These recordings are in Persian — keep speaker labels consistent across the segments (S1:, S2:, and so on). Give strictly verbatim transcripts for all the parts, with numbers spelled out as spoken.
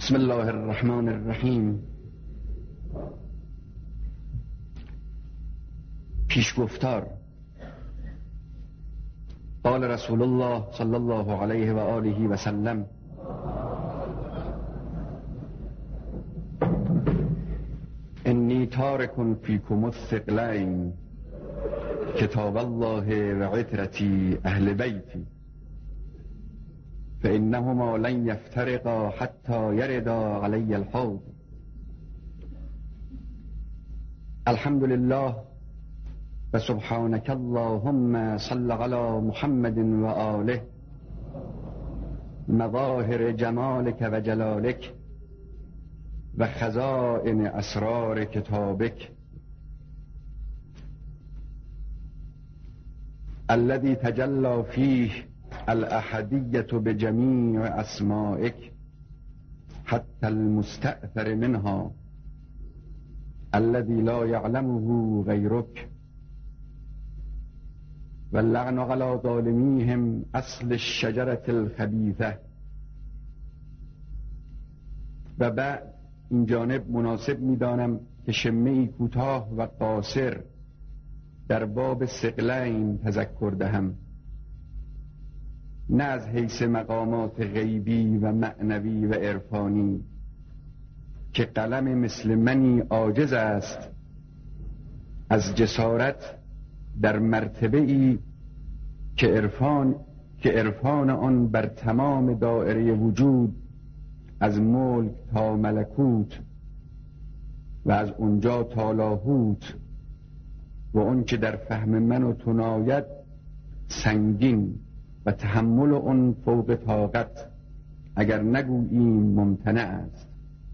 S1: بسم الله الرحمن الرحیم. پیشگفتار. قال رسول الله صلی الله علیه و آله و سلم: انی تارک فیکم الثقلین کتاب الله و عترتی اهل بیتی فإنهما لن يفترقا حتى يردا علي الحوض. الحمد لله و سبحانك اللهم صل على محمد و آله مظاهر جمالك و جلالك و خزائن اسرار کتابك الذي تجلى فيه الأحدية بجميع أسمائك حتى المستأثر منها الذي لا يعلمه غيرك واللعن على ظالميهم أصل الشجرة الخبيثة. و بعد این جانب مناسب می‌دانم که شمه‌ای کوتاه و قاصر در باب ثقلین تذکر دهم، نه از حیث مقامات غیبی و معنوی و عرفانی که قلم مثل منی عاجز است از جسارت در مرتبه ای که عرفان که عرفان آن بر تمام دائره وجود از ملک تا ملکوت و از اونجا تا لاهوت و اون که در فهم من و تو ناید سنگین و تحمل اون فوق طاقت اگر نگوییم ممتنع است،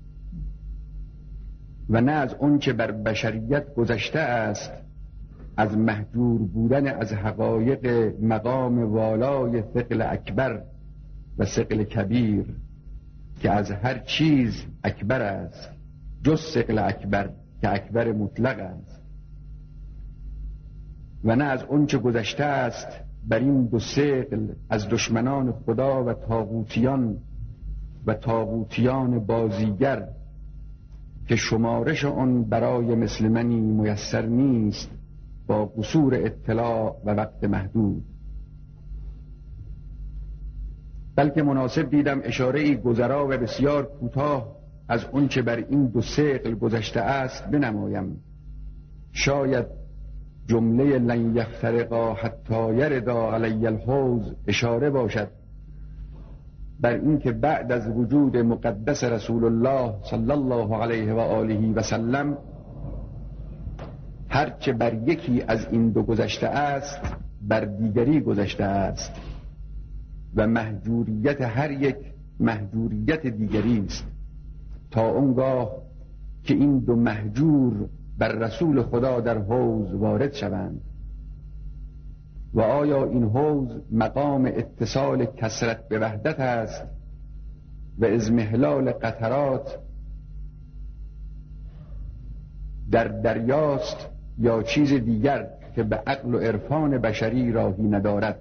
S1: و نه از اون که بر بشریت گذشته است از محجور بودن از حقایق مقام والای ثقل اکبر و ثقل کبیر که از هر چیز اکبر است جز ثقل اکبر که اکبر مطلق است، و نه از اون که گذشته است بر این دو ثقل از دشمنان خدا و طاغوتیان و طاغوتیان بازیگر که شمارش آن برای مثل منی میسر نیست با قصور اطلاع و وقت محدود. بلکه مناسب دیدم اشاره‌ای گذرا و بسیار کوتاه از اون که بر این دو ثقل گذشته است بنمایم. شاید جمله لن یفترقا حتی یردا علی الحوض اشاره باشد بر این که بعد از وجود مقدس رسول الله صلی الله علیه و آله و سلم هرچه بر یکی از این دو گذشته است بر دیگری گذشته است و محجوریت هر یک محجوریت دیگری است تا اونگاه که این دو محجور بر رسول خدا در حوض وارد شوند. و آیا این حوض مقام اتصال کثرت به وحدت است و ازمهلال قطرات در دریاست یا چیز دیگر که به عقل و عرفان بشری راهی ندارد؟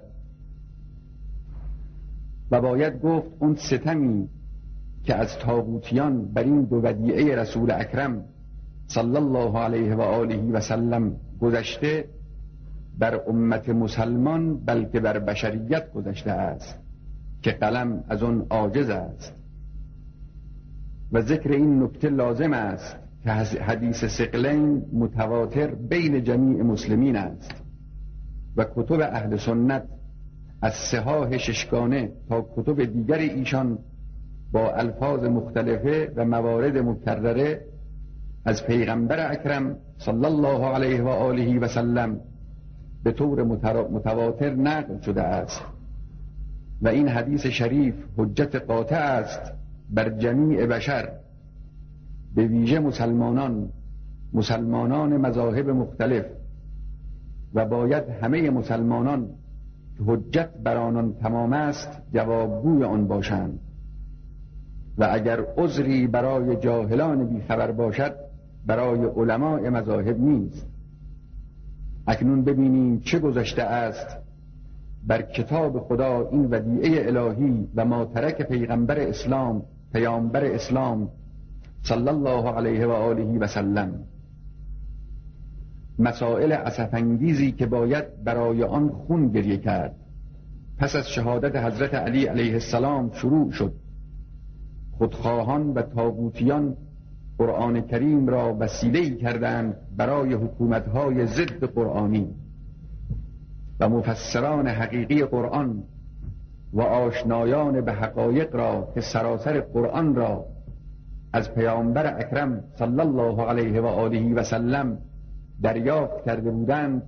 S1: و باید گفت اون ستمی که از طاغوتیان بر این دو ودیعه رسول اکرم صلی الله علیه و آله و سلم گذشته بر امت مسلمان بلکه بر بشریت گذشته است که قلم از آن عاجز است. و ذکر این نکته لازم است که حدیث ثقلین متواتر بین جمیع مسلمین است و کتب اهل سنت از صحاح ششگانه تا کتب دیگر ایشان با الفاظ مختلفه و موارد مکرره از پیغمبر اکرم صلی الله علیه و آله و سلم به طور متواتر نقل شده است و این حدیث شریف حجت قاطع است بر جمیع بشر، به ویژه مسلمانان مسلمانان مذاهب مختلف، و باید همه مسلمانان که حجت بر آنان تمام است جوابگوی آن باشند، و اگر عذری برای جاهلان بیخبر باشد برای علماء مذاهب نیست. اکنون ببینیم چه گذشته است بر کتاب خدا این ودیعه الهی و ماترک پیغمبر اسلام پیامبر اسلام صلی الله علیه و آله و سلم، مسائل اسف‌انگیزی که باید برای آن خون گریه کرد. پس از شهادت حضرت علی علیه السلام شروع شد. خودخواهان و طاغوتیان قرآن کریم را وسیله‌ای کردند برای حکومت‌های ضد قرآنی و مفسران حقیقی قرآن و آشنایان به حقایق را که سراسر قرآن را از پیامبر اکرم صلی الله علیه و آله و سلم دریافت کرده بودند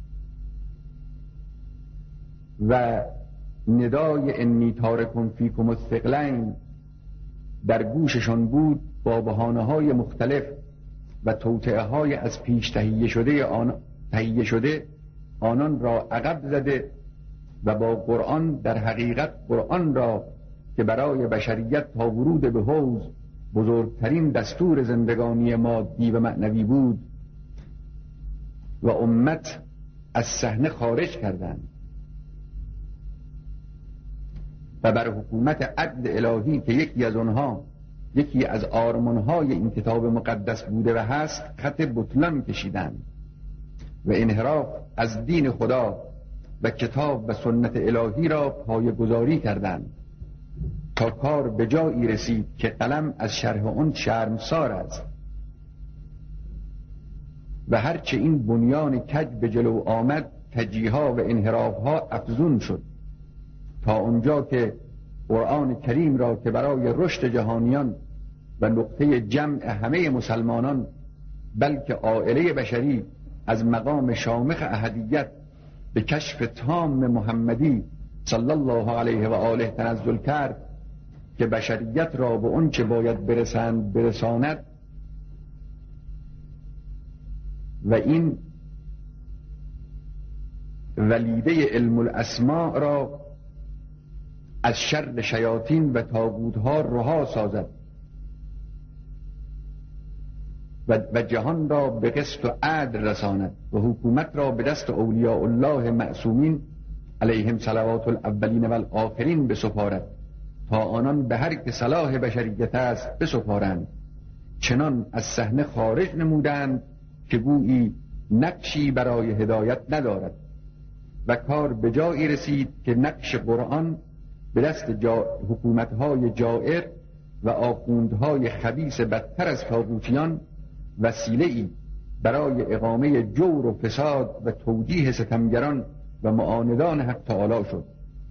S1: و ندای انی تارکم فیکم الثقلین در گوششان بود، با بهانه‌های مختلف و توطئه‌های از پیش تهیه شده آن تهیه شده آنان را عقب زده و با قرآن، در حقیقت قرآن را که برای بشریت تا ورود به حوض بزرگترین دستور زندگانی مادی و معنوی بود و امت از صحنه خارج کردند و بر حکومت عدل الهی که یکی از آنها یکی از آرمانهای این کتاب مقدس بوده و هست خط بطلان کشیدند و انحراف از دین خدا و کتاب و سنت الهی را پایه‌گذاری کردند تا کار به جایی رسید که قلم از شرح آن شرمسار است و هرچه این بنیان کج به جلو آمد تجیها و انحرافها افزون شد تا آنجا که قرآن کریم را که برای رشد جهانیان و نقطه جمع همه مسلمانان بلکه عائله بشری از مقام شامخ احدیت به کشف تام محمدی صلی الله علیه و آله تنزل کرد که بشریت را به اون چه باید برسند برساند و این ولیده علم الاسماء را از شر شیاطین و طاغوت‌ها رها سازد و, و جهان را به قسط و عدل رساند و حکومت را به دست اولیاء الله معصومین علیهم صلوات الاولین و الاخرین بسپارد تا آنان به هر که صلاح بشریت است بسپارند. چنان از صحنه خارج نمودند که گویی نقشی برای هدایت ندارد و کار به جایی رسید که نقش قرآن به دست جا... حکومت‌های جائر و آخوندهای خبیث بدتر از طاغوتیان وسیله‌ای برای اقامه جور و فساد و توجیه ستمگران و معاندان حق تعالی شد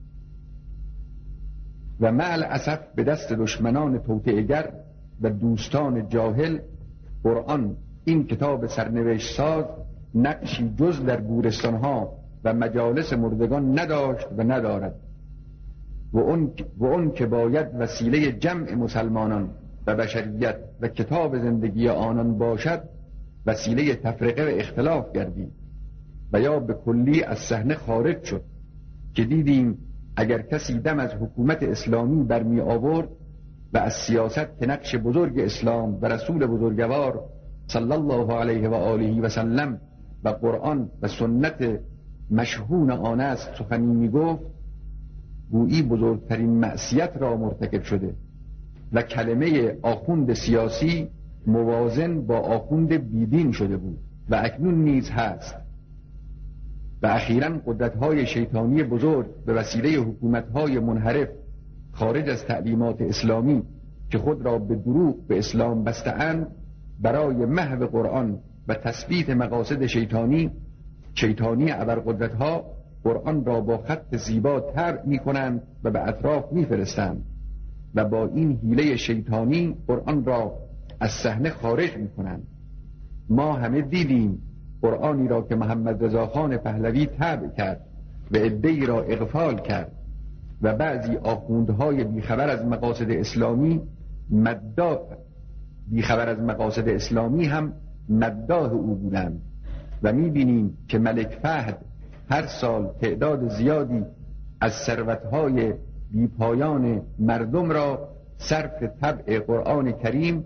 S1: و مع الاسف به دست دشمنان توطئه‌گر و دوستان جاهل قرآن، این کتاب سرنوشت ساز، نقشی جز در گورستانها و مجالس مردگان نداشت و ندارد و اون, و اون که باید وسیله جمع مسلمانان و بشریت و کتاب زندگی آنان باشد وسیله تفرقه و اختلاف گردید و یا به کلی از صحنه خارج شد که دیدیم اگر کسی دم از حکومت اسلامی برمی آورد و از سیاست که نقش بزرگ اسلام و رسول بزرگوار صلی الله علیه و آله و سلم و قرآن و سنت مشهون آن است سخنی می گفت، گویی بزرگترین معصیت را مرتکب شده و کلمه آخوند سیاسی موازن با آخوند بیدین شده بود و اکنون نیز هست و اخیراً قدرت‌های شیطانی بزرگ به وسیله حکومت‌های منحرف خارج از تعلیمات اسلامی که خود را به دروغ به اسلام بسته‌اند برای محو قرآن و تثبیت مقاصد شیطانی شیطانی ابرقدرت‌ها قرآن را با خط زیبا طبع می‌کنند و به اطراف می‌فرستند و با این حیله شیطانی قرآن را از صحنه خارج می‌کنند. ما همه دیدیم قرآنی را که محمد رضا خان پهلوی طبع کرد و عده‌ای را اغفال کرد و بعضی آخوندهای بیخبر از مقاصد اسلامی مداح بیخبر از مقاصد اسلامی هم مداح او بودند و می‌بینیم که ملک فهد هر سال تعداد زیادی از ثروت‌های بیپایان مردم را صرف طبع قرآن کریم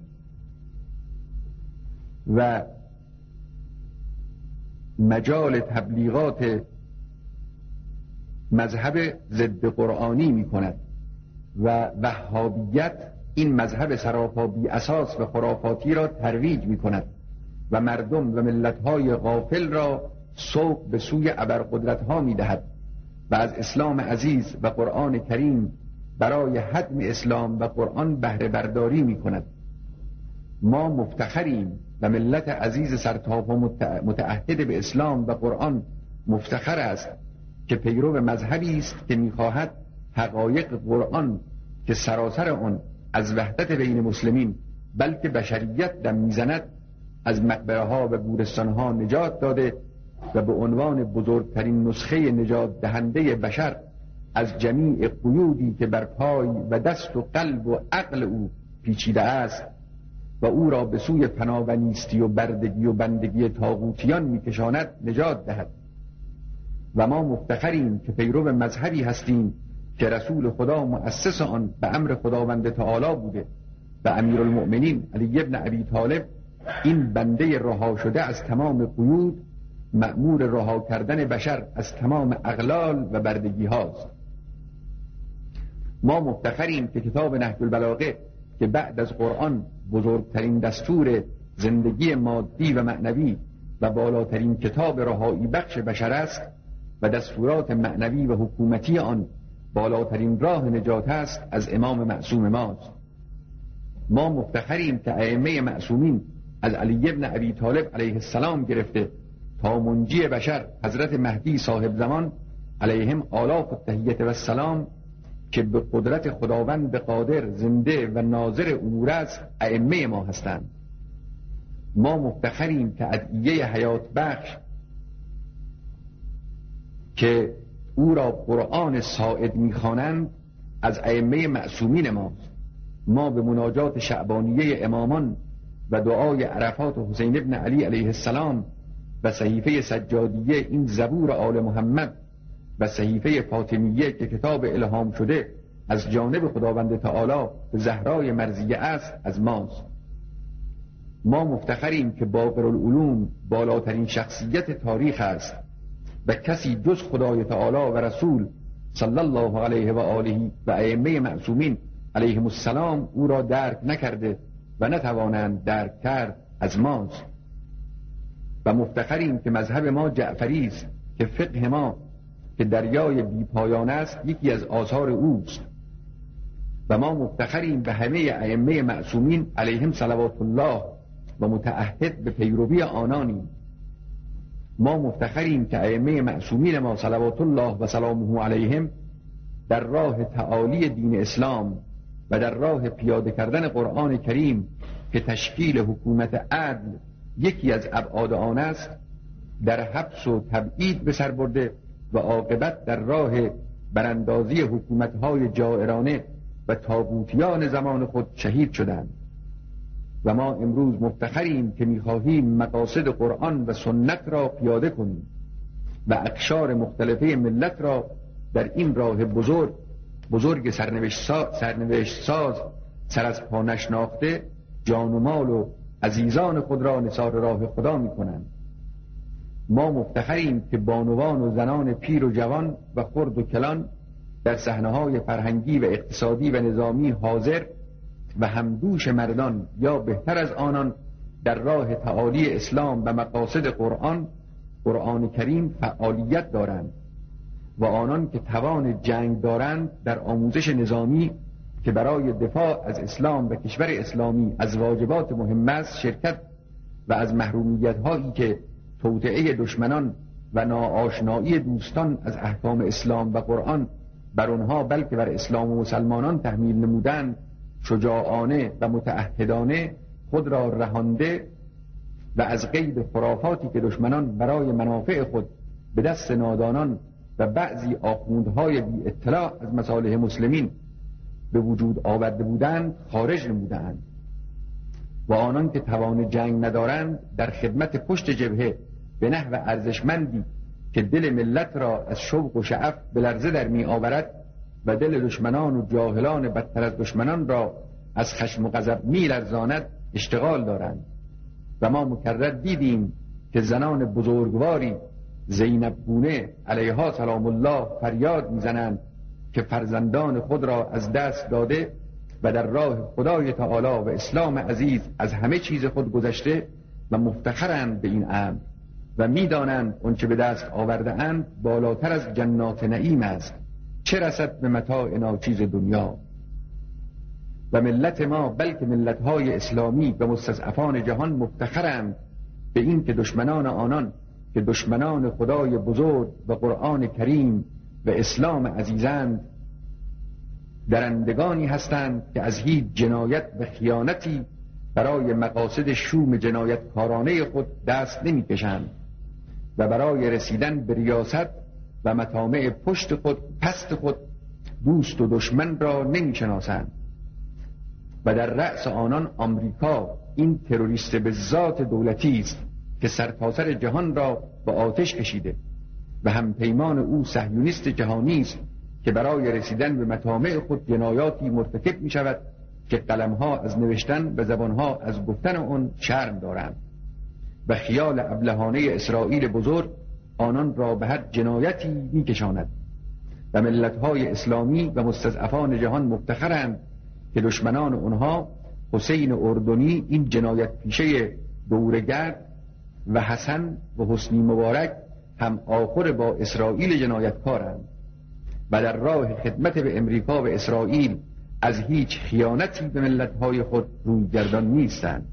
S1: و مجال تبلیغات مذهب ضد قرآنی می کند و وهابیت این مذهب سراپا بی اساس و خرافاتی را ترویج می کند و مردم و ملت‌های غافل را سوق به سوی ابرقدرت‌ها می دهد و از اسلام عزیز و قرآن کریم برای هدم اسلام و قرآن بهره برداری می کند. ما مفتخریم و ملت عزیز سرتاپ و متعهد به اسلام و قرآن مفتخر است که پیرو مذهبی است که می‌خواهد حقایق قرآن که سراسر آن از وحدت بین مسلمین بلکه بشریت دم میزند از مقبره‌ها و گورستان‌ها نجات داده و به عنوان بزرگترین نسخه نجات دهنده بشر از جمیع قیودی که بر پای و دست و قلب و عقل او پیچیده است و او را به سوی فنا و نیستی و بردگی و بندگی طاغوتیان میکشاند نجات دهد. و ما مفتخریم که پیرو مذهبی هستیم که رسول خدا مؤسس آن به امر خداوند تعالی بوده و امیرالمؤمنین علی ابن ابی طالب این بنده رها شده از تمام قیود مأمور رها کردن بشر از تمام اغلال و بردگی هاست. ما مفتخریم که کتاب نهج البلاغه که بعد از قرآن بزرگترین دستور زندگی مادی و معنوی و بالاترین کتاب رهایی بخش بشر است و دستورات معنوی و حکومتی آن بالاترین راه نجات است، از امام معصوم ماست. ما مفتخریم که ائمه معصومین از علی ابن ابی طالب علیه السلام گرفته تا منجی بشر حضرت مهدی صاحب زمان علیهم آلاف التحیة و السلام که به قدرت خداوند قادر زنده و ناظر امور است ائمه ما هستند. ما مفتخریم که ادعیه حیات بخش که او را قرآن ساعد میخوانند از ائمه معصومین ماست. ما به مناجات شعبانیه امامان و دعای عرفات و حسین ابن علی علیه السلام و صحیفه سجادیه این زبور آل محمد و صحیفه فاطمیه که کتاب الهام شده از جانب خداوند تعالی به زهرای مرضیه است از ماست. ما مفتخریم که باقر العلوم بالاترین شخصیت تاریخ است و کسی جز خدای تعالی و رسول صلی الله علیه و آله و ائمه معصومین علیهم السلام او را درک نکرده و نتوانند درک کرد از ماست. و مفتخریم که مذهب ما جعفری است که فقه ما که دریای بی پایان است یکی از آثار اوست. و ما مفتخریم به همه ائمه معصومین علیهم صلوات الله و متعهد به پیروی آنانیم. ما مفتخریم که ائمه معصومین ما صلوات الله و سلامه علیهم در راه تعالی دین اسلام و در راه پیاده کردن قرآن کریم که تشکیل حکومت عدل یکی از ابعاد آن است در حبس و تبعید به سر برده و عاقبت در راه براندازی حکومت‌های جائرانه و طاغوتیان زمان خود شهید شدند. و ما امروز مفتخریم که می‌خواهیم مقاصد قرآن و سنت را پیاده کنیم و اقشار مختلفه ملت را در این راه بزرگ بزرگ سرنوشت ساز, سرنوشت ساز سر از پا نشناخته جان و مال و عزیزان خود را نثار راه خدا می‌کنند. ما مفتخریم که بانوان و زنان پیر و جوان و خرد و کلان در صحنه‌های فرهنگی و اقتصادی و نظامی حاضر و همدوش مردان یا بهتر از آنان در راه تعالی اسلام و مقاصد قرآن قرآن کریم فعالیت دارند و آنان که توان جنگ دارند در آموزش نظامی که برای دفاع از اسلام و کشور اسلامی از واجبات مهم است شرکت و از محرومیت هایی که توطئه دشمنان و ناآشنایی دوستان از احکام اسلام و قرآن بر آنها بلکه بر اسلام و مسلمانان تحمیل نمودند شجاعانه و متعهدانه خود را رهانده و از قید خرافاتی که دشمنان برای منافع خود به دست نادانان و بعضی آخوندهای بی اطلاع از مصالح مسلمین به وجود آورده بودند خارج نمودند و آنان که توان جنگ ندارند در خدمت پشت جبهه به نحو ارزشمندی که دل ملت را از شوق و شعف به لرزه در می آورد و دل دشمنان و جاهلان بدتر از دشمنان را از خشم و غضب می لرزاند اشتغال دارند. و ما مکرر دیدیم که زنان بزرگواری زینب گونه علیها سلام الله فریاد میزنند که فرزندان خود را از دست داده و در راه خدای تعالی و اسلام عزیز از همه چیز خود گذشته و مفتخرند به این امر و میدانند آنچه به دست آورده اند بالاتر از جنات نعیم است، چه رسد به متاع ناچیز دنیا. و ملت ما بلکه ملت‌های اسلامی و مستضعفان جهان مفتخرند به این که دشمنان آنان که دشمنان خدای بزرگ و قرآن کریم و اسلام عزیزند درندگانی هستند که از هیچ جنایت و خیانتی برای مقاصد شوم جنایتکارانه خود دست نمی کشند و برای رسیدن به ریاست و مطامع پشت خود پست خود دوست و دشمن را نمی شناسند. و در رأس آنان آمریکا، این تروریست به ذات دولتی است که سرتاسر جهان را به آتش کشیده و همپیمان او صهیونیست جهانی است که برای رسیدن به مطامع خود جنایاتی مرتکب می شود که قلمها از نوشتن و زبانها از گفتن آن شرم دارند و خیال ابلهانه اسرائیل بزرگ آنان را به هر جنایتی می کشاند. و ملت‌های اسلامی و مستضعفان جهان مفتخرند که دشمنان آنها حسین اردنی، این جنایت پیشه دورگرد، و حسن و حسنی مبارک هم آخر با اسرائیل جنایتکارند و در راه خدمت به امریکا و اسرائیل از هیچ خیانتی به ملت‌های خود روی گردان نیستند.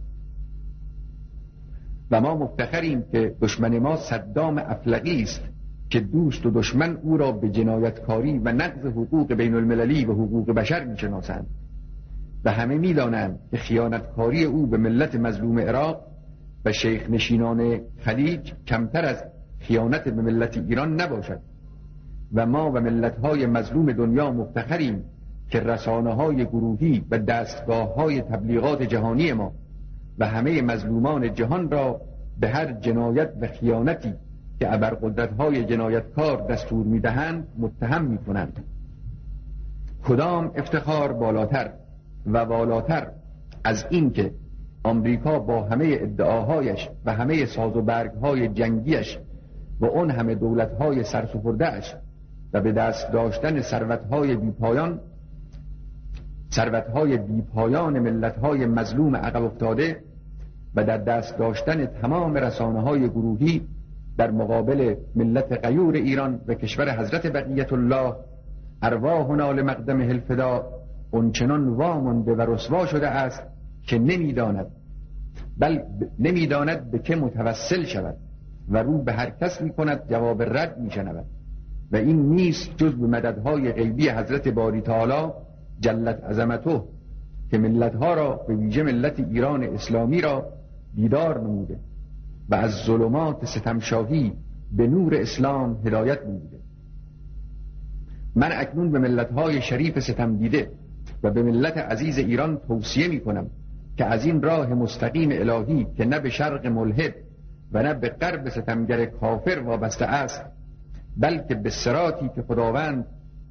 S1: و ما مفتخریم که دشمن ما صدام افلقی است که دوست و دشمن او را به جنایتکاری و نقض حقوق بین المللی و حقوق بشر می‌شناسند و همه می‌دانند که خیانتکاری او به ملت مظلوم عراق و شیخ نشینان خلیج کمتر از خیانت به ملت ایران نباشد. و ما و ملت‌های مظلوم دنیا مفتخریم که رسانه‌های گروهی و دستگاه‌های تبلیغات جهانی ما و همه مظلومان جهان را به هر جنایت و خیانتی که ابرقدرت‌های جنایتکار دستور می‌دهند متهم می‌کنند. کدام افتخار بالاتر و والاتر از این که آمریکا با همه ادعاهایش و همه ساز و برگ‌های جنگیش و اون همه دولت‌های سرسپرده‌اش و به دست داشتن ثروت‌های بیپایان ثروت‌های بیپایان ملت‌های مظلوم عقب افتاده و در دست داشتن تمام رسانه‌های گروهی در مقابل ملت غیور ایران و کشور حضرت بقیت الله ارواحنا لمقدمه الفدا اونچنان وامانده و رسوا شده است که نمیداند بل نمیداند به که متوسل شود و رو به هر کس میکند جواب رد میشنود و این نیست جز به مددهای غیبی حضرت باری تعالی جلت عظمته که ملتها را به ویژه ملت ایران اسلامی را بیدار نموده و از ظلمات ستمشاهی به نور اسلام هدایت نموده. من اکنون به ملتهای شریف ستم دیده و به ملت عزیز ایران توصیه می کنم که از این راه مستقیم الهی که نه به شرق ملحد و نه به غرب ستمگر کافر وابسته است بلکه به صراطی که خداوند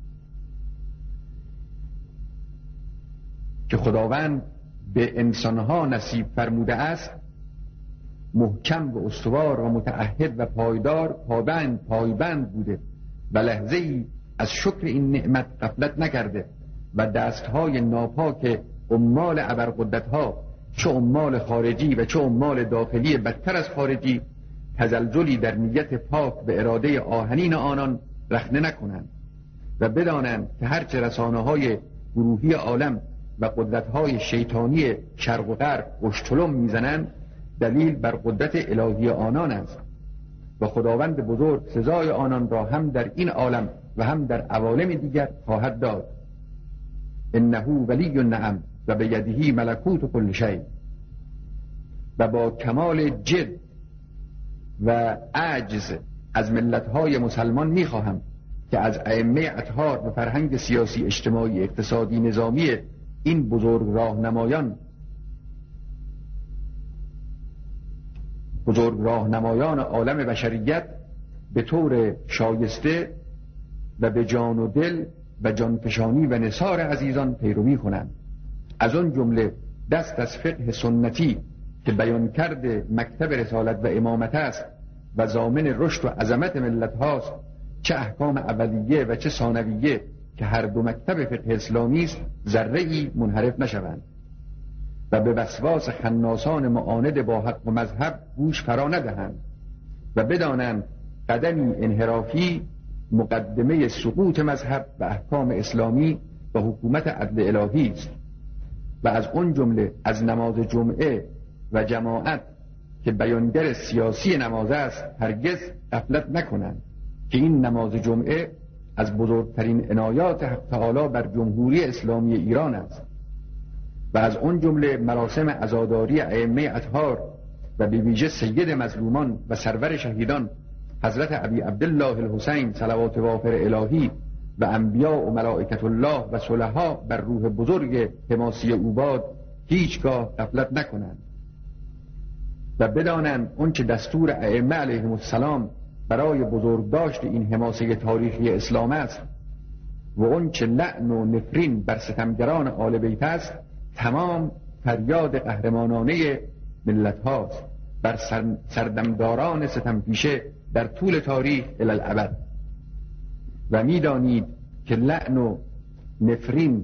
S1: که خداوند به انسانها نصیب فرموده است محکم و استوار و متعهد و پایدار پابند پایبند بوده و لحظه ای از شکر این نعمت غفلت نکرده و دستهای ناپاک عمال ابرقدرت‌ها چه عمال خارجی و چه عمال داخلی بدتر از خارجی تزلزلی در نیت پاک به اراده آهنین آنان رخنه نکنند و بدانند که هرچه رسانه‌های گروهی عالم و قدرت‌های شیطانی شرق و غرب اشتلم میزنند دلیل بر قدرت الهی آنان است و خداوند بزرگ سزای آنان را هم در این عالم و هم در عوالم دیگر خواهد داد. انه ولی النعم و به یده ملکوت کل شیء. و با کمال جد و عجز از ملت‌های مسلمان می‌خواهم که از ائمه اطهار و فرهنگ سیاسی اجتماعی اقتصادی نظامی این بزرگ راهنمایان بزرگ راهنمایان عالم بشریت به طور شایسته و به جان و دل و جانفشانی و نثار عزیزان پیروی کنند. از آن جمله دست از فقه سنتی که بیان کرده مکتب رسالت و امامت است و ضامن رشد و عظمت ملت هاست، چه احکام اولیه و چه ثانویه که هر دو مکتب فقه اسلامی است ذره‌ای منحرف نشوند و به وسواس خناسان معاند با حق و مذهب گوش فرا ندهند و بدانند قدمی انحرافی مقدمه سقوط مذهب و احکام اسلامی و حکومت عدل الهی است و از اون جمله از نماز جمعه و جماعت که بیانگر سیاسی نماز است هرگز غفلت نکنند که این نماز جمعه از بزرگترین عنایات حق تعالی بر جمهوری اسلامی ایران است و از اون جمله مراسم عزاداری ائمه اطهار و به ویژه سید مظلومان و سرور شهیدان حضرت ابی عبدالله الحسین صلوات وافر الهی و انبیاء و ملائکت الله و صلحا بر روح بزرگ حماسی اوباد هیچگاه غفلت نکنند و بدانند اون چه دستور ائمه علیهم السلام برای بزرگداشت این حماسه تاریخی اسلام است و اون چه لعن و نفرین بر ستمگران آل بیت است تمام فریاد قهرمانانه ملت هاست بر سردمداران ستمپیشه در طول تاریخ الی الابد و میدانید که لعن و نفرین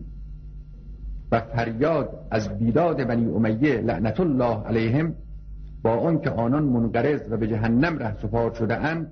S1: و فریاد از بیداد بنی امیه لعنت الله علیهم با آن که آنان منقرض و به جهنم رهسپار شده اند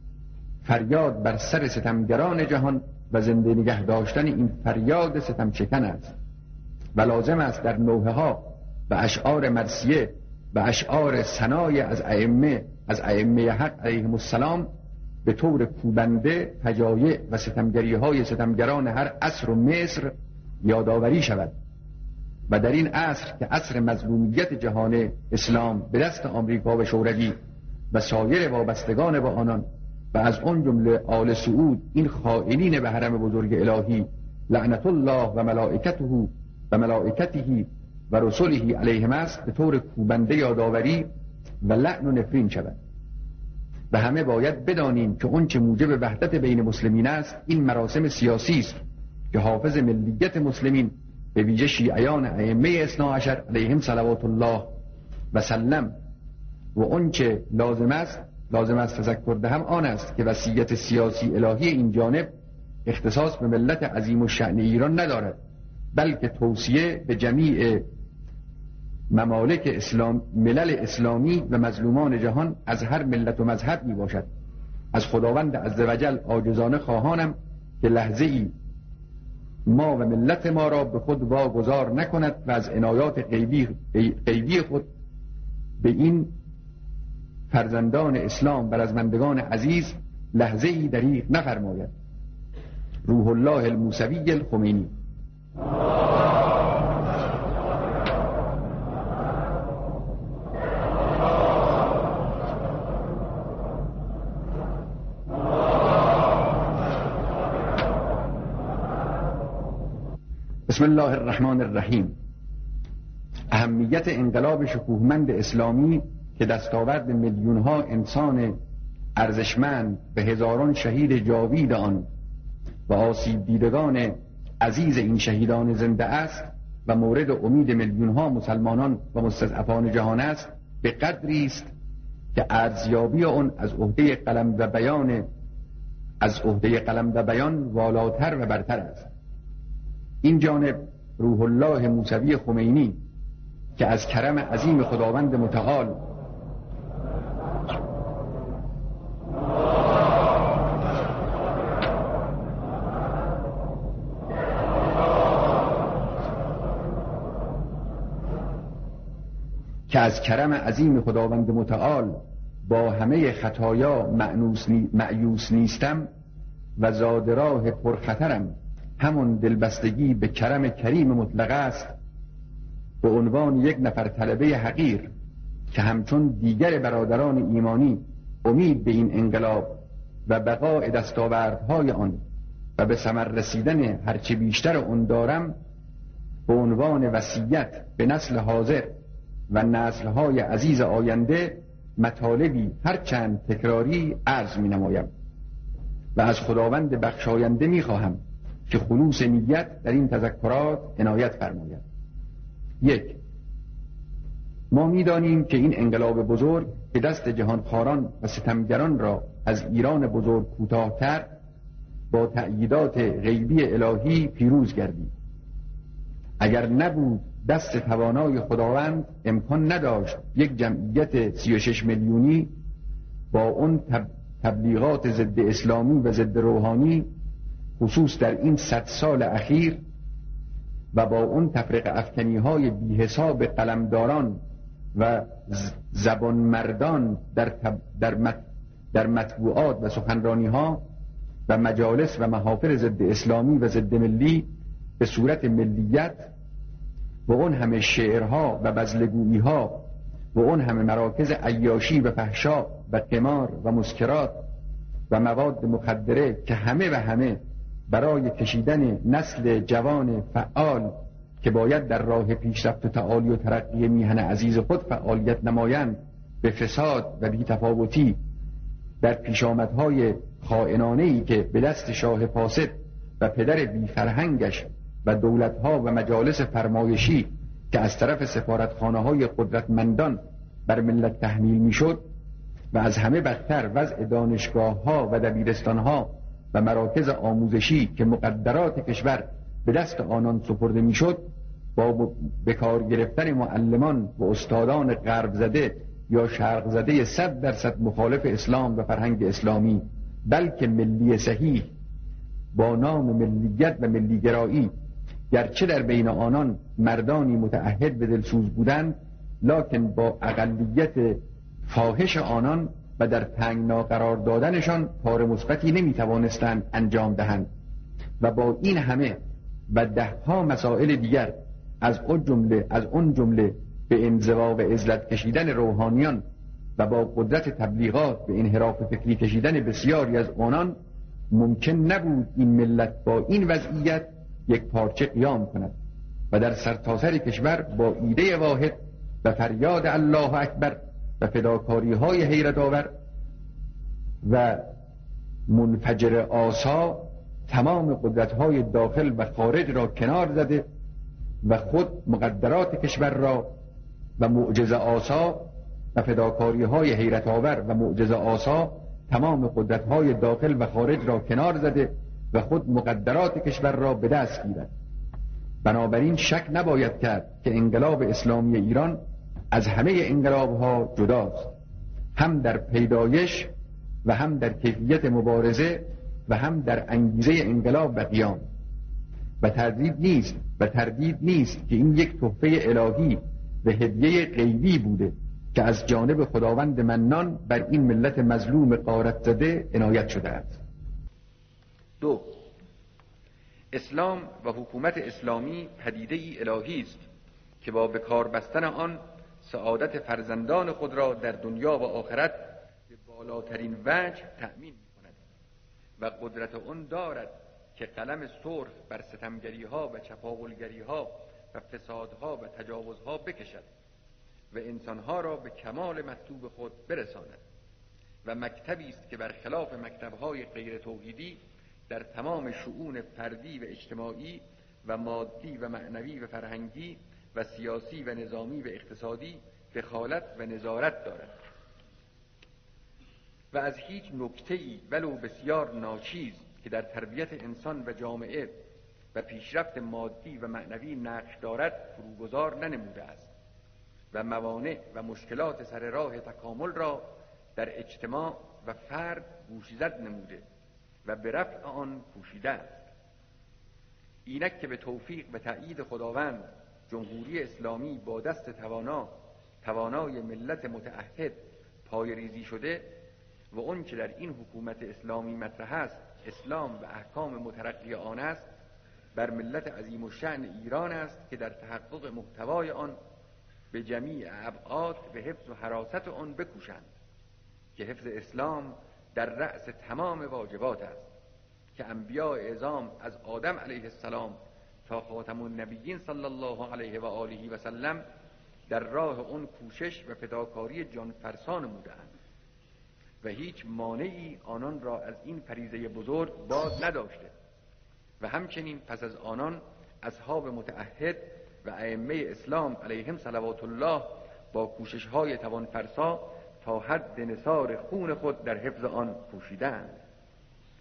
S1: فریاد بر سر ستمگران جهان و زنده نگه داشتن این فریاد ستم شکن است و لازم است در نوحه ها و اشعار مرثیه و اشعار ثنای از ائمه از ائمه حق علیهم السلام به طور کوبنده فجایع و ستمگری های ستمگران هر عصر و مصر یادآوری شود و در این عصر که عصر مظلومیت جهان اسلام به دست آمریکا و شوروی و سایر وابستگان با آنان و از آن جمله آل سعود این خائنین به حرم بزرگ الهی لعنت الله و ملائکته و ملائکته و رسله علیهم است به طور کوبنده یادآوری و لعن و نفرین شود و همه باید بدانیم که اون چه موجب وحدت بین مسلمین است این مراسم سیاسی است که حافظ ملیت مسلمین به ویژه شیعیان ائمه اثنا عشر علیهم صلوات الله و سلم و اون چه لازم است لازم است تذکر دهم آن است که وصیت سیاسی الهی این جانب اختصاص به ملت عظیم الشأن ایران ندارد بلکه توصیه به جمیع ممالک اسلام ملل اسلامی و مظلومان جهان از هر ملت و مذهب می باشد. از خداوند عزوجل عاجزانه خواهانم که لحظه ای ما و ملت ما را به خود واگذار نکند و از عنایات غیبی, غیبی خود به این فرزندان اسلام و رزمندگان عزیز لحظه ای دریغ نفرماید. روح الله الموسوی الخمینی. بسم الله الرحمن الرحیم. اهمیت انقلاب شکوهمند اسلامی که دستاورد میلیون ها انسان ارزشمند به هزاران شهید جاوید آن و آسیب دیدگان عزیز این شهیدان زنده است و مورد امید میلیون ها مسلمانان و مستضعفان جهان است به قدری است که ارزیابی آن از عهده قلم و بیان از عهده قلم و بیان والاتر و برتر است. این جانب روح الله موسوی خمینی که از کرم عظیم خداوند متعال که از کرم عظیم خداوند متعال با همه خطایا مأیوس نیستم و زادراه پرخطرم همون دلبستگی به کرم کریم مطلق است به عنوان یک نفر طلبه حقیر که همچون دیگر برادران ایمانی امید به این انقلاب و بقاء دستاوردهای آن و به ثمر رسیدن هرچه بیشتر آن دارم به عنوان وصیت به نسل حاضر و نسلهای عزیز آینده مطالبی هرچند تکراری عرض می نمایم و از خداوند بخشاینده می خواهم که خلوص نیت در این تذکرات عنایت فرماید. یک، ما می‌دانیم که این انقلاب بزرگ که دست جهانخواران و ستمگران را از ایران بزرگ کوتاه‌تر با تأییدات غیبی الهی پیروز گردید. اگر نبود دست توانای خداوند، امکان نداشت یک جمعیت سی و شش میلیونی با اون تبلیغات ضد اسلامی و ضد روحانی، خصوص در این صد سال اخیر، و با اون تفرقه افکنی های بی حساب قلمداران و زبان مردان در, در, مط... در مطبوعات و سخنرانی ها و مجالس و محافل ضد اسلامی و ضد ملی به صورت ملیت، و اون همه شعرها و بزلگویی ها و اون همه مراکز عیاشی و فحشا و قمار و مسکرات و مواد مخدره که همه و همه برای کشیدن نسل جوان فعال که باید در راه پیشرفت و تعالی و ترقی میهن عزیز خود فعالیت نمایند، به فساد و بی‌تفاوتی در پیشامدهای خائنانه‌ای که به دست شاه فاسد و پدر بی فرهنگش و دولتها و مجالس فرمایشی که از طرف سفارتخانه‌های قدرتمندان بر ملت تحمیل میشد، و از همه بدتر وضع دانشگاه‌ها و دبیرستان‌ها و مراکز آموزشی که مقدرات کشور به دست آنان سپرده میشد، با بکار گرفتن معلمان و استادان غرب زده یا شرق زده صد درصد مخالف اسلام و فرهنگ اسلامی، بلکه ملی صحیح با نام ملیت و ملیگرایی، گرچه در بین آنان مردانی متعهد به دلسوز بودند، لکن با اقلیت فاحش آنان و در تنگنا قرار دادنشان کار مثبتی نمیتوانستند انجام دهند. و با این همه و دهها مسائل دیگر از اون جمله از اون جمله به انزوا و عزلت کشیدن روحانیان و با قدرت تبلیغات به انحراف فکری کشیدن بسیاری از آنان، ممکن نبود این ملت با این وضعیت یک پارچه قیام کند و در سرتاسر کشور با ایده واحد و فریاد الله اکبر و فداکاری های حیرت آور و منفجر آسا تمام قدرت های داخل و خارج را کنار زده و خود مقدرات کشور را و معجزه آسا و فداکاری های حیرت آور و معجزه آسا تمام قدرت های داخل و خارج را کنار زده و خود مقدرات کشور را به دست گیرد. بنابراین شک نباید کرد که انقلاب اسلامی ایران از همه انقلاب ها جداست، هم در پیدایش و هم در کیفیت مبارزه و هم در انگیزه انقلاب و قیام. و تردید نیست و تردید نیست که این یک تحفه الهی و هدیه غیبی بوده که از جانب خداوند منان بر این ملت مظلوم غارت زده عنایت شده است.
S2: دو، اسلام و حکومت اسلامی پدیده ای الهی است که با بکار بستن آن سعادت فرزندان خود را در دنیا و آخرت به بالاترین وجه تأمین می‌کند و قدرت آن دارد که قلم سرخ بر ستمگری ها و چپاولگری ها و فسادها و تجاوزها بکشد و انسانها را به کمال مطلوب خود برساند و مکتبی است که برخلاف مکتب‌های غیر توحیدی در تمام شؤون فردی و اجتماعی و مادی و معنوی و فرهنگی و سیاسی و نظامی و اقتصادی دخالت و نظارت دارد و از هیچ نکته‌ای ولو بسیار ناچیز که در تربیت انسان و جامعه و پیشرفت مادی و معنوی نقش دارد فروگذار ننموده است و موانع و مشکلات سر راه تکامل را در اجتماع و فرد گوشزد نموده و به رفع آن کوشیده است. اینک که به توفیق و تأیید خداوند جمهوری اسلامی با دست توانا توانای ملت متعهد پای ریزی شده و اون که در این حکومت اسلامی مطرح است اسلام و احکام مترقی آن است، بر ملت عظیم الشأن ایران است که در تحقق محتوای آن به جمیع ابعاد به حفظ و حراست آن بکوشند که حفظ اسلام در رأس تمام واجبات است که انبیاء اعظام از آدم علیه السلام تا خاتم النبیین صلی الله علیه و آله و سلم در راه اون کوشش و فداکاری جان فرسا نمودند و هیچ مانعی آنان را از این فریضه بزرگ باز نداشته و همچنین پس از آنان اصحاب متعهد و ائمه اسلام علیهم صلوات الله با کوشش‌های توانفرسا تا حد نثار خون خود در حفظ آن کوشیدند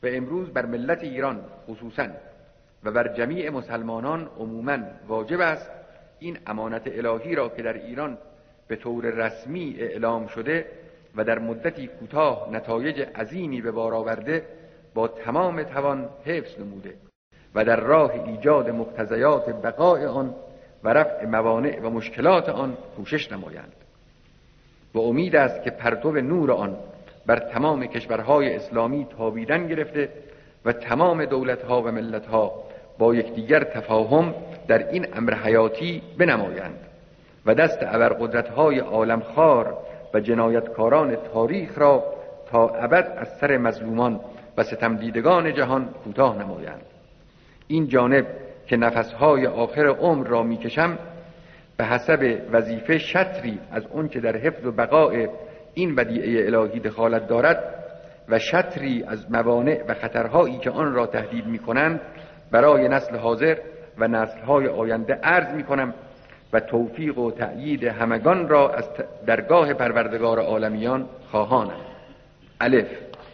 S2: و امروز بر ملت ایران خصوصاً و بر جمیع مسلمانان عموماً واجب است این امانت الهی را که در ایران به طور رسمی اعلام شده و در مدتی کوتاه نتایج عظیمی به بار آورده با تمام توان حفظ نموده و در راه ایجاد مقتضیات بقای آن و رفع موانع و مشکلات آن کوشش نمایند. و امید است که پرتو نور آن بر تمام کشورهای اسلامی تابیدن گرفته و تمام دولتها و ملتها با یکدیگر تفاهم در این امر حیاتی بنمایند و دست ابرقدرت‌های عالمخوار و جنایتکاران تاریخ را تا ابد از سر مظلومان و ستمدیدگان جهان کوتاه نمایند. این جانب که نفسهای آخر عمر را میکشم به حسب وظیفه شطری از اون که در حفظ و بقای این ودیعه الهی دخالت دارد و شطری از موانع و خطرهایی که آن را تهدید میکنند برای نسل حاضر و نسلهای آینده عرض میکنم و توفیق و تأیید همگان را از درگاه پروردگار عالمیان خواهانم. الف.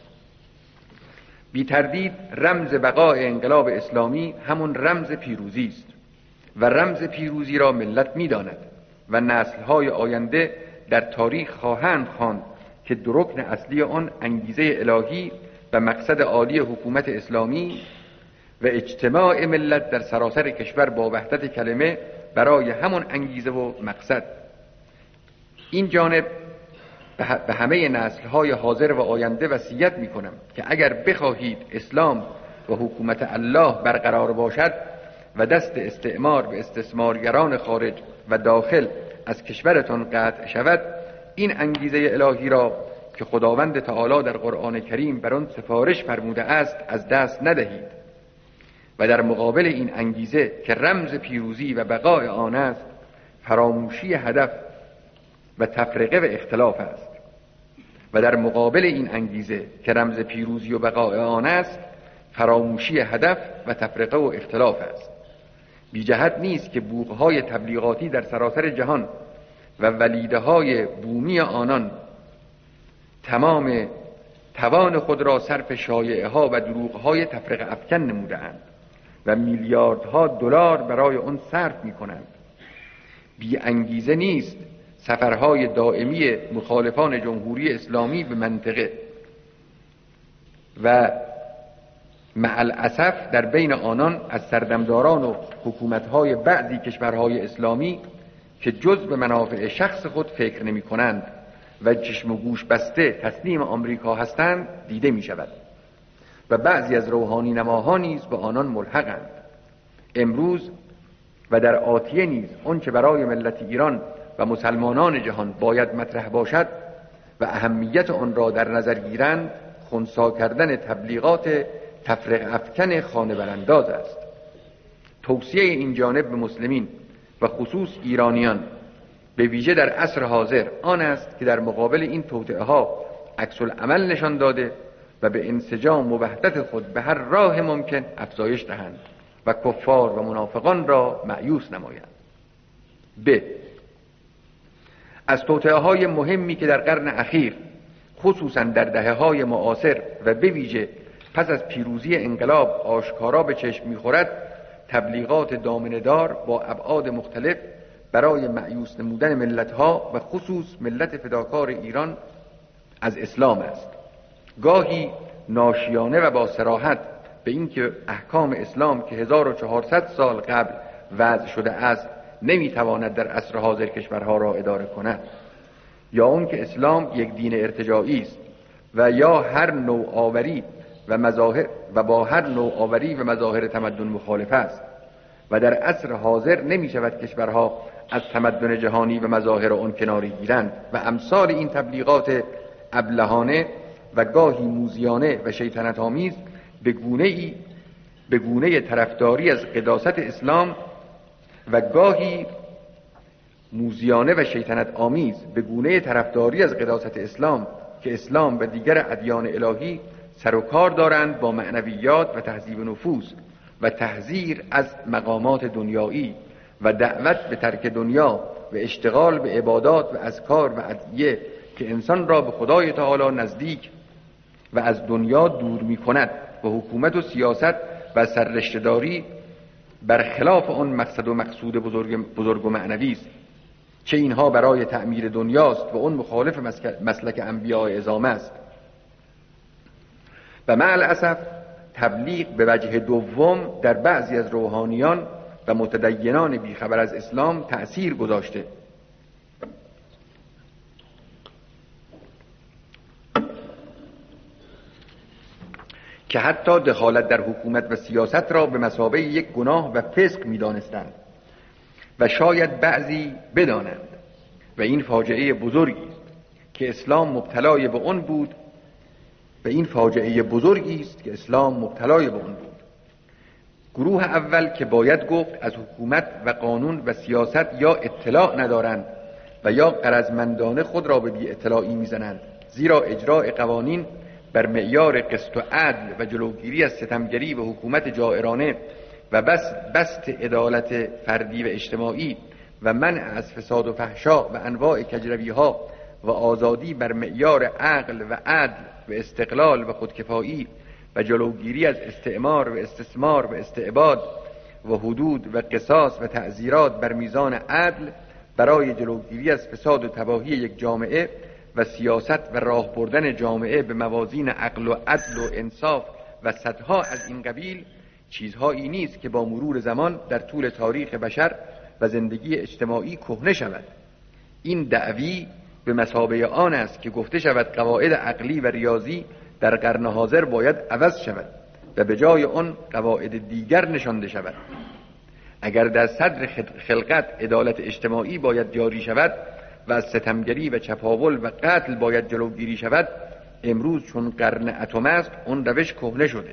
S2: بی تردید رمز بقای انقلاب اسلامی همون رمز پیروزی است و رمز پیروزی را ملت می‌داند و نسل‌های آینده در تاریخ خواهند خواند که دو رکن اصلی آن انگیزه الهی و مقصد عالی حکومت اسلامی و اجتماع ملت در سراسر کشور با وحدت کلمه برای همون انگیزه و مقصد. این جانب به همه نسل‌های حاضر و آینده وصیت می‌کنم که اگر بخواهید اسلام و حکومت الله برقرار باشد و دست استعمار و استثمارگران خارج و داخل از کشورتان قطع شود، این انگیزه الهی را که خداوند تعالی در قرآن کریم بر آن سفارش فرموده است از دست ندهید و در مقابل این انگیزه که رمز پیروزی و بقای آن است فراموشی هدف و تفرقه و اختلاف است و در مقابل این انگیزه که رمز پیروزی و بقای آن است فراموشی هدف و تفرقه و اختلاف است. بی جهت نیست که بوقهای تبلیغاتی در سراسر جهان و ولیده های بومی آنان تمام توان خود را صرف شایعه ها و دروغ های تفرقه افکن نموده اند و میلیاردها دلار برای آن صرف می کنند. بی انگیزه نیست سفرهای دائمی مخالفان جمهوری اسلامی به منطقه و مع الاسف در بین آنان از سردمداران و حکومتهای بعضی کشورهای اسلامی که جز به منافع شخص خود فکر نمی کنند و چشم و گوش بسته تسلیم آمریکا هستند دیده می شود و بعضی از روحانی نماها نیز به آنان ملحقند. امروز و در آتیه نیز اون که برای ملت ایران و مسلمانان جهان باید مطرح باشد و اهمیت آن را در نظر گیرند خنثی کردن تبلیغات تفرقه افکن خانه برانداز است. توصیه این جانب به مسلمین و خصوص ایرانیان به ویژه در عصر حاضر آن است که در مقابل این توطئه ها عکس العمل نشان داده و به انسجام و وحدت خود به هر راه ممکن افزایش دهند و کفار و منافقان را مأیوس نمایند. ب. از توطئه های مهمی که در قرن اخیر خصوصا در دهه های معاصر و به ویژه پس از پیروزی انقلاب آشکارا به چشم می‌خورد تبلیغات دامنه‌دار با ابعاد مختلف برای مأیوس نمودن ملت‌ها و خصوص ملت فداکار ایران از اسلام است. گاهی ناشیانه و با صراحت به اینکه احکام اسلام که هزار و چهارصد سال قبل وضع شده است نمیتواند در عصر حاضر کشورها را اداره کند، یا اون که اسلام یک دین ارتجاعی است و یا هر نوع آوری و مظاهر و با هر نوع آوری و مظاهر تمدن مخالف است و در عصر حاضر نمی شود کشورها از تمدن جهانی و مظاهر آن کناری گیرند و امثال این تبلیغات ابلهانه و گاهی موذیانه و شیطنت آمیز به گونه‌ای به گونه طرفداری از قداست اسلام و گاهی موذیانه و شیطنت آمیز به گونه طرفداری از قداست اسلام که اسلام و دیگر ادیان الهی سر و کار دارند با معنویات و تهذیب نفوس و تحذیر از مقامات دنیایی و دعوت به ترک دنیا و اشتغال به عبادات و اذکار و ادعیه که انسان را به خدای تعالی نزدیک و از دنیا دور می کند و حکومت و سیاست و سررشته‌داری برخلاف آن مقصد و مقصود بزرگ, بزرگ و معنوی است، چه اینها برای تعمیر دنیاست و اون مخالف مسلک انبیاء عظام است. و مع الاسف تبلیغ به وجه دوم در بعضی از روحانیان و متدینان بیخبر از اسلام تأثیر گذاشته که حتی دخالت در حکومت و سیاست را به مثابه یک گناه و فسق می‌دانستند و شاید بعضی بدانند و این فاجعه بزرگی است که اسلام مبتلای به آن بود و این فاجعه بزرگی است که اسلام مبتلای به آن بود. گروه اول که باید گفت از حکومت و قانون و سیاست یا اطلاع ندارند و یا غرضمندانه خود را به بی اطلاعی میزنند، زیرا اجراء قوانین بر معیار قسط و عدل و جلوگیری از ستمگری و حکومت جائرانه و بس بسط عدالت فردی و اجتماعی و منع از فساد و فحشا و انواع کجروی ها و آزادی بر معیار عقل و عدل و استقلال و خودکفایی و جلوگیری از استعمار و استثمار و استعباد و حدود و قصاص و تعزیرات بر میزان عدل برای جلوگیری از فساد و تباهی یک جامعه و سیاست و راه بردن جامعه به موازین عقل و عدل و انصاف و صدها از این قبیل چیزهایی نیست که با مرور زمان در طول تاریخ بشر و زندگی اجتماعی کهنه شود. این دعوی به مثابه آن است که گفته شود قواعد عقلی و ریاضی در قرن حاضر باید عوض شود و به جای آن قواعد دیگر نشانده شود. اگر در صدر خلقت عدالت اجتماعی باید جاری شود و از ستمگری و چپاول و قتل باید جلوگیری شود، امروز چون قرن اتم است اون روش کهنه شده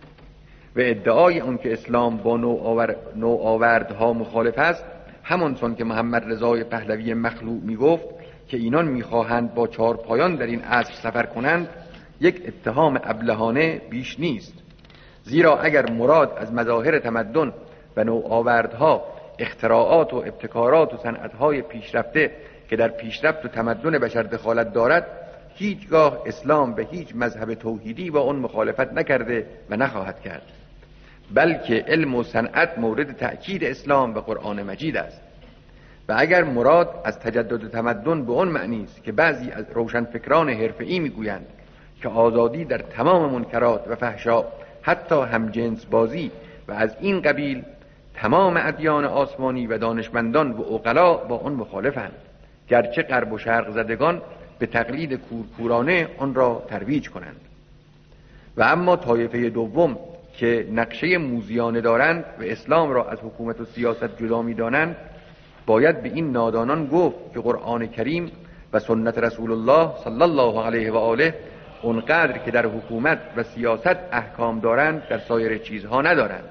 S2: و ادعای اون که اسلام با نوآور نوآوردها مخالف است، همانطور که محمد رضای پهلوی مخلوع میگفت که اینان میخواهند با چهار پایان در این عصر سفر کنند، یک اتهام ابلهانه بیش نیست. زیرا اگر مراد از مظاهر تمدن و نوآوردها اختراعات و ابتکارات و صنعت‌های پیشرفته که در پیشرفت و تمدن بشر دخالت دارد، هیچگاه اسلام به هیچ مذهب توحیدی با آن مخالفت نکرده و نخواهد کرد، بلکه علم و صنعت مورد تأکید اسلام و قرآن مجید است. و اگر مراد از تجدد تمدن به آن معنی است که بعضی از روشنفکران حرفه‌ای میگویند که آزادی در تمام منکرات و فحشا، حتی همجنس بازی و از این قبیل، تمام ادیان آسمانی و دانشمندان و عقلا با آن مخالفند، گرچه غرب و شرق زدگان به تقلید کورکورانه آن را ترویج کنند. و اما طایفه دوم که نقشه موذیانه دارند و اسلام را از حکومت و سیاست جدا می‌دانند، باید به این نادانان گفت که قرآن کریم و سنت رسول الله صلی الله علیه و آله اونقدر که در حکومت و سیاست احکام دارند در سایر چیزها ندارند،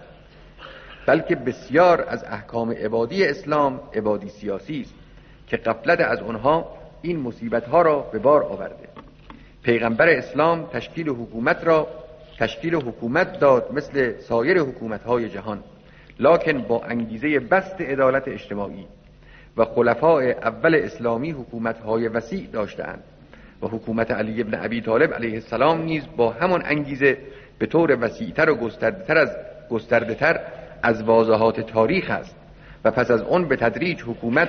S2: بلکه بسیار از احکام عبادی اسلام عبادی سیاسی است که غفلت از آنها این مصیبت‌ها را به بار آورده. پیغمبر اسلام تشکیل حکومت را تشکیل حکومت داد مثل سایر حکومت‌های جهان، لکن با انگیزه بسط عدالت اجتماعی، و خلفاء اول اسلامی حکومت‌های وسیع داشتند و حکومت علی ابن ابی طالب علیه السلام نیز با همان انگیزه به طور وسیع‌تر و گسترده‌تر از گسترده‌تر از واضحات تاریخ است و پس از آن به تدریج حکومت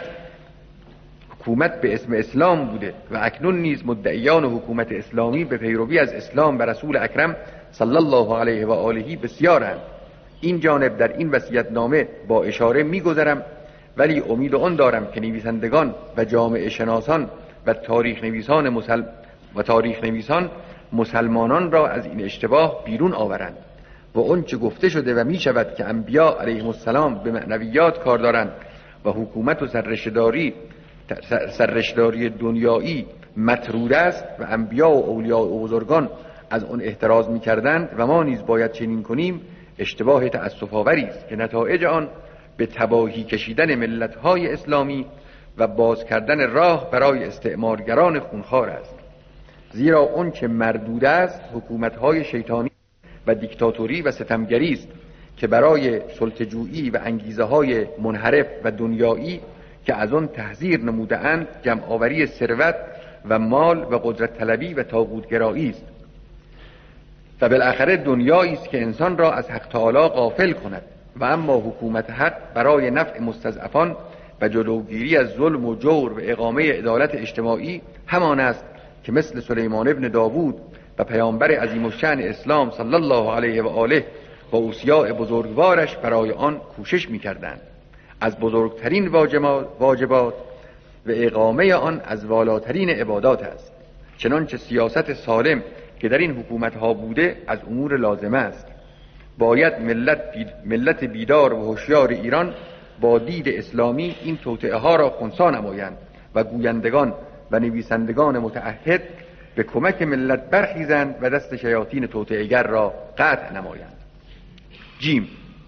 S2: حکومت به اسم اسلام بوده و اکنون نیز مدعیان حکومت اسلامی به پیروی از اسلام و رسول اکرم صلی الله علیه و آله بسیارند. این جانب در این وصیت‌نامه با اشاره می‌گذرم، ولی امید آن دارم که نویسندگان و جامعه شناسان و تاریخ نویسان مسل... و تاریخ نویسان مسلمانان را از این اشتباه بیرون آورند و اون چه گفته شده و می شود که انبیا علیهم السلام به معنویات کار دارند و حکومت و سررشته‌داری سررشته‌داری دنیایی مطرود است و انبیا و اولیاء و بزرگان از اون احتراز می کردند و ما نیز باید چنین کنیم، اشتباه تأسف آوری است که نتایج آن به تباهی کشیدن ملت‌های اسلامی و باز کردن راه برای استعمارگران خونخوار است. زیرا اون که مردود است حکومت‌های شیطانی و دیکتاتوری و ستمگری است که برای سلطه‌جویی و انگیزه‌های منحرف و دنیایی که از آن تحذیر نموده‌اند جمع‌آوری ثروت و مال و قدرت طلبی و طاغوت‌گرایی است. و بالاخره دنیایی است که انسان را از حق تعالی غافل کند و اما حکومت حق برای نفع مستضعفان و جلوگیری از ظلم و جور و اقامه عدالت اجتماعی همان است که مثل سلیمان ابن داوود و پیامبر عظیم الشأن اسلام صلی الله علیه و آله و اوصیاء بزرگوارش برای آن کوشش می‌کردند. از بزرگترین واجبات و اقامه آن از والاترین عبادات است، چنانچه سیاست سالم که در این حکومت ها بوده از امور لازمه است. باید ملت, بید ملت بیدار و هوشیار ایران با دید اسلامی این توطئه ها را خنثی نمایند و گویندگان و نویسندگان متعهد به کمک ملت برخیزند و دست شیاطین توطئه‌گر را قطع نمایند. جیم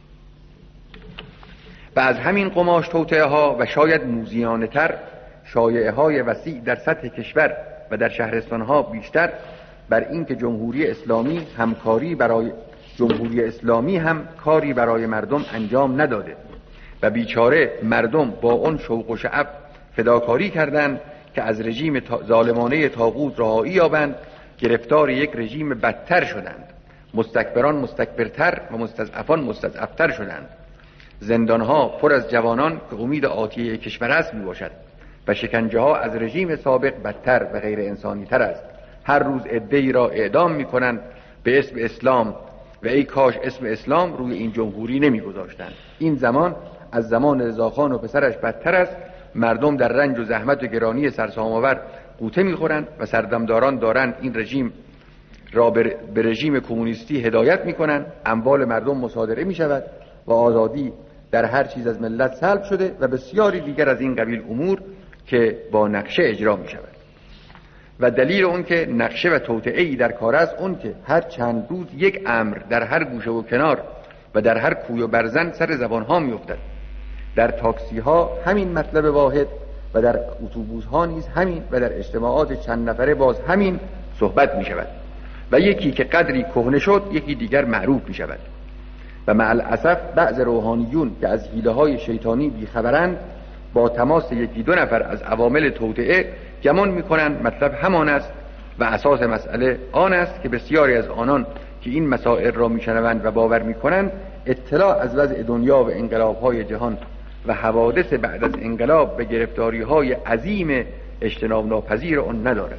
S2: و از همین قماش توطئه ها و شاید موذیانه تر شایعه های وسیع در سطح کشور و در شهرستان ها بیشتر بر این که جمهوری اسلامی همکاری برای جمهوری اسلامی هم کاری برای مردم انجام نداده و بیچاره مردم با اون شوق و شعف فداکاری کردند که از رژیم ظالمانه طاغوت رهایی یابند، گرفتار یک رژیم بدتر شدند. مستکبران مستکبرتر و مستضعفان مستضعفتر شدند. زندانها پر از جوانان که امید آتیه کشور است می باشد و شکنجه ها از رژیم سابق بدتر و غیر انسانی تر است. هر روز عده‌ای را اعدام می کنند به اسم اسلام و ای کاش اسم اسلام روی این جمهوری نمی گذاشتند. این زمان از زمان رضاخان و پسرش بدتر است. مردم در رنج و زحمت و گرانی سرسام‌آور قوطه می‌خورند و سردمداران دارند این رژیم را به رژیم کمونیستی هدایت می‌کنند. اموال مردم مصادره می‌شود و آزادی در هر چیز از ملت سلب شده و بسیاری دیگر از این قبیل امور که با نقشه اجرا می‌شود. و دلیل اون که نقشه و توطئه‌ای در کار است اون که هر چند روز یک امر در هر گوشه و کنار و در هر کوی و برزن سر زبان‌ها می‌افتد. در تاکسی ها همین مطلب واحد و در اتوبوس ها نیز همین و در اجتماعات چند نفره باز همین صحبت می شود و یکی که قدری کهنه شد یکی دیگر معروف می شود و مع الاسف بعض روحانیون که از حیله های شیطانی بیخبرند با تماس یکی دو نفر از عوامل توطئه گمان می کنند مطلب همان است و اساس مسئله آن است که بسیاری از آنان که این مسائل را می شنوند و باور می کنند اطلاع از وضع دنیا و انقلاب های جهان و حوادث بعد از انقلاب به گرفتاری های عظیم اجتناب ناپذیر آن ندارد.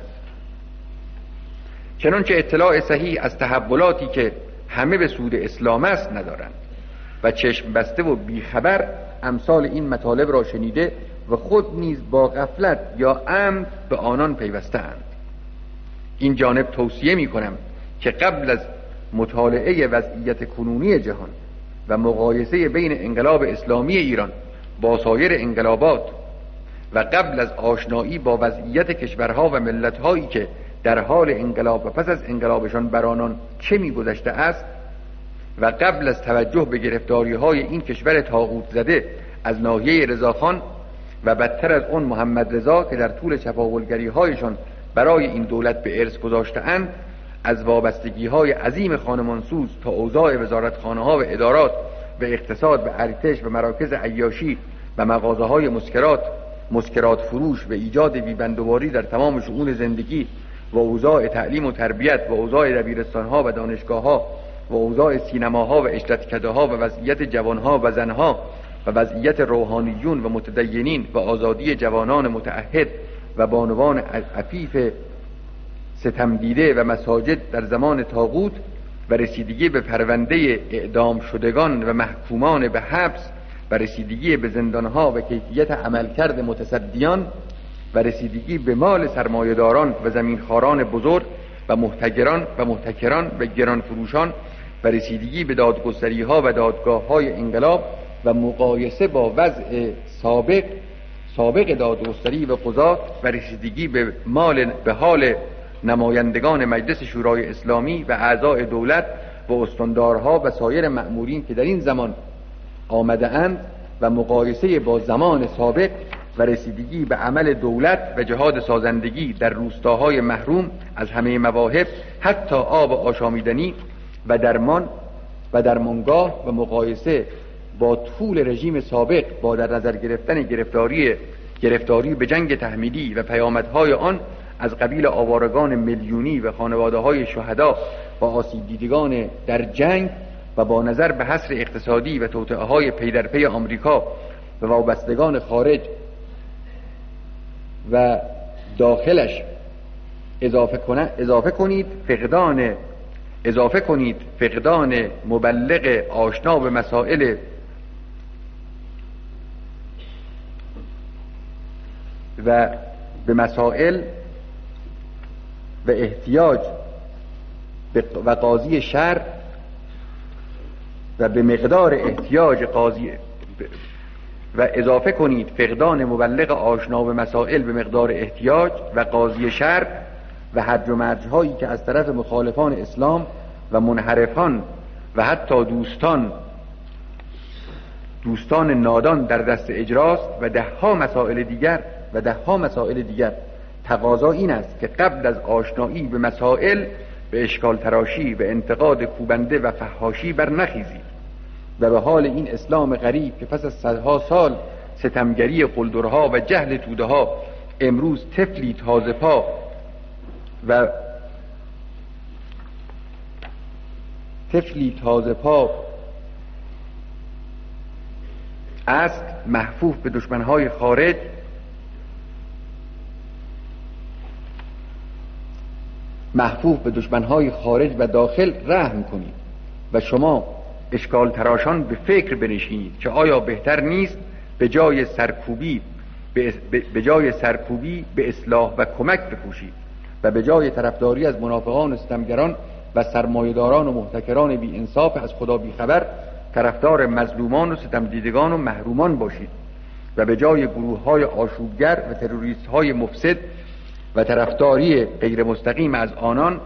S2: چنانچه اطلاع صحیح از تحولاتی که همه به سود اسلام است ندارند و چشم بسته و بیخبر امثال این مطالب را شنیده و خود نیز با غفلت یا عمد به آنان پیوسته اند. این جانب توصیه می کنم که قبل از مطالعه وضعیت کنونی جهان و مقایسه بین انقلاب اسلامی ایران با سایر انقلابات و قبل از آشنایی با وضعیت کشورها و ملت‌هایی که در حال انقلاب و پس از انقلابشان بر آنان چه می‌گذشته است و قبل از توجه به گرفتاری‌های این کشور طاغوت زده از ناحیه رضاخان و بدتر از اون محمد رضا که در طول چپاولگری‌هایشان برای این دولت به ارث گذاشته‌اند، از وابستگی‌های عظیم خانمانسوز تا اوضاع وزارتخانه‌ها و ادارات و اقتصاد و ارتش و مراکز عیاشی و مغازه‌های مسکرات مسکرات فروش و ایجاد بیبندوباری در تمام شؤون زندگی و اوضاع تعلیم و تربیت و اوضاع دبیرستان‌ها و دانشگاه‌ها و اوضاع سینماها و اشتراک‌ده‌ها و وضعیت جوان‌ها و زن‌ها و وضعیت روحانیون و متدینین و آزادی جوانان متعهد و بانوان عفیف ستمدیده و مساجد در زمان طاغوت و رسیدگی به پرونده اعدام شدگان و محکومان به حبس و رسیدگی به زندانها و کیفیت عملکرد متصدیان و رسیدگی به مال سرمایه‌داران و زمینخواران بزرگ و محتکران و محتکران و گران فروشان و رسیدگی به دادگستری‌ها و دادگاه‌های انقلاب و مقایسه با وضع سابق سابق دادگستری و قضات و رسیدگی به مال به حال نمایندگان مجلس شورای اسلامی و اعضای دولت و استاندارها و سایر مأمورین که در این زمان آمده اند و مقایسه با زمان سابق و رسیدگی به عمل دولت و جهاد سازندگی در روستاهای محروم از همه مواهب حتی آب آشامیدنی و درمان و درمانگاه و مقایسه با طول رژیم سابق با در نظر گرفتن گرفتاری گرفتاری به جنگ تحمیلی و پیامدهای آن از قبیل آوارگان میلیونی و خانواده های شهدا و آسیب دیدگان در جنگ و با نظر به حصر اقتصادی و توطئه های پی در پی آمریکا و وابستگان خارج و داخلش اضافه کنه اضافه کنید فقدان اضافه کنید فقدان مبلغ آشنا به مسائل و به مسائل و احتیاج و قاضی شرع و به مقدار احتیاج قاضی و اضافه کنید فقدان مبلغ آشنا به مسائل به مقدار احتیاج و قاضی شرع و هرج و مرج هایی که از طرف مخالفان اسلام و منحرفان و حتی دوستان دوستان نادان در دست اجراست و ده ها مسائل دیگر و ده ها مسائل دیگر. تقاضا این است که قبل از آشنایی به مسائل به اشکال تراشی و انتقاد کوبنده و فحاشی برنخیزید و به حال این اسلام غریب که پس از صدها سال ستمگری قلدرها و جهل توده ها امروز طفلی تازه پا و طفلی تازه پا است محفوف به دشمنهای خارج محفوف به دشمنهای خارج و داخل رحم کنید و شما اشکال تراشان به فکر بنشینید که آیا بهتر نیست به جای سرکوبی به, به جای سرکوبی به اصلاح و کمک بکوشید و به جای طرفداری از منافقان و ستمگران و سرمایه‌داران و محتکران بی انصاف از خدا بی خبر طرفدار مظلومان و ستمدیدگان و محرومان باشید و به جای گروه‌های آشوبگر و تروریست‌های مفسد و طرفداری غیر مستقیم از آنان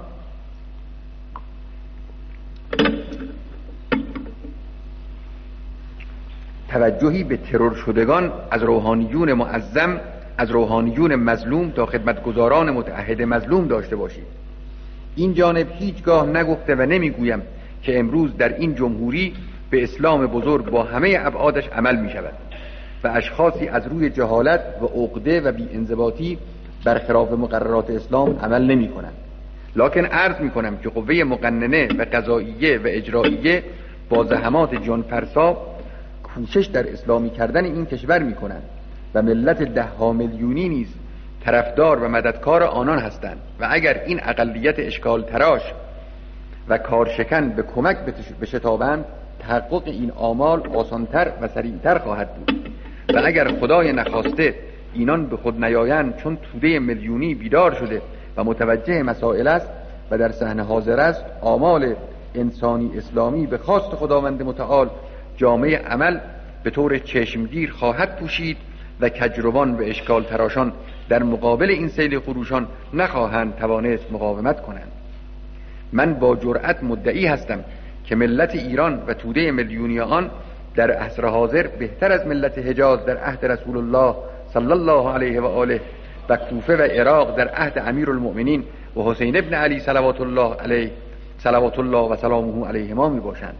S2: توجهی به ترور شدگان از روحانیون معظم از روحانیون مظلوم تا خدمتگزاران متعهد مظلوم داشته باشید. این جانب هیچگاه نگفته و نمیگویم که امروز در این جمهوری به اسلام بزرگ با همه ابعادش عمل می شود و اشخاصی از روی جهالت و عقده و بی انضباطی برخلاف مقررات اسلام عمل نمی کنند. لکن عرض می کنم که قوه مقننه و قضاییه و اجراییه با زحمات جانفرسا کوشش در اسلامی کردن این کشور می کنند و ملت ده ها میلیونی نیز طرفدار و مددکار آنان هستند و اگر این اقلیت اشکال تراش و کارشکن به کمک بشتابند تحقق این آمال آسانتر و سریعتر خواهد بود و اگر خدای نخواسته اینان به خود نیایند چون توده میلیونی بیدار شده و متوجه مسائل است و در صحنه حاضر است آمال انسانی اسلامی به خواست خداوند متعال جامعه عمل به طور چشمگیر خواهد پوشید و کجروان و اشکال تراشان در مقابل این سیل خروشان نخواهند توانست مقاومت کنند. من با جرأت مدعی هستم که ملت ایران و توده میلیونی آن در عصر حاضر بهتر از ملت حجاز در عهد رسول الله صلی الله علیه و آله و کوفه و عراق در عهد امیرالمؤمنین و حسین ابن علی صلوات الله علیه صلوات الله و سلامه علیهما می باشند.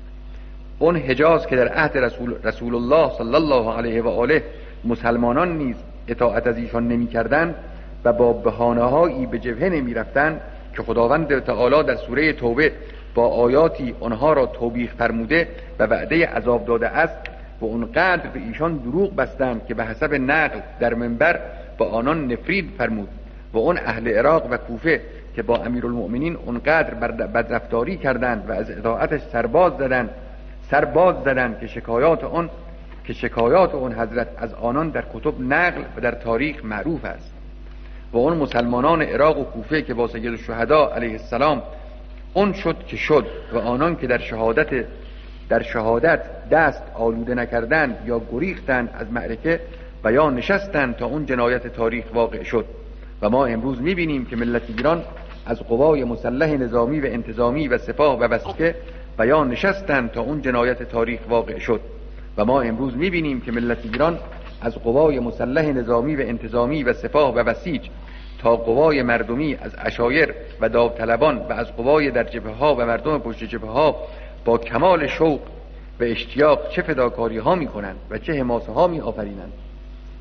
S2: اون حجاز که در عهد رسول, رسول الله صلی الله علیه و آله مسلمانان نیز اطاعت از ایشان نمی کردند و با بهانه‌هایی به جبهه نمی رفتند که خداوند تعالی در سوره توبه با آیاتی آنها را توبیخ فرموده و وعده عذاب داده است و اونقدر به ایشان دروغ بستند که به حسب نقل در منبر با آنان نفرین فرمود و اون اهل عراق و کوفه که با امیرالمؤمنین اونقدر بدرفتاری کردند و از اطاعتش سرباز زدند سرباز زدند که شکایات اون که شکایات اون حضرت از آنان در کتب نقل و در تاریخ معروف است و اون مسلمانان عراق و کوفه که با سید الشهدا علیه السلام اون شد که شد و آنان که در شهادت در شهادت دست آلوده نکردند یا گریختند از معرکه و یا نشستند تا اون جنایت تاریخ واقع شد و ما امروز میبینیم که ملت ایران از قوای مسلح نظامی و انتظامی و سپاه و وسیله و یا نشستند تا اون جنایت تاریخ واقع شد و ما امروز میبینیم که ملت ایران از قوای مسلح نظامی و انتظامی و سپاه و وسیج تا قوای مردمی از عشایر و داوطلبان و از قوای در جبهه ها و مردم پشت جبهه ها با کمال شوق و اشتیاق چه فداکاری ها می کنند و چه حماسه ها می آفرینند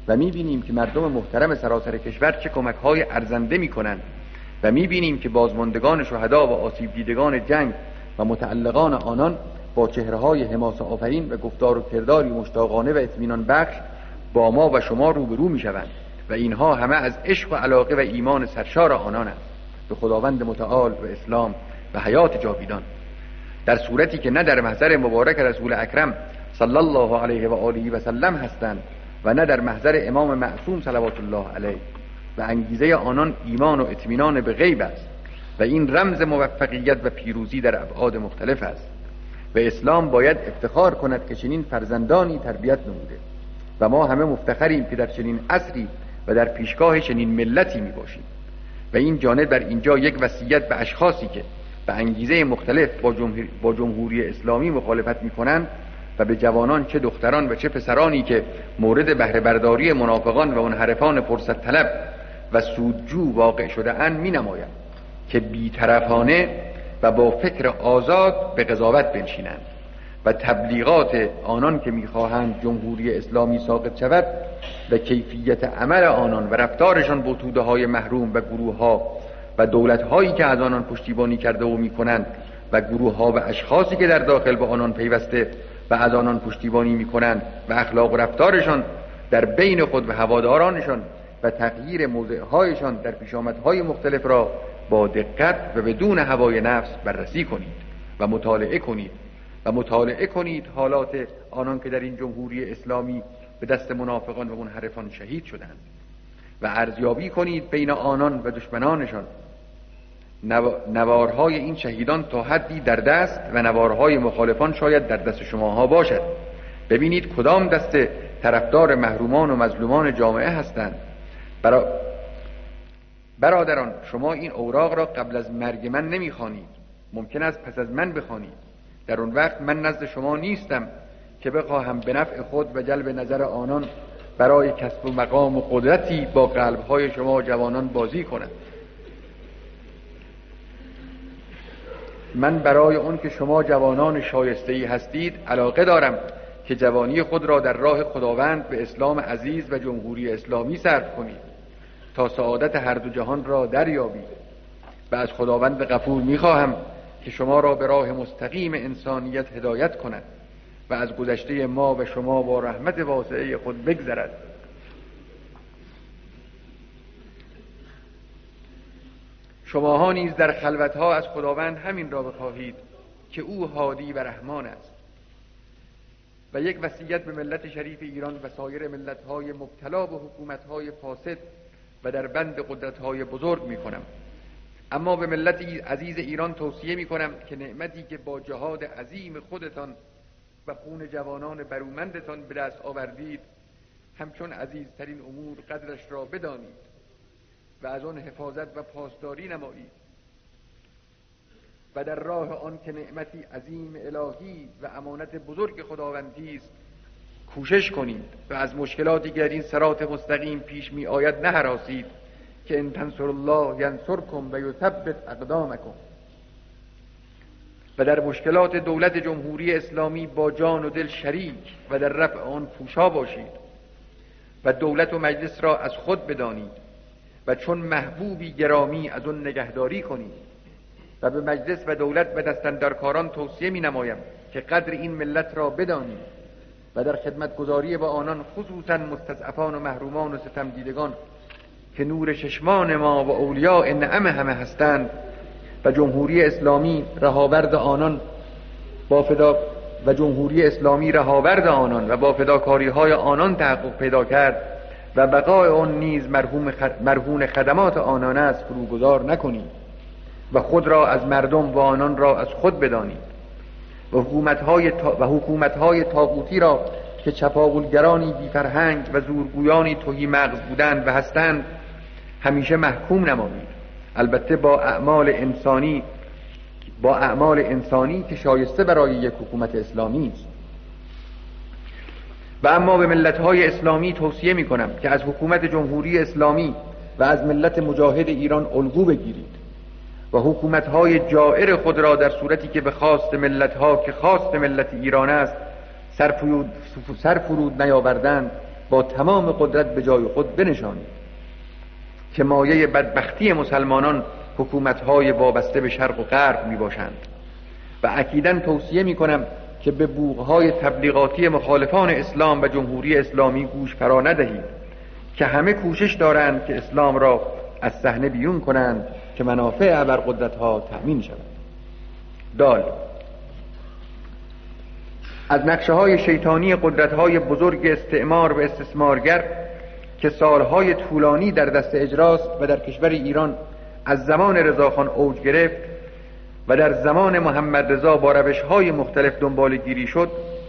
S2: و می‌بینیم که مردم محترم سراسر کشور چه کمک‌های ارزنده می‌کنند و می‌بینیم که بازماندگان شهدا و آسیب دیدگان جنگ و متعلقان آنان با چهره‌های حماسه آفرین و گفتار و کرداری مشتاقانه و اطمینان بخش با ما و شما روبرو می‌شوند و اینها همه از عشق و علاقه و ایمان سرشار آنان است به خداوند متعال و اسلام و حیات جاویدان، در صورتی که نه در محضر مبارک رسول اکرم صلی الله علیه و آله و سلم هستند و نه در محضر امام معصوم صلوات الله علیه و انگیزه آنان ایمان و اطمینان به غیب است و این رمز موفقیت و پیروزی در ابعاد مختلف است و اسلام باید افتخار کند که چنین فرزندانی تربیت نموده و ما همه مفتخریم که در چنین عصری و در پیشگاه چنین ملتی می باشیم و این جانب در اینجا یک وصیت به اشخاصی که به انگیزه مختلف با, جمهور... با جمهوری اسلامی مخالفت می کنند و به جوانان چه دختران و چه پسرانی که مورد بهره برداری منافقان و منحرفان فرصت طلب و سودجو واقع شده اند می نماید که بی‌طرفانه و با فکر آزاد به قضاوت بنشینند و تبلیغات آنان که می‌خواهند جمهوری اسلامی ساقط شود و کیفیت عمل آنان و رفتارشان با توده‌های محروم و گروه‌ها و دولت‌هایی که از آنان پشتیبانی کرده و می‌کنند و گروه‌ها و اشخاصی که در داخل با آنان پیوسته و از آنان پشتیبانی می‌کنند و اخلاق و رفتارشان در بین خود و هوادارانشان و تغییر موضع‌هایشان در پیشامدهای مختلف را با دقت و بدون هوای نفس بررسی کنید و مطالعه کنید و مطالعه کنید حالات آنان که در این جمهوری اسلامی به دست منافقان و منحرفان شهید شدند و ارزیابی کنید بین آنان و دشمنانشان نوارهای این شهیدان تا حدی در دست و نوارهای مخالفان شاید در دست شماها باشد. ببینید کدام دست طرفدار محرومان و مظلومان جامعه هستند. برا... برادران شما این اوراق را قبل از مرگ من نمیخوانید، ممکن است پس از من بخوانید. در اون وقت من نزد شما نیستم که بخواهم به نفع خود و جلب نظر آنان برای کسب و مقام و قدرتی با قلبهای شما جوانان بازی کنم. من برای اون که شما جوانان شایسته‌ای هستید علاقه دارم که جوانی خود را در راه خداوند به اسلام عزیز و جمهوری اسلامی صرف کنید تا سعادت هر دو جهان را دریابید و از خداوند غفور می‌خواهم که شما را به راه مستقیم انسانیت هدایت کند و از گذشته ما و شما با رحمت واسعه خود بگذرد. شماها نیز در خلوتها از خداوند همین را بخواهید که او هادی و رحمان است. و یک وصیت به ملت شریف ایران و سایر ملت‌های مبتلا به حکومت‌های فاسد و در بند قدرت‌های بزرگ می‌کنم. اما به ملت عزیز ایران توصیه می‌کنم که نعمتی که با جهاد عظیم خودتان و خون جوانان برومندتان به دست آوردید همچون عزیزترین امور قدرش را بدانید و از آن حفاظت و پاسداری نمایید و در راه آن که نعمتی عظیم الهی و امانت بزرگ خداوندی است کوشش کنید و از مشکلاتی که در این صراط مستقیم پیش می آید نهراسید که ان تنصر الله ینصرکم و یثبت اقدامکم. و در مشکلات دولت جمهوری اسلامی با جان و دل شریک و در رفع آن پوشا باشید و دولت و مجلس را از خود بدانید و چون محبوبی گرامی از آن نگهداری کنید و به مجلس و دولت و دستاندرکاران توصیه می نمایم که قدر این ملت را بدانید و در خدمتگزاری با آنان خصوصا مستضعفان و محرومان و ستم دیدگان که نور چشمان ما و اولیاء نعم همه هستند و جمهوری اسلامی رهاورد آنان با فدا و جمهوری اسلامی رهاورد آنان و با فداکاری های آنان تحقق پیدا کرد و بقای آن نیز مرهون خد... مرهون خدمات آنان است فروگذار نکنید و خود را از مردم و آنان را از خود بدانید و حکومت‌های تا... و حکومت‌های طاغوتی را که چپاولگرانی بی فرهنگ و زورگویانی تهی مغز بودند و هستند همیشه محکوم نمایید، البته با اعمال انسانی با اعمال انسانی که شایسته برای یک حکومت اسلامی است. و اما به ملت‌های اسلامی توصیه می‌کنم که از حکومت جمهوری اسلامی و از ملت مجاهد ایران الگو بگیرید و حکومت‌های جائر خود را در صورتی که به خواست ملت‌ها که خواست ملت ایران است سرفرود سرفرود نیاوردند با تمام قدرت به جای خود بنشانید که مایه بدبختی مسلمانان حکومت‌های وابسته به شرق و غرب میباشند و اکیداً توصیه میکنم که به بوقهای تبلیغاتی مخالفان اسلام و جمهوری اسلامی گوش فرا ندهید که همه کوشش دارند که اسلام را از صحنه بیرون کنند که منافع ابرقدرت‌ها تأمین شود. دال از نقشه‌های شیطانی قدرت‌های بزرگ استعمار و استثمارگر که سالهای طولانی در دست اجراست و در کشور ایران از زمان رضاخان اوج گرفت و در زمان محمد رضا با روش‌های مختلف دنبال گیری شد،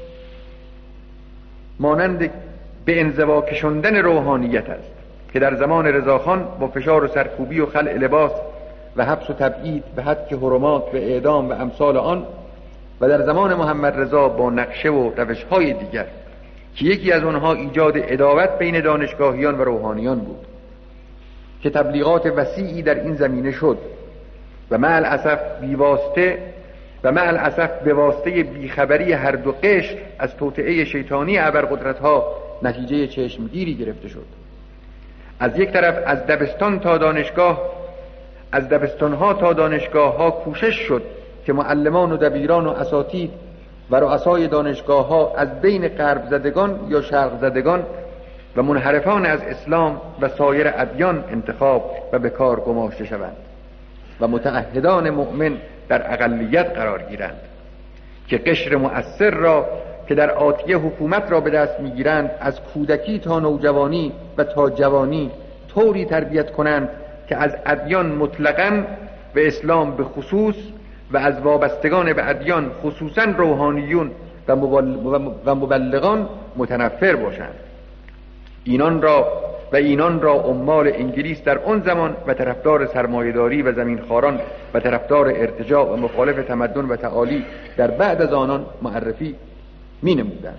S2: مانند به انزوا کشاندن روحانیت است که در زمان رضاخان با فشار و سرکوبی و خلع لباس و حبس و تبعید به حد حرمات و اعدام و امثال آن، و در زمان محمد رضا با نقشه و روش‌های دیگر که یکی از آنها ایجاد عداوت بین دانشگاهیان و روحانیان بود که تبلیغات وسیعی در این زمینه شد و مع الاسف بیواسطه و مع الاسف به واسطه بیخبری هر دو قشر از توطئه شیطانی ابرقدرت‌ها نتیجه چشمگیری گرفته شد. از یک طرف از دبستان تا دانشگاه از دبستان‌ها تا دانشگاه‌ها کوشش شد که معلمان و دبیران و اساتید و رؤسای دانشگاه‌ها از بین غرب زدگان یا شرق زدگان و منحرفان از اسلام و سایر ادیان انتخاب و به کار گماشته شوند و متعهدان مؤمن در اقلیت قرار گیرند که قشر مؤثر را که در آتیه حکومت را به دست میگیرند از کودکی تا نوجوانی و تا جوانی طوری تربیت کنند که از ادیان مطلقاً و اسلام به خصوص و از وابستگان به ادیان خصوصاً روحانیون و مبلغان متنفر باشند. اینان را و اینان را عمال انگلیس در آن زمان و طرفدار سرمایه‌داری و زمینخواران و طرفدار ارتجاع و مخالف تمدن و تعالی در بعد از آنان معرفی می نمودند.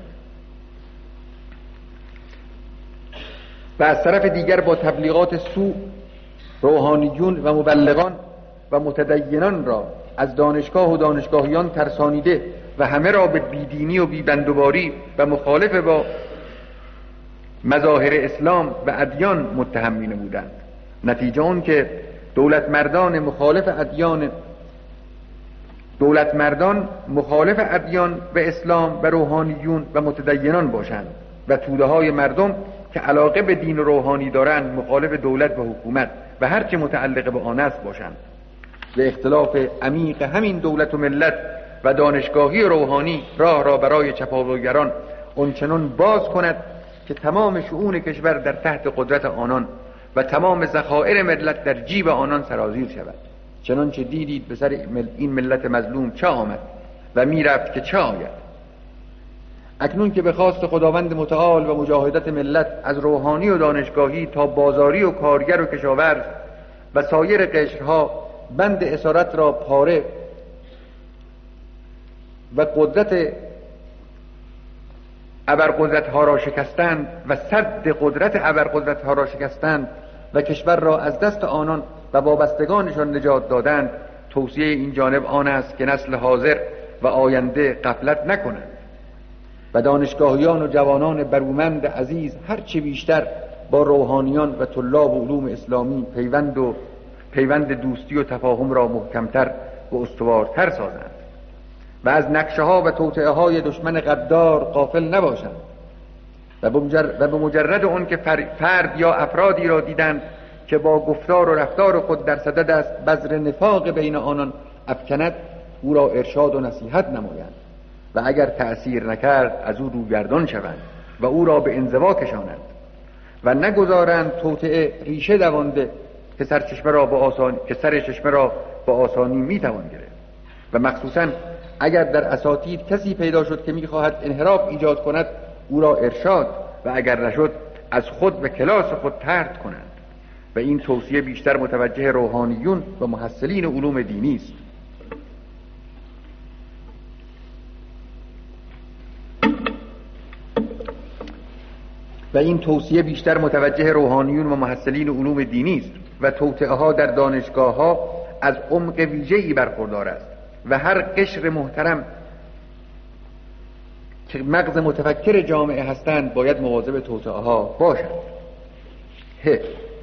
S2: و از طرف دیگر با تبلیغات سوء روحانیون و مبلغان و متدینان را از دانشگاه و دانشگاهیان ترسانیده و همه را به بیدینی و بیبندوباری و مخالف با مظاهر اسلام و ادیان متهم می نمودند. نتیجه آن که دولت مردان مخالف ادیان دولت مردان مخالف ادیان و اسلام و روحانیون و متدینان باشند و توده های مردم که علاقه به دین و روحانی دارند مخالف دولت و حکومت و هرچه متعلق به آن است باشند و اختلاف عمیق همین دولت و ملت و دانشگاهی روحانی راه را برای چپاولگران آنچنان باز کند که تمام شؤون کشور در تحت قدرت آنان و تمام ذخایر ملت در جیب آنان سرازیر شود، چنانچه دیدید به سر این ملت مظلوم چه آمد و میرفت که چه آید. اکنون که به خواست خداوند متعال و مجاهدت ملت از روحانی و دانشگاهی تا بازاری و کارگر و کشاورز و سایر قشرها بند اسارت را پاره و قدرت ابرقدرت‌ها را شکستند و سد قدرت ابرقدرت‌ها را شکستند و کشور را از دست آنان و وابستگانشان نجات دادند، توصیه این جانب آن است که نسل حاضر و آینده غفلت نکنند و دانشگاهیان و جوانان برومند عزیز هرچه بیشتر با روحانیان و طلاب علوم اسلامی پیوند و پیوند دوستی و تفاهم را محکمتر و استوارتر سازند و از نقشه ها و توطئه های دشمن غدار غافل نباشند و به مجرد اون که فرد یا افرادی را دیدند که با گفتار و رفتار خود در صدد است بذر نفاق بین آنان افکند، او را ارشاد و نصیحت نمایند و اگر تأثیر نکرد از او روگردان شوند و او را به انزوا کشانند و نگذارند توطئه ریشه دوانده که سر چشمه را با آسانی که سر چشمه را با آسانی میتوان گرفت. و مخصوصاً اگر در اساتید کسی پیدا شد که میخواهد انحراف ایجاد کند، او را ارشاد و اگر نشد از خود و کلاس خود طرد کنند. و این توصیه بیشتر متوجه روحانیون و محصلین علوم دینی است. و این توصیه بیشتر متوجه روحانیون و محصلین علوم دینی است و توطئه ها در دانشگاه ها از عمق ویژه‌ای برخوردار است و هر قشر محترم که مغز متفکر جامعه هستند باید مواظب توسعه ها باشند. ه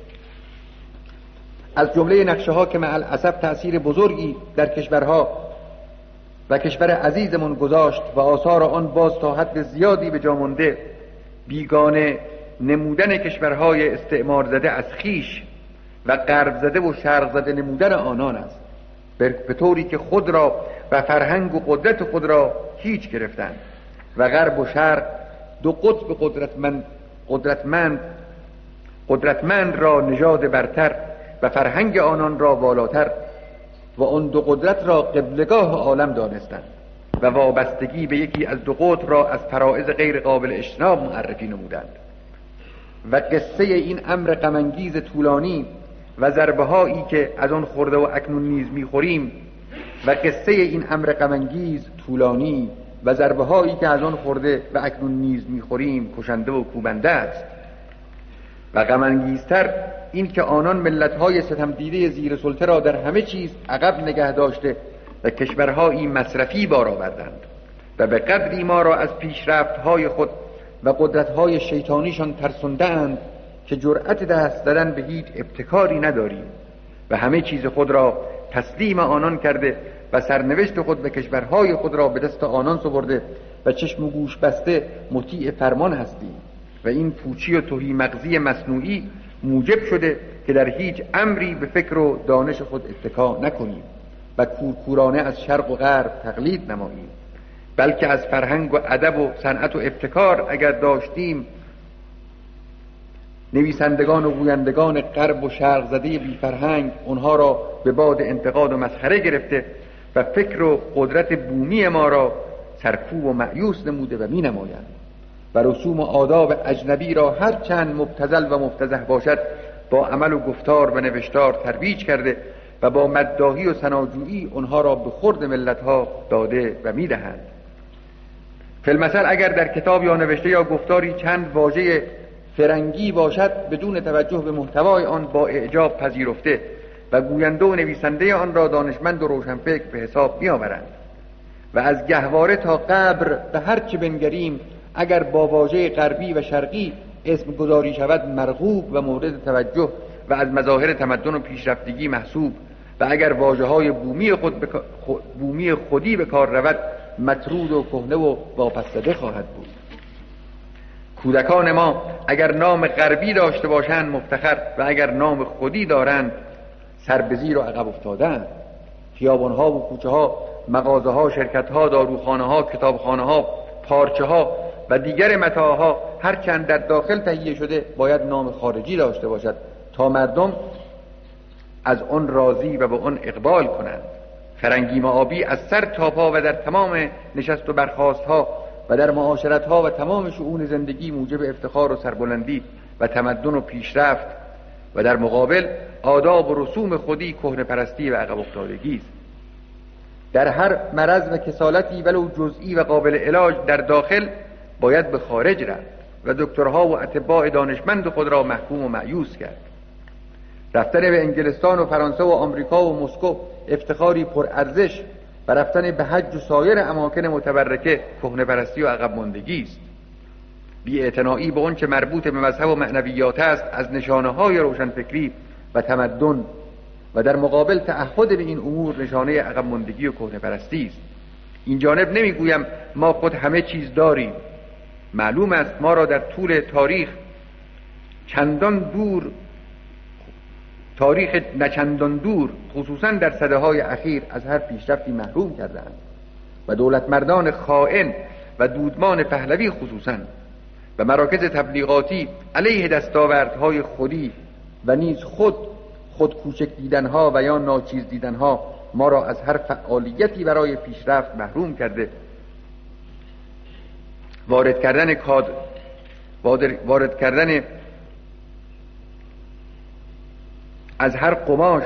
S2: از جمله نقشه ها که مع الاسف تأثیر بزرگی در کشورها و کشور عزیزمون گذاشت و آثار آن باز تا حد زیادی به جا مانده، بیگانه نمودن کشورهای استعمار زده از خیش و غرب زده و شرق زده نمودن آنان است، به طوری که خود را و فرهنگ و قدرت خود را هیچ گرفتند و غرب و شرق دو قطب قدرتمند قدرتمند قدرتمند را نژاد برتر و فرهنگ آنان را والاتر و آن دو قدرت را قبلگاه عالم دانستند و وابستگی به یکی از دو قطب را از فرائض غیر قابل اجتناب معرفی نمودند. و قصه این امر غم‌انگیز طولانی و ضربه هایی که از آن خورده و اکنون نیز میخوریم و قصه این امر غم‌انگیز طولانی و ضربه هایی که از آن خورده و اکنون نیز میخوریم کشنده و کوبنده است. و غم‌انگیزتر این که آنان ملت‌های ستم دیده زیر سلطه را در همه چیز عقب نگه داشته و کشورهایی مصرفی بار آوردند و به قدری ما را از پیشرفت‌های خود و قدرت‌های شیطانیشان ترساندند که جرأت دست زدن به هیچ ابتکاری نداریم و همه چیز خود را تسلیم آنان کرده و سرنوشت خود به کشورهای خود را به دست آنان سپرده و چشم و گوش بسته مطیع فرمان هستیم و این پوچی و تهی مغزی مصنوعی موجب شده که در هیچ امری به فکر و دانش خود اتکا نکنیم و کورکورانه از شرق و غرب تقلید نماییم، بلکه از فرهنگ و ادب و صنعت و ابتکار اگر داشتیم نویسندگان و گویندگان غرب و شرق زده بی فرهنگ اونها را به باد انتقاد و مسخره گرفته و فکر و قدرت بومی ما را سرکوب و مأیوس نموده و می نمایند و رسوم و آداب اجنبی را هر چند مبتذل و مفتضح باشد با عمل و گفتار و نوشتار ترویج کرده و با مداحی و ثناجویی اونها را به خورد ملت‌ها داده و می‌دهند. فی المثل اگر در کتاب یا نوشته یا گفتاری چند واژه فرنگی باشد بدون توجه به محتوای آن با اعجاب پذیرفته و گوینده و نویسنده آن را دانشمند و روشنفکر به حساب می‌آورند و از گهواره تا قبر به هر چه بنگریم اگر با واژه غربی و شرقی اسم گذاری شود مرغوب و مورد توجه و از مظاهر تمدن و پیشرفتگی محسوب و اگر واژه‌های بومی خود بک... بومی خودی به کار رود مطرود و کهنه و واپس‌زده خواهد بود. کودکان ما اگر نام غربی داشته باشند مفتخر و اگر نام خودی دارند سر به زیر و عقب افتادند. خیابان‌ها و کوچه‌ها، مغازه‌ها، شرکت‌ها، داروخانه‌ها، کتابخانه‌ها، پارچه‌ها و دیگر متاعها هر چند در داخل تهیه شده باید نام خارجی داشته باشد تا مردم از آن راضی و به آن اقبال کنند. فرنگی معابی از سر تا پا و در تمام نشست و برخاست‌ها و در معاشرت‌ها و تمام شؤون زندگی موجب افتخار و سربلندی و تمدن و پیشرفت و در مقابل آداب و رسوم خودی کهنه پرستی و عقب افتادگی است. در هر مرض و کسالتی ولو جزئی و قابل علاج در داخل باید به خارج رفت و دکترها و اطباء دانشمند خود را محکوم و مأیوس کرد. رفتن به انگلستان و فرانسه و آمریکا و مسکو افتخاری پر ارزش و رفتن به حج و سایر اماکن متبرکه کهنه پرستی و عقب ماندگی است. بی‌اعتنایی به آنچه مربوط به مذهب و معنویات است از نشانه‌های روشنفکری و تمدن و در مقابل تعهد به این امور نشانه عقب ماندگی و کهنه پرستی است. این جانب نمیگویم ما خود همه چیز داریم. معلوم است ما را در طول تاریخ چندان دور تاریخ نچندان دور خصوصا در سده‌های اخیر از هر پیشرفتی محروم کردند و دولتمردان خائن و دودمان پهلوی خصوصا و مراکز تبلیغاتی علیه دستاوردهای خودی و نیز خود خود کوچک دیدنها و یا ناچیز دیدنها ما را از هر فعالیتی برای پیشرفت محروم کرده. وارد کردن کاد وارد کردن از هر قماش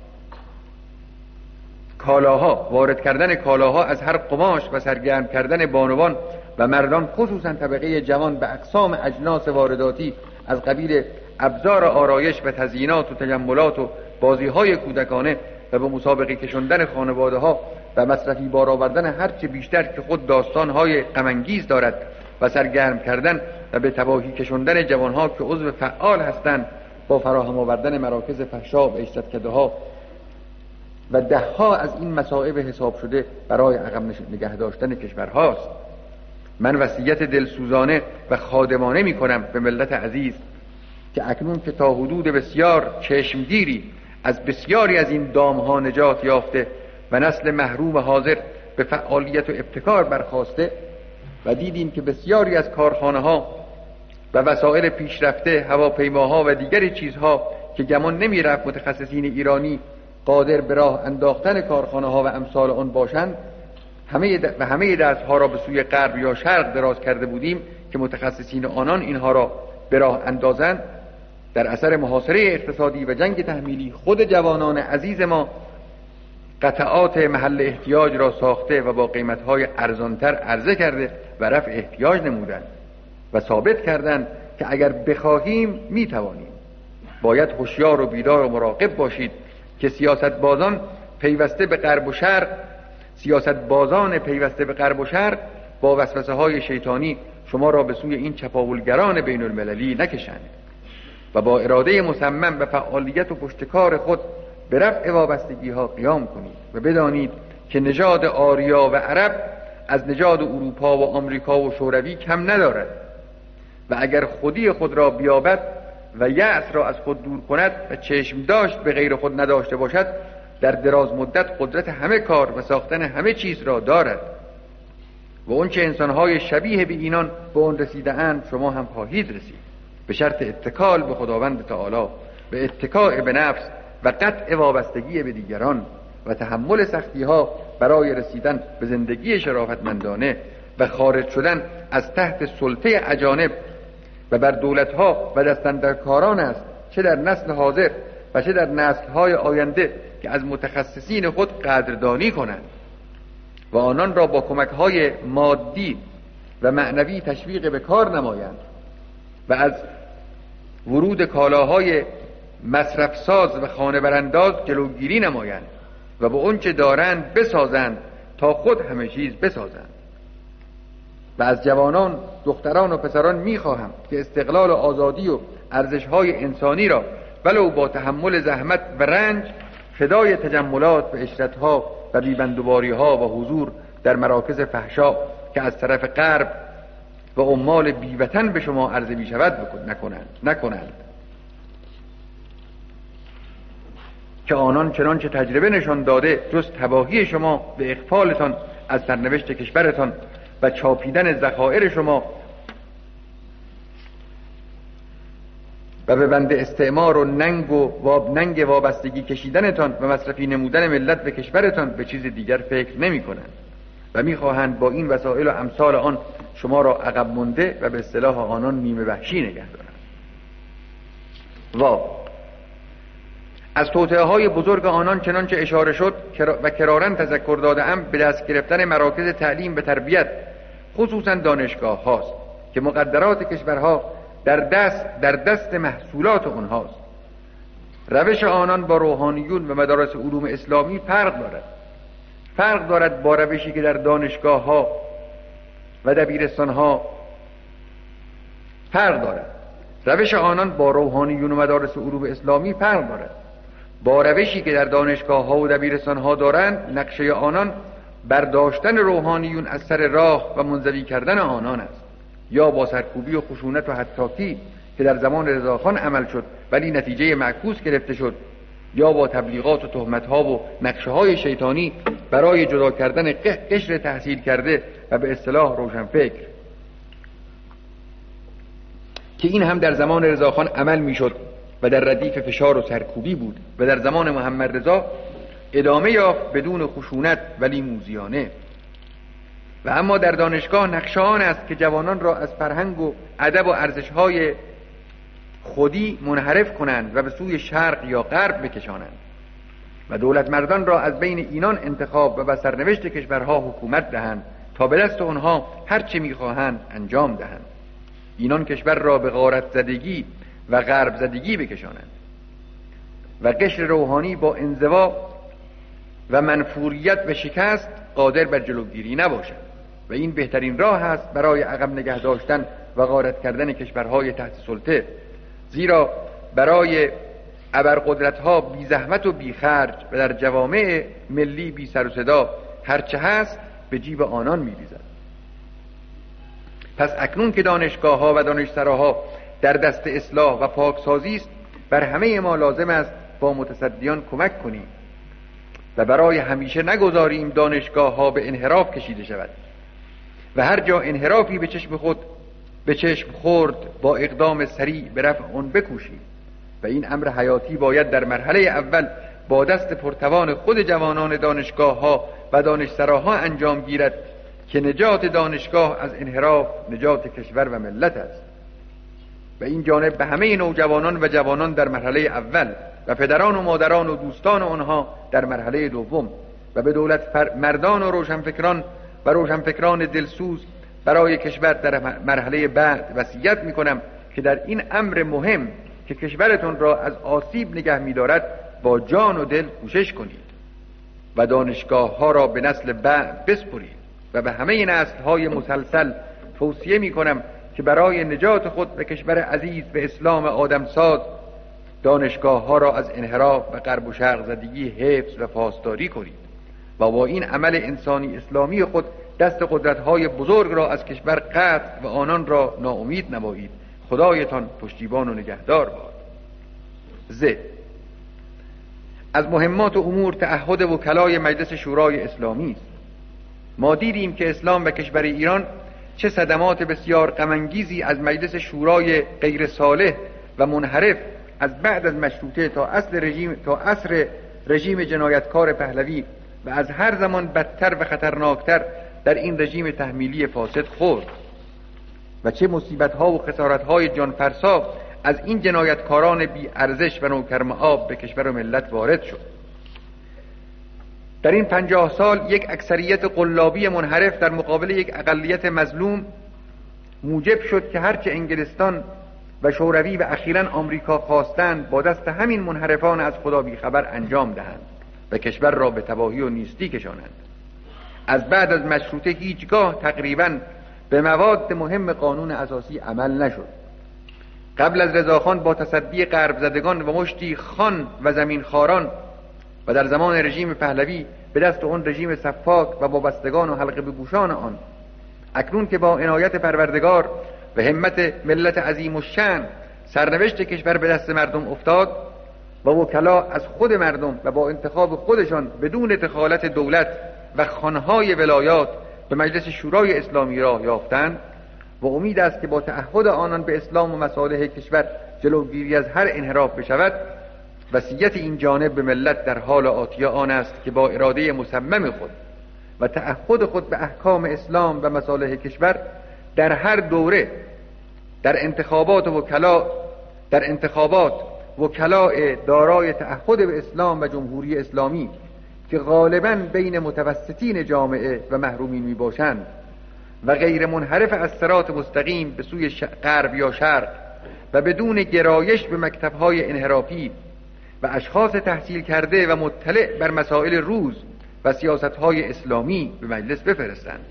S2: کالاها وارد کردن کالاها از هر قماش و سرگرم کردن بانوان و مردان خصوصا طبقه جوان به اقسام اجناس وارداتی از قبیل ابزار آرایش و تزیینات و تجملات و بازی‌های کودکانه و به مسابقه کشاندن خانواده‌ها و مصرفی بار آوردن هرچه بیشتر که خود داستانهای غم‌انگیز دارد و سرگرم کردن و به تباهی کشاندن جوانها که عضو فعال هستند با فراهم آوردن مراکز فحشا و اشتراک‌ده‌ها و دهها از این مصائب حساب شده برای عقب نگه داشتن کشورهاست. من وصیت دلسوزانه و خادمانه می کنم به ملت عزیز که اکنون که تا حدود بسیار چشمگیری از بسیاری از این دامها نجات یافته و نسل محروم حاضر به فعالیت و ابتکار برخاسته و دیدیم که بسیاری از کارخانه ها و وسایل پیشرفته، هواپیماها و دیگر چیزها که گمان نمی رفت متخصصین ایرانی قادر به راه انداختن کارخانه ها و امثال آن باشند، همه د... و همه دستها را به سوی غرب یا شرق دراز کرده بودیم که متخصصین آنان اینها را به راه اندازند. در اثر محاصره اقتصادی و جنگ تحمیلی خود جوانان عزیز ما قطعات محل احتیاج را ساخته و با قیمت‌های ارزانتر عرضه کرده و رفع احتیاج نمودند و ثابت کردند که اگر بخواهیم میتوانیم. باید هوشیار و بیدار و مراقب باشید که سیاستبازان پیوسته به غرب و شرق سیاستبازان پیوسته به غرب و شرق با وسوسه‌های شیطانی شما را به سوی این چپاولگران بین المللی نکشند و با اراده مصمم و فعالیت و پشتکار خود به رفع وابستگی ها قیام کنید و بدانید که نژاد آریا و عرب از نژاد اروپا و آمریکا و شوروی کم ندارد و اگر خودی خود را بیابد و یأس را از خود دور کند و چشم داشت به غیر خود نداشته باشد، در دراز مدت قدرت همه کار و ساختن همه چیز را دارد و اون چه انسانهای شبیه به اینان به اون رسیده اند شما هم خواهید رسید، به شرط اتکال به خداوند تعالی، به اتکاء به نفس و قطع وابستگی به دیگران و تحمل سختی ها برای رسیدن به زندگی شرافتمندانه و خارج شدن از تحت سلطه اجانب و بر دولت ها و دستاندرکاران است، چه در نسل حاضر و چه در نسل های آینده که از متخصصین خود قدردانی کنند و آنان را با کمک های مادی و معنوی تشویق به کار نمایند و از ورود کالاهای مصرف ساز و خانه برانداز جلوگیری نمایند و به اونچه دارند بسازند تا خود همه چیز بسازند. و از جوانان، دختران و پسران میخواهم که استقلال و آزادی و ارزش‌های انسانی را ولو با تحمل زحمت و رنج فدای تجملات و عشرت‌ها و بیبندوباری‌ها و حضور در مراکز فحشا که از طرف غرب و عمال بیوطن به شما عرضه می شود نکنند نکنند که آنان چنانچه تجربه نشان داده جز تباهی شما و اغفالتان از سرنوشت کشورتان و چاپیدن ذخایر شما و به بند استعمار و ننگ و واب ننگ وابستگی کشیدنتان و مصرفی نمودن ملت به کشورتان به چیز دیگر فکر نمی کنند و می خواهند با این وسایل و امثال آن شما را عقب مونده و به اصطلاح آنان نیمه وحشی نگه دارند. و از توطئه های بزرگ آنان چنانچه اشاره شد و کرارن تذکر داده‌ام به دست گرفتن مراکز تعلیم به تربیت خصوصا دانشگاه هاست که مقدرات کشورها در دست در دست محصولات آنهاست. روش آنان با روحانیون و مدارس علوم اسلامی فرق دارد فرق دارد با روشی که در دانشگاه ها و دبیرستان ها فرق دارد. روش آنان با روحانیون و مدارس علوم اسلامی فرق دارد با روشی که در دانشگاه ها و دبیرستان ها دارند. نقشه آنان برداشتن روحانیون از سر راه و منزوی کردن آنان است، یا با سرکوبی و خشونت و حطاکی که در زمان رضاخان عمل شد ولی نتیجه معکوس گرفته شد، یا با تبلیغات و تهمت‌ها و نقشه‌های شیطانی برای جدا کردن قشر تحصیل کرده و به اصطلاح روشنفکر که این هم در زمان رضاخان عمل می‌شد و در ردیف فشار و سرکوبی بود و در زمان محمد رضا ادامه یافت بدون خشونت ولی موذیانه. و اما در دانشگاه نقشه آن است که جوانان را از فرهنگ و ادب و ارزش‌های خودی منحرف کنند و به سوی شرق یا غرب بکشانند و دولت مردان را از بین اینان انتخاب و به سرنوشت کشورها حکومت دهند تا به دست آنها هر چه می‌خواهند انجام دهند. اینان کشور را به غارت زدگی و غرب زدگی بکشانند و قشر روحانی با انزوا و منفوریت و شکست قادر بر جلوگیری نباشد و این بهترین راه است برای عقب نگه داشتن و غارت کردن کشورهای تحت سلطه، زیرا برای ابرقدرت‌ها بی زحمت و بی خرج و در جوامع ملی بی سر و صدا هرچه هست به جیب آنان می‌ریزد. پس اکنون که دانشگاه‌ها و دانشسراها در دست اصلاح و پاکسازی است، بر همه ما لازم است با متصدیان کمک کنیم و برای همیشه نگذاریم دانشگاه‌ها به انحراف کشیده شود و هر جا انحرافی به چشم خود به چشم خورد با اقدام سریع به رفع آن بکوشیم و این امر حیاتی باید در مرحله اول با دست پرتوان خود جوانان دانشگاه‌ها و دانشسراها انجام گیرد که نجات دانشگاه از انحراف نجات کشور و ملت است و این جانب به همه نوجوانان و جوانان در مرحله اول و پدران و مادران و دوستان آنها در مرحله دوم و به دولت مردان و روشنفکران و روشنفکران دلسوز برای کشور در مرحله بعد وصیت می‌کنم که در این امر مهم که کشورتون را از آسیب نگه می‌دارد با جان و دل کوشش کنید و دانشگاه‌ها را به نسل بعد بسپرید و به همه نسل‌های مسلسل توصیه می‌کنم که برای نجات خود و کشور عزیز به اسلام آدمساز دانشگاه‌ها را از انحراف و غرب و شرق زدگی حفظ و پاسداری کنید و با این عمل انسانی اسلامی خود دست قدرت‌های بزرگ را از کشور قطع و آنان را ناامید نمایید. خدایتان پشتیبان و نگهدار باد. ز از مهمات امور تعهد وکلای مجلس شورای اسلامی است. ما دیدیم که اسلام و کشور ایران چه صدمات بسیار غم‌انگیزی از مجلس شورای غیر صالح و منحرف از بعد از مشروطه تا اصل رژیم تا عصر رژیم جنایتکار پهلوی و از هر زمان بدتر و خطرناکتر در این رژیم تحمیلی فاسد خورد و چه مصیبت‌ها و خسارت‌های جانفرسا از این جنایتکاران بی ارزش و نوکرمآب به کشور و ملت وارد شد. در این پنجاه سال یک اکثریت قلابی منحرف در مقابل یک اقلیت مظلوم موجب شد که هرچه انگلستان و شوروی و اخیراً آمریکا خواستند با دست همین منحرفان از خدا بیخبر انجام دهند و کشور را به تباهی و نیستی کشانند. از بعد از مشروطه هیچگاه تقریباً به مواد مهم قانون اساسی عمل نشد. قبل از رضاخان با تصدی غرب زدگان و مشتی خان و زمین خاران و در زمان رژیم پهلوی به دست آن رژیم سفاک و وابستگان و حلقه به گوشان آن، اکنون که با عنایت پروردگار و همت ملت عظیم الشأن سرنوشت کشور به دست مردم افتاد و وکلا از خود مردم و با انتخاب خودشان بدون دخالت دولت و خانهای ولایات به مجلس شورای اسلامی راه یافتند و امید است که با تعهد آنان به اسلام و مصالح کشور جلوگیری از هر انحراف بشود. وصیت این جانب به ملت در حال آتی آن است که با اراده مصمم خود و تعهد خود به احکام اسلام و مصالح کشور در هر دوره در انتخابات وکلا در انتخابات وکلاء دارای تعهد به اسلام و جمهوری اسلامی که غالباً بین متوسطین جامعه و محرومین می باشند و غیر منحرف از صراط مستقیم به سوی غرب یا شرق و بدون گرایش به مکتب‌های انحرافی و اشخاص تحصیل کرده و مطلع بر مسائل روز و سیاست‌های اسلامی به مجلس بفرستند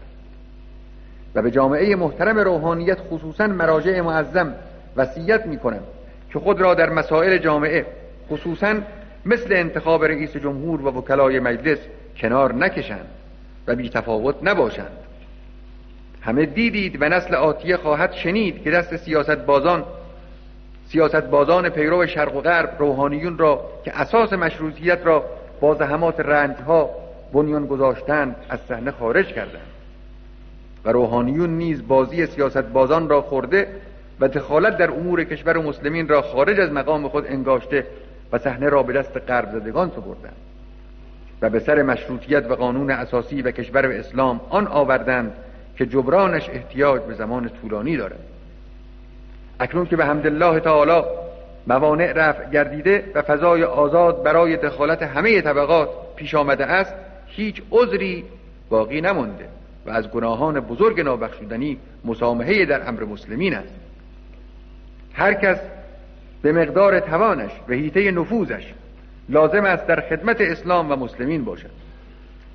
S2: و به جامعه محترم روحانیت خصوصاً مراجع معظم وصیت می‌کنم که خود را در مسائل جامعه خصوصاً مثل انتخاب رئیس جمهور و وکلای مجلس کنار نکشند و بی تفاوت نباشند. همه دیدید و نسل آتیه خواهد شنید که دست سیاست بازان سیاست بازان پیرو شرق و غرب روحانیون را که اساس مشروطیت را با زحمات رنجها بنیان گذاشتند از صحنه خارج کردند و روحانیون نیز بازی سیاست بازان را خورده و دخالت در امور کشور و مسلمین را خارج از مقام خود انگاشته و صحنه را به دست غرب زدگان سپردند و به سر مشروطیت و قانون اساسی و کشور و اسلام آن آوردند که جبرانش احتیاج به زمان طولانی دارد. اکنون که به حمدالله تعالی موانع رفع گردیده و فضای آزاد برای دخالت همه طبقات پیش آمده است، هیچ عذری باقی نمانده و از گناهان بزرگ نابخشودنی مسامحه در امر مسلمین است. هر کس به مقدار توانش و حیطه نفوذش لازم است در خدمت اسلام و مسلمین باشد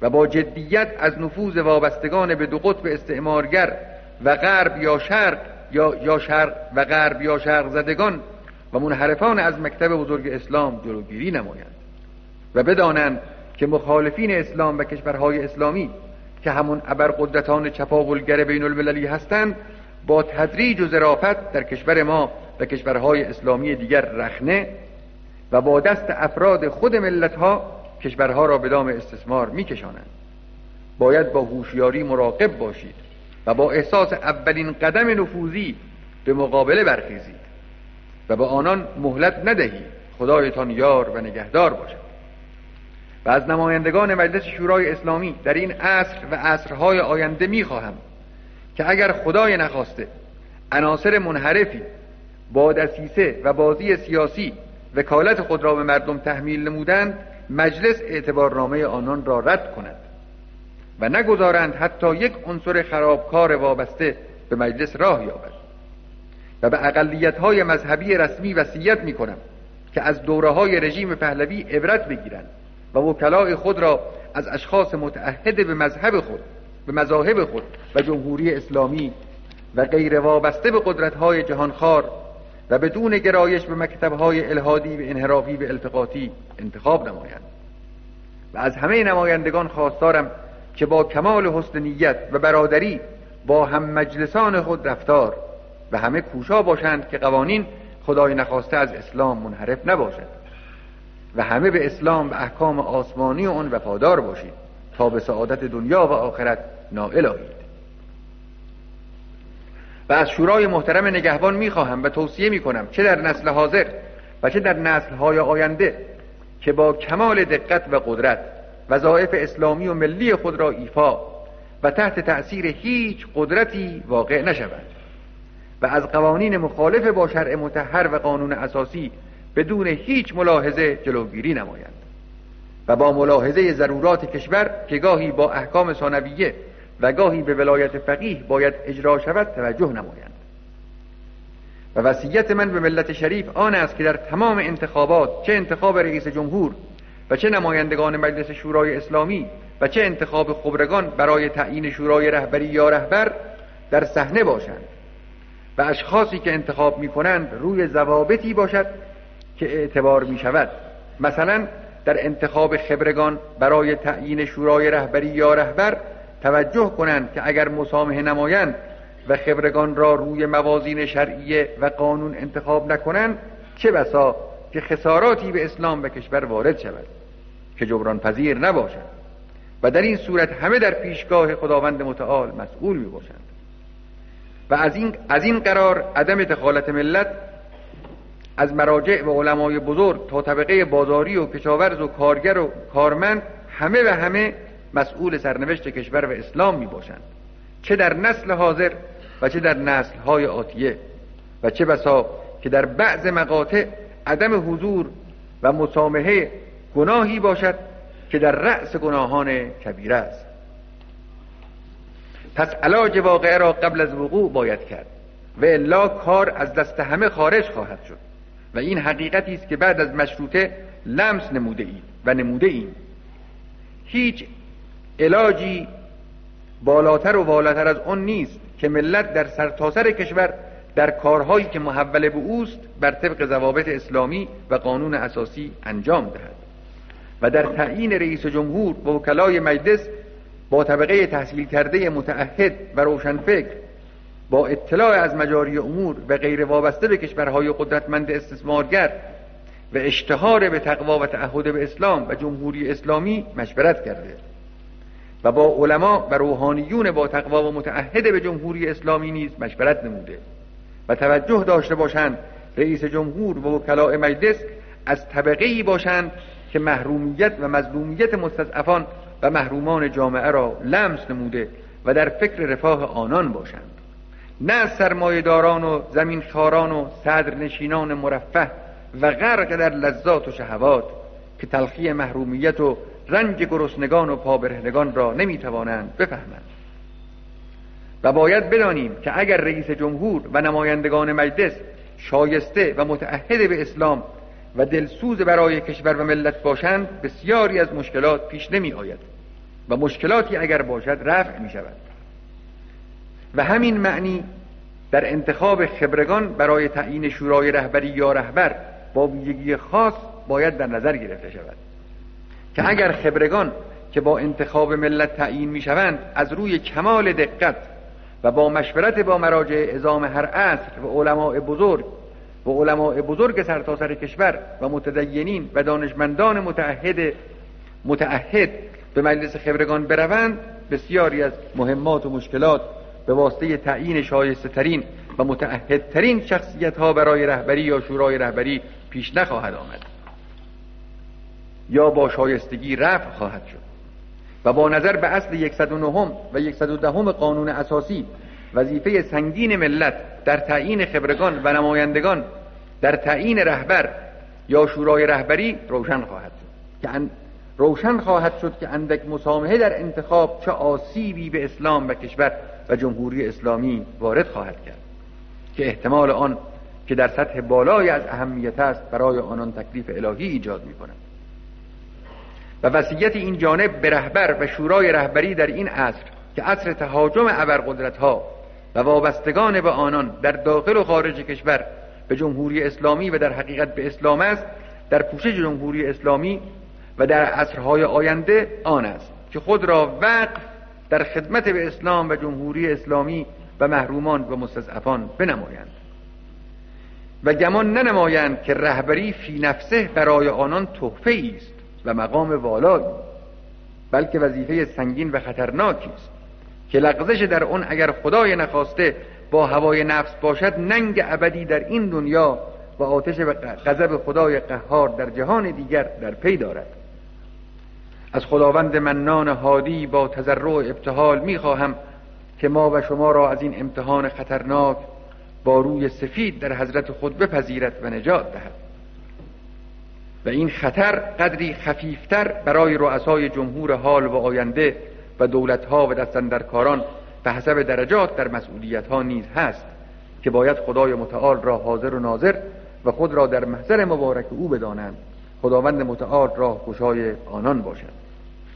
S2: و با جدیت از نفوذ وابستگان به دو قطب استعمارگر و غرب یا شرق یا یا شرق و غرب یا شرق زدگان و منحرفان از مکتب بزرگ اسلام جلوگیری نمایند و بدانند که مخالفین اسلام و کشورهای اسلامی که همون ابرقدرتان چپاولگر بین المللی هستند با تدریج و ظرافت در کشور ما و کشورهای اسلامی دیگر رخنه و با دست افراد خود ملتها کشورها را به دام استثمار میکشانند. باید با هوشیاری مراقب باشید و با احساس اولین قدم نفوذی به مقابله برخیزید و به آنان مهلت ندهید. خدایتان یار و نگهدار باشد. و از نمایندگان مجلس شورای اسلامی در این عصر و عصرهای آینده میخواهم که اگر خدای نخواسته عناصر منحرفی با دسیسه و بازی سیاسی وکالت خود را به مردم تحمیل نمودند، مجلس اعتبارنامه آنان را رد کند و نگذارند حتی یک عنصر خرابکار وابسته به مجلس راه یابد. و به اقلیت‌های مذهبی رسمی وصیت می‌کنم که از دوره‌های رژیم پهلوی عبرت بگیرند و وکلای خود را از اشخاص متعهد به مذهب خود، به مذاهب خود و جمهوری اسلامی و غیر وابسته به قدرت‌های جهانخوار و بدون گرایش به مکتب‌های الحادی و انحرافی و التقاطی انتخاب نمایند. و از همه نمایندگان خواستارم که با کمال حسن نیت و برادری با هم مجلسان خود رفتار و همه کوشا باشند که قوانین خدای نخواسته از اسلام منحرف نباشد و همه به اسلام و احکام آسمانی آن وفادار باشید تا به سعادت دنیا و آخرت نائل آیید. و از شورای محترم نگهبان میخواهم و توصیه میکنم چه در نسل حاضر و چه در نسل‌های آینده که با کمال دقت و قدرت وظایف اسلامی و ملی خود را ایفا و تحت تأثیر هیچ قدرتی واقع نشوند و از قوانین مخالف با شرع مطهر و قانون اساسی بدون هیچ ملاحظه جلوگیری نمایند و با ملاحظه ضرورات کشور که گاهی با احکام ثانویه و گاهی به ولایت فقیه باید اجرا شود توجه نمایند. و وصیت من به ملت شریف آن است که در تمام انتخابات، چه انتخاب رئیس جمهور و چه نمایندگان مجلس شورای اسلامی و چه انتخاب خبرگان برای تعیین شورای رهبری یا رهبر، در صحنه باشند و اشخاصی که انتخاب می کنند روی ضوابطی باشد که اعتبار می شود. مثلا در انتخاب خبرگان برای تعیین شورای رهبری یا رهبر توجه کنند که اگر مسامحه نمایند و خبرگان را روی موازین شرعیه و قانون انتخاب نکنند، چه بسا که خساراتی به اسلام و کشور وارد شود که جبران پذیر نباشد و در این صورت همه در پیشگاه خداوند متعال مسئول می باشند. و از این از این قرار عدم دخالت ملت از مراجع و علمای بزرگ تا طبقه بازاری و کشاورز و کارگر و کارمند همه و همه مسئول سرنوشت کشور و اسلام می باشند، چه در نسل حاضر و چه در نسل‌های آتیه. و چه بسا که در بعض مقاطع عدم حضور و مسامحه گناهی باشد که در رأس گناهان کبیره است. پس علاج واقعه را قبل از وقوع باید کرد و الا کار از دست همه خارج خواهد شد و این حقیقتی است که بعد از مشروطه لمس نموده اید و نموده ایم. هیچ علاجی بالاتر و والاتر از آن نیست که ملت در سرتاسر کشور در کارهایی که محول به اوست بر طبق ضوابط اسلامی و قانون اساسی انجام دهد و در تعیین رئیس جمهور و وکلای مجلس با طبقه تحصیل کرده متعهد و روشنفکر با اطلاع از مجاری امور و غیر وابسته به کشورهای قدرتمند استثمارگر و اشتهار به تقوا و تعهد به اسلام و جمهوری اسلامی مشورت کرده و با علما و روحانیون با تقوا و متعهد به جمهوری اسلامی نیز مشورت نموده و توجه داشته باشند رئیس جمهور و وکلاء مجلس از طبقه‌ای باشند که محرومیت و مظلومیت مستضعفان و محرومان جامعه را لمس نموده و در فکر رفاه آنان باشند، نه از سرمایه‌داران و زمینخواران و صدرنشینان مرفه و غرق در لذات و شهوات که تلخی محرومیت و رنج گرسنگان و پابرهنگان را نمیتوانند بفهمند. و باید بدانیم که اگر رئیس جمهور و نمایندگان مجلس شایسته و متعهد به اسلام و دلسوز برای کشور و ملت باشند، بسیاری از مشکلات پیش نمی آید و مشکلاتی اگر باشد رفع می شود. و همین معنی در انتخاب خبرگان برای تعیین شورای رهبری یا رهبر با ویژگی خاص باید در نظر گرفته شود که اگر خبرگان که با انتخاب ملت تعیین می شوند از روی کمال دقت و با مشورت با مراجع عظام هر عصر و علماء بزرگ و علماء بزرگ سرتاسر کشور و متدینین و دانشمندان متعهد متعهد به مجلس خبرگان بروند، بسیاری از مهمات و مشکلات به واسطه تعیین شایسته ترین و متعهد ترین شخصیت ها برای رهبری یا شورای رهبری پیش نخواهد آمد یا با شایستگی رفع خواهد شد. و با نظر به اصل صد و نه و صد و ده قانون اساسی، وظیفه سنگین ملت در تعیین خبرگان و نمایندگان در تعیین رهبر یا شورای رهبری روشن خواهد شد که ان... روشن خواهد شد که اندک مسامحه در انتخاب چه آسیبی به اسلام و کشور و جمهوری اسلامی وارد خواهد کرد که احتمال آن که در سطح بالای از اهمیت است برای آنان تکلیف الهی ایجاد می کند. و وصیت این جانب به رهبر و شورای رهبری در این عصر که عصر تهاجم ابرقدرت‌ها و وابستگان به آنان در داخل و خارج کشور به جمهوری اسلامی و در حقیقت به اسلام است، در پوشش جمهوری اسلامی و در عصرهای آینده آن است که خود را وقف در خدمت به اسلام و جمهوری اسلامی و محرومان و مستضعفان بنمایند و گمان ننمایند که رهبری فی نفسه برای آنان تحفه است و مقام والایی، بلکه وظیفه سنگین و خطرناکی است که لغزش در آن اگر خدای نخواسته با هوای نفس باشد ننگ ابدی در این دنیا و آتش غضب خدای قهار در جهان دیگر در پی دارد. از خداوند منان هادی با تضرع و ابتهال می‌خواهم که ما و شما را از این امتحان خطرناک با روی سفید در حضرت خود بپذیرد و نجات دهد و این خطر قدری خفیفتر برای رؤسای جمهور حال و آینده و دولت‌ها و دستاندرکاران به حسب درجات در مسئولیت‌ها نیز هست که باید خدای متعال را حاضر و ناظر و خود را در محضر مبارک او بدانند. خداوند متعال راه گشای آنان باشد.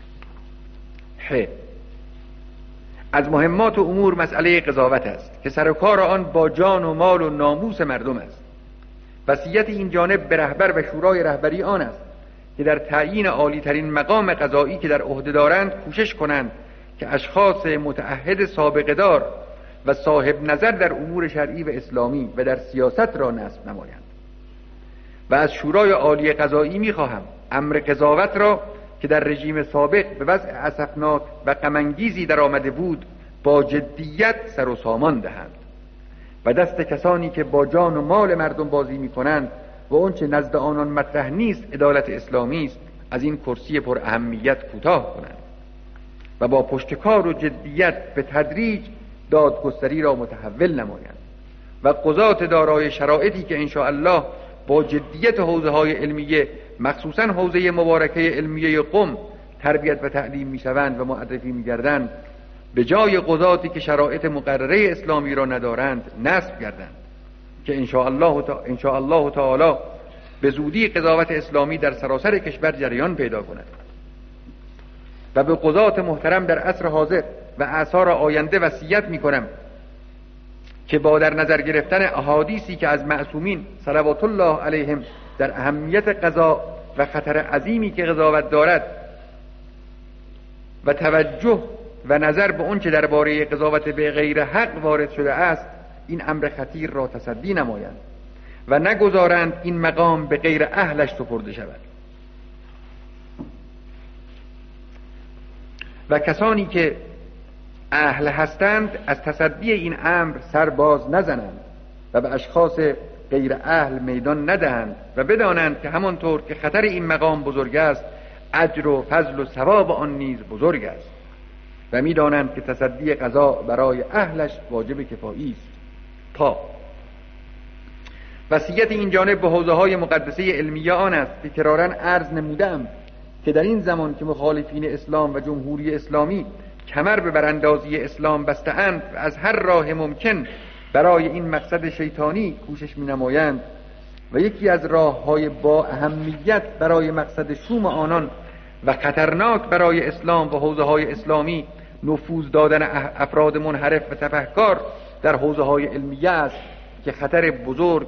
S2: ح از مهمات و امور مسئله قضاوت است که سر و کار آن با جان و مال و ناموس مردم است. وصیت این جانب به رهبر و شورای رهبری آن است که در تعیین عالی ترین مقام قضایی که در عهده دارند کوشش کنند که اشخاص متعهد سابقه دار و صاحب نظر در امور شرعی و اسلامی و در سیاست را نصب نمایند. و از شورای عالی قضایی می‌خواهم امر قضاوت را که در رژیم سابق به وضع اسفناک و غم‌انگیزی در آمده بود با جدیت سر و سامان دهند و دست کسانی که با جان و مال مردم بازی می‌کنند و آنچه نزد آنان مطرح نیست عدالت اسلامی است از این کرسی پر اهمیت کوتاه کنند و با پشتکار و جدیت به تدریج دادگستری را متحول نمایند و قضات دارای شرایطی که انشاءالله با جدیت حوزه‌های علمیه مخصوصاً حوزه مبارکه علمیه قم تربیت و تعلیم می‌شوند و معرفی می‌گردند به جای قضاتی که شرایط مقرره اسلامی را ندارند نصب گردند که انشاءالله انشاءالله تعالی به زودی قضاوت اسلامی در سراسر کشور جریان پیدا کند. و به قضات محترم در عصر حاضر و اعصار آینده وصیت می‌کنم که با در نظر گرفتن احادیثی که از معصومین صلوات الله علیهم در اهمیت قضا و خطر عظیمی که قضاوت دارد و توجه و نظر به اون چه درباره قضاوت به غیر حق وارد شده است این امر خطیر را تصدی نمایند و نگذارند این مقام به غیر اهلش سپرده شود و کسانی که اهل هستند از تصدی این امر سر باز نزنند و به اشخاص غیر اهل میدان ندهند و بدانند که همانطور که خطر این مقام بزرگ است اجر و فضل و ثواب آن نیز بزرگ است و میدانند که تصدی قضا برای اهلش واجب کفایی است. تا وصیت این جانب به حوزه‌های مقدسه علمیه آن است که کراراً عرض نمودم که در این زمان که مخالفین اسلام و جمهوری اسلامی کمر به براندازی اسلام بسته‌اند و از هر راه ممکن برای این مقصد شیطانی کوشش می‌نمایند و یکی از راه‌های با اهمیت برای مقصد شوم آنان و خطرناک برای اسلام و حوزه های اسلامی نفوذ دادن افراد منحرف و تفهکار در حوزه های علمیه است که خطر بزرگ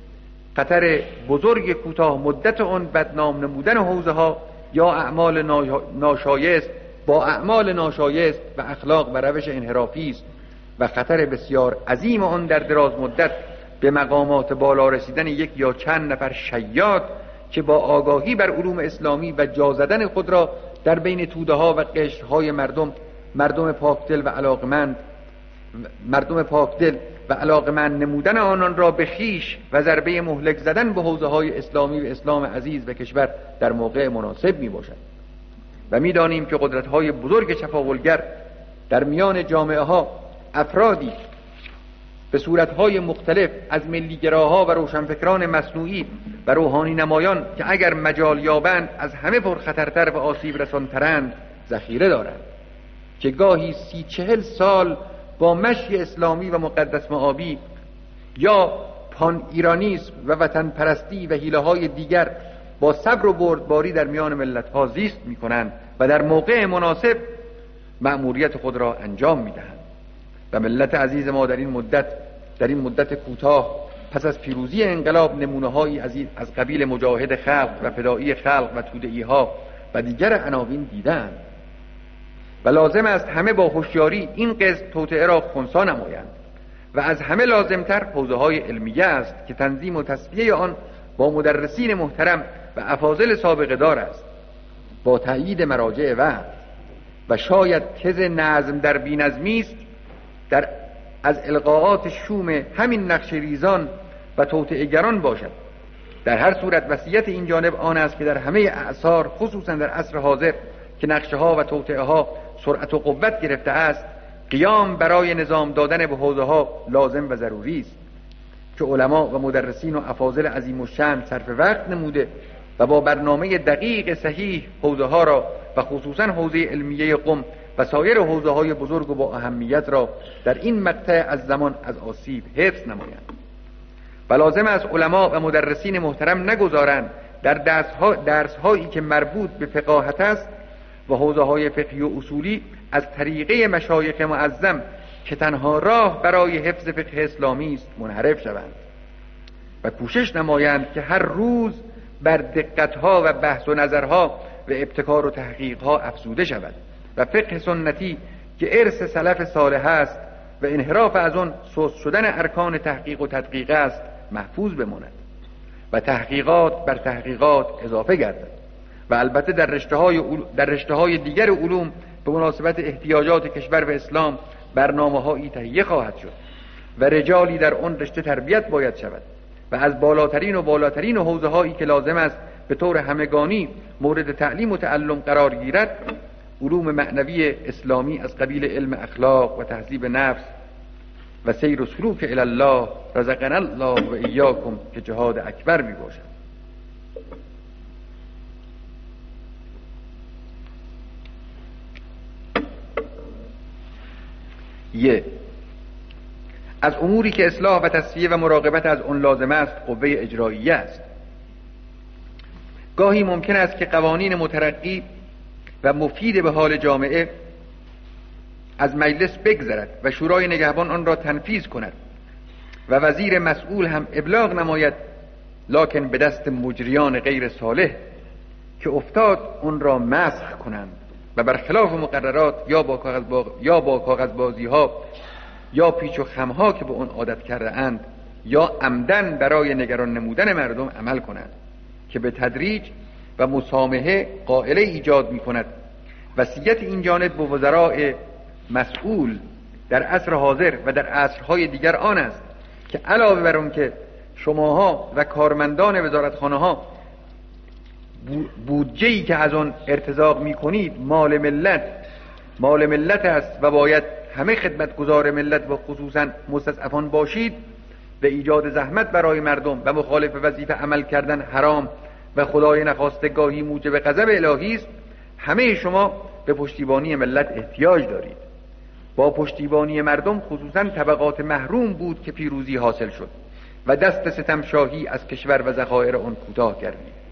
S2: خطر بزرگ کوتاه مدت آن بدنام نمودن حوزه ها یا اعمال ناشایست با اعمال ناشایست و اخلاق و روش انحرافی است و خطر بسیار عظیم آن در دراز مدت به مقامات بالا رسیدن یک یا چند نفر شیاد که با آگاهی بر علوم اسلامی و جا زدن خود را در بین توده ها و قشرهای مردم مردم پاکدل و علاقمند مردم پاکدل و علاقمند نمودن آنان را به خیش و ضربه مهلک زدن به حوزه های اسلامی و اسلام عزیز و کشور در موقع مناسب می باشد. و می دانیم که قدرت های بزرگ چپاولگر در میان جامعه ها افرادی به صورتهای مختلف از ملیگراها و روشنفکران مصنوعی و روحانی نمایان که اگر مجال یابند از همه پرخطرتر و آسیب رسانترند ذخیره دارند که گاهی سی چهل سال با مشی اسلامی و مقدس مآبی یا پان ایرانیسم و وطن پرستی و حیله های دیگر با صبر و بردباری در میان ملت ها زیست می کنند و در موقع مناسب مأموریت خود را انجام می دهند. و ملت عزیز ما در این مدت در این مدت کوتاه پس از پیروزی انقلاب نمونه‌هایی از از قبیل مجاهد خلق و فدایی خلق و توده‌ای‌ها و دیگر عناوین دیدند و لازم است همه با هوشیاری این قسم توطئه را خنثی نمایند و از همه لازمتر حوزه‌های علمیه است که تنظیم و تصفیه آن با مدرسین محترم و افاضل سابقه دار است با تأیید مراجع وقت و شاید تز نظم در بی‌نظمی است در از القاءات شوم همین نقش ریزان و توطئه‌گران باشد. در هر صورت وصیت این جانب آن است که در همه اعصار خصوصا در عصر حاضر که نقشه ها و توطئه ها سرعت و قوت گرفته است قیام برای نظام دادن به حوزه ها لازم و ضروری است که علما و مدرسین و افاضل عظیم الشأن صرف وقت نموده و با برنامه دقیق صحیح حوزه ها را و خصوصا حوزه علمیه قم و سایر حوزه های بزرگ و با اهمیت را در این مقطع از زمان از آسیب حفظ نمایند و لازم است علما و مدرسین محترم نگذارند در درس, ها درس هایی که مربوط به فقاهت است و حوزه های فقهی و اصولی از طریقه مشایخ معظم که تنها راه برای حفظ فقه اسلامی است منحرف شوند و کوشش نمایند که هر روز بر دقتها و بحث و نظرها و ابتکار و تحقیقها افزوده شود و فقه سنتی که ارث سلف صالح است و انحراف از آن سست شدن ارکان تحقیق و تدقیق است محفوظ بماند و تحقیقات بر تحقیقات اضافه گردد و البته در رشته‌های در رشته‌های دیگر علوم به مناسبت احتیاجات کشور و اسلام برنامه‌هایی تهیه خواهد شد و رجالی در آن رشته تربیت باید شود و از بالاترین و بالاترین حوزه‌هایی که لازم است به طور همگانی مورد تعلیم و تعلم قرار گیرد علوم معنوی اسلامی از قبیل علم اخلاق و تهذیب نفس و سیر و سلوک الی الله رزقنا الله و ایاکم که جهاد اکبر می باشد. یه از اموری که اصلاح و تصفیه و مراقبت از اون لازم است قوه اجراییه است. گاهی ممکن است که قوانین مترقی و مفید به حال جامعه از مجلس بگذرد و شورای نگهبان آن را تنفیذ کند و وزیر مسئول هم ابلاغ نماید، لکن به دست مجریان غیر صالح که افتاد اون را مسخ کنند و برخلاف مقررات یا با کاغذ با... یا با کاغذبازی ها یا پیچ و خم ها که به اون عادت کرده اند یا عمدن برای نگران نمودن مردم عمل کنند که به تدریج و مسامحه قائله ایجاد می کند. وصیت این جانب به وزراء مسئول در عصر حاضر و در عصرهای دیگر آن است که علاوه بر اون که شماها و کارمندان وزارتخانه ها بودجه‌ای که از آن ارتزاق می کنید مال ملت مال ملت است و باید همه خدمتگزار ملت و خصوصا مستضعفان باشید و ایجاد زحمت برای مردم و مخالف وظیفه عمل کردن حرام و خدای نخواسته گاهی موجب غضب الهی است. همه شما به پشتیبانی ملت احتیاج دارید. با پشتیبانی مردم خصوصا طبقات محروم بود که پیروزی حاصل شد و دست ستمشاهی از کشور و ذخایر آن کوتاه کردید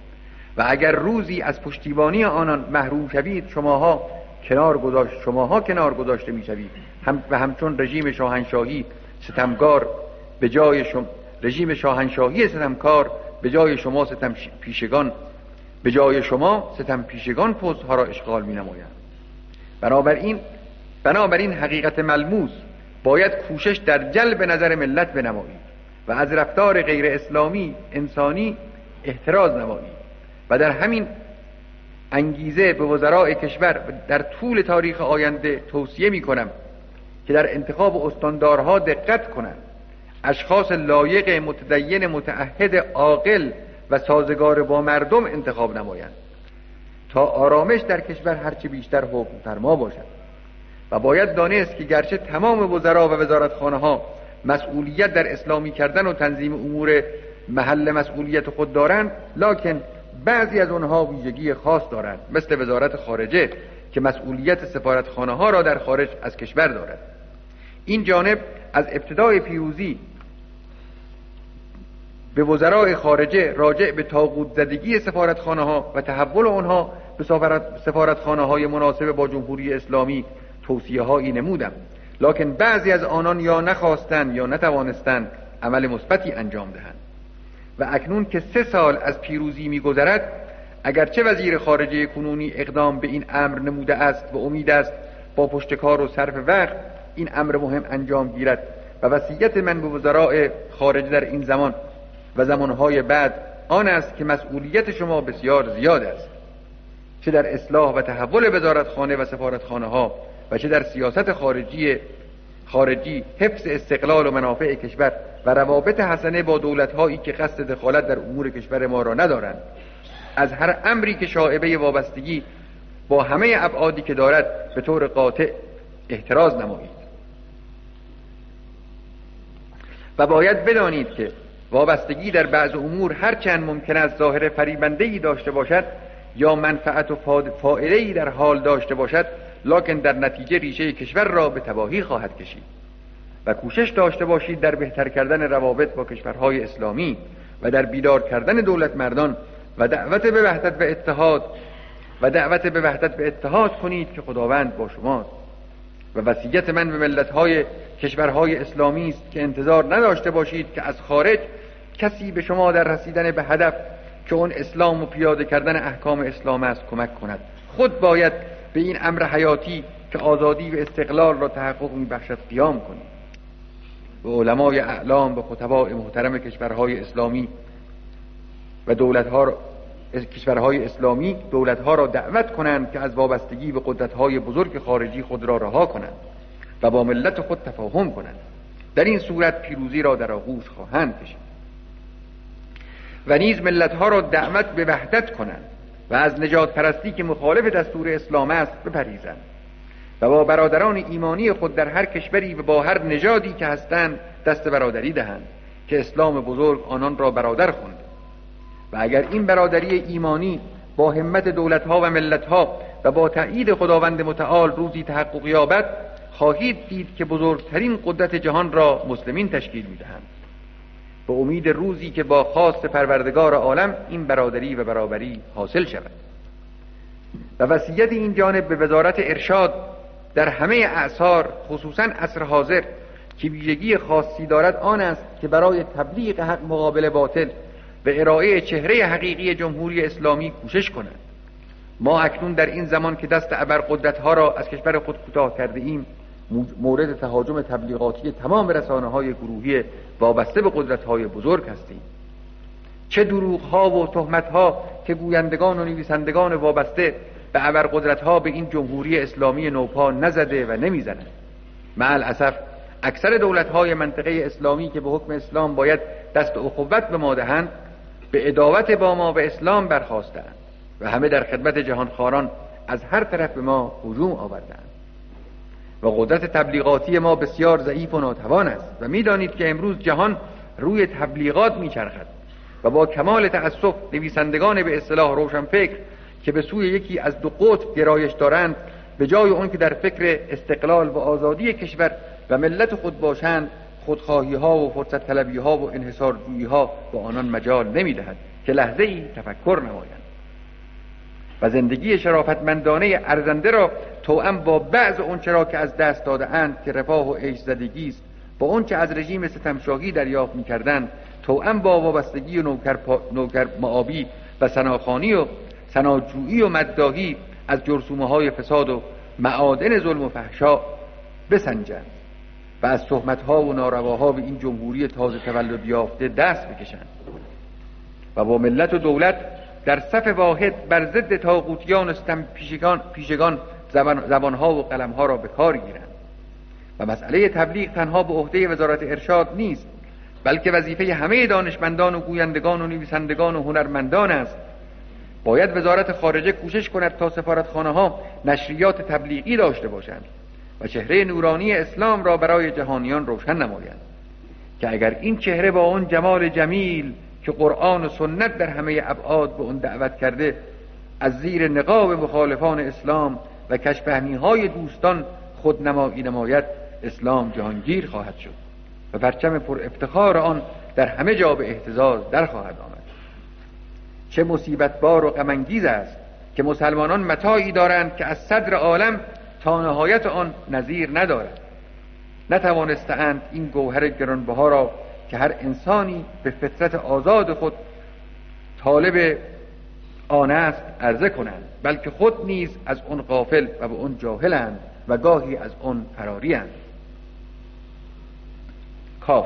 S2: و اگر روزی از پشتیبانی آنان محروم شوید شماها کنار گذاشت شماها کنار گذاشته میشوید هم و همچون رژیم شاهنشاهی ستمگار به جای شما رژیم شاهنشاهی ستمکار به جای شما ستم پیشگان به جای شما ستم پیشگان پست‌ها را اشغال می‌نمایند. بنابراین بنابراین حقیقت ملموس باید کوشش در جلب نظر ملت بنمایید و از رفتار غیر اسلامی انسانی احتراز نمایید و در همین انگیزه به وزراء کشور در طول تاریخ آینده توصیه می کنم که در انتخاب استاندارها دقت کنند، اشخاص لایق متدین متعهد عاقل و سازگار با مردم انتخاب نمایند تا آرامش در کشور هرچه بیشتر حکم فرما باشد. و باید دانست که گرچه تمام وزرا و وزارتخانه ها مسئولیت در اسلامی کردن و تنظیم امور محل مسئولیت خود دارند، لکن بعضی از آنها ویژگی خاص دارند، مثل وزارت خارجه که مسئولیت سفارتخانه ها را در خارج از کشور دارد. این جانب از ابتدای پیروزی به وزرای خارجه راجع به طاغوت زدگی سفارتخانه ها و تحول آنها به سفارتخانه های مناسب با جمهوری اسلامی توصیه هایی نمودم، لکن بعضی از آنان یا نخواستند یا نتوانستند عمل مثبتی انجام دهند. و اکنون که سه سال از پیروزی می‌گذرد، اگرچه وزیر خارجه کنونی اقدام به این امر نموده است و امید است با پشتکار و صرف وقت این امر مهم انجام گیرد و وصیت من به وزراء خارجه در این زمان و زمانهای بعد آن است که مسئولیت شما بسیار زیاد است، چه در اصلاح و تحول وزارتخانه و سفارتخانه ها و چه در سیاست خارجی خارجی حفظ استقلال و منافع کشور و روابط حسنه با دولت‌هایی که قصد دخالت در امور کشور ما را ندارند. از هر امری که شائبه وابستگی با همه ابعادی که دارد به طور قاطع احتراز نمایید. و باید بدانید که وابستگی در بعض امور هرچند ممکن است ظاهر فریبنده‌ای داشته باشد یا منفعت و فائده‌ای در حال داشته باشد، لکن در نتیجه ریشه کشور را به تباهی خواهد کشید. و کوشش داشته باشید در بهتر کردن روابط با کشورهای اسلامی و در بیدار کردن دولت مردان و دعوت به وحدت و اتحاد و دعوت به وحدت و اتحاد کنید که خداوند با شماست. و وصیت من به ملت‌های کشورهای اسلامی است که انتظار نداشته باشید که از خارج کسی به شما در رسیدن به هدف که اون اسلام و پیاده کردن احکام اسلام است کمک کند. خود باید به این امر حیاتی که آزادی و استقلال را تحقق می‌بخشد قیام کنید. و علمای اعلام و خطباء محترم کشورهای اسلامی و دولت‌ها را کشورهای اسلامی دولت‌ها را دعوت کنند که از وابستگی به قدرت‌های بزرگ خارجی خود را رها کنند و با ملت خود تفاهم کنند. در این صورت پیروزی را در آغوش خواهند کشید. و نیز ملت‌ها را دعوت به وحدت کنند و از نجات پرستی که مخالف دستور اسلام است بپریزند و با برادران ایمانی خود در هر کشوری و با هر نژادی که هستند دست برادری دهند که اسلام بزرگ آنان را برادر خواند. و اگر این برادری ایمانی با همت دولت‌ها و ملت‌ها و با تأیید خداوند متعال روزی تحقق یابد، خواهید دید که بزرگترین قدرت جهان را مسلمین تشکیل می‌دهند. به امید روزی که با خواست پروردگار عالم این برادری و برابری حاصل شود. و وصیت این جانب به وزارت ارشاد در همه اعصار، خصوصا عصر حاضر که ویژگی خاصی دارد، آن است که برای تبلیغ حق مقابل باطل و ارائه چهره حقیقی جمهوری اسلامی کوشش کنند. ما اکنون در این زمان که دست ابرقدرت‌ها را از کشور خود کوتاه کرده ایم، مورد تهاجم تبلیغاتی تمام رسانه‌های گروهی وابسته به قدرت‌های بزرگ هستیم. چه دروغ‌ها و تهمت‌ها که گویندگان و نویسندگان وابسته به ابرقدرت‌ها به این جمهوری اسلامی نوپا نزده و نمی‌زنند. مع الاسف اکثر دولت‌های منطقه اسلامی که به حکم اسلام باید دست اخوت به ما دهند، به عداوت با ما و اسلام برخاستند و همه در خدمت جهانخواران از هر طرف به ما هجوم آوردند. و قدرت تبلیغاتی ما بسیار ضعیف و ناتوان است و می‌دانید که امروز جهان روی تبلیغات می‌چرخد و با کمال تأسف نویسندگان به اصطلاح روشنفکر که به سوی یکی از دو قطب گرایش دارند، به جای اون که در فکر استقلال و آزادی کشور و ملت خود باشند، خودخواهی ها و فرصت طلبی ها و انحصار جویی ها با آنان مجال نمی‌دهد که لحظه ای تفکر نمایند. و زندگی شرافتمندانه ارزنده را توأم با بعض اون چرا که از دست داده اند که رفاه و عیش زدگی است، با اون چه از رژیم ستمشاهی دریافت می‌کردند، توأم با وابستگی و نوکر, پا... نوکر معابی و سناخانی و سناجویی و مدداهی از جرثومه‌های فساد و معادن ظلم و فحشا بسنجند و از تهمت‌ها و نارواها به این جمهوری تازه تولد یافته دست بکشند و با ملت و دولت در صف واحد بر ضد طاغوتیان و ستم پیشگان, پیشگان زبان زبانها و قلمها را به کار گیرند. و مسئله تبلیغ تنها به عهده وزارت ارشاد نیست، بلکه وظیفه همه دانشمندان و گویندگان و نویسندگان و هنرمندان است. باید وزارت خارجه کوشش کند تا سفارتخانه ها نشریات تبلیغی داشته باشند و چهره نورانی اسلام را برای جهانیان روشن نمایند که اگر این چهره با اون جمال جمیل که قرآن و سنت در همه ابعاد به اون دعوت کرده از زیر نقاب مخالفان اسلام و کشفهمی‌های دوستان خودنمایی نماید، اسلام جهانگیر خواهد شد و پرچم پر افتخار آن در همه جا به اهتزاز در خواهد آمد. چه مصیبت بار و غم انگیز است که مسلمانان متاعی دارند که از صدر عالم تا نهایت آن نظیر ندارد. نتوانستند این گوهر گرانبها را که هر انسانی به فطرت آزاد خود طالب آن است عرضه کنند، بلکه خود نیز از آن غافل و به آن جاهلند و گاهی از آن فراریم. کاف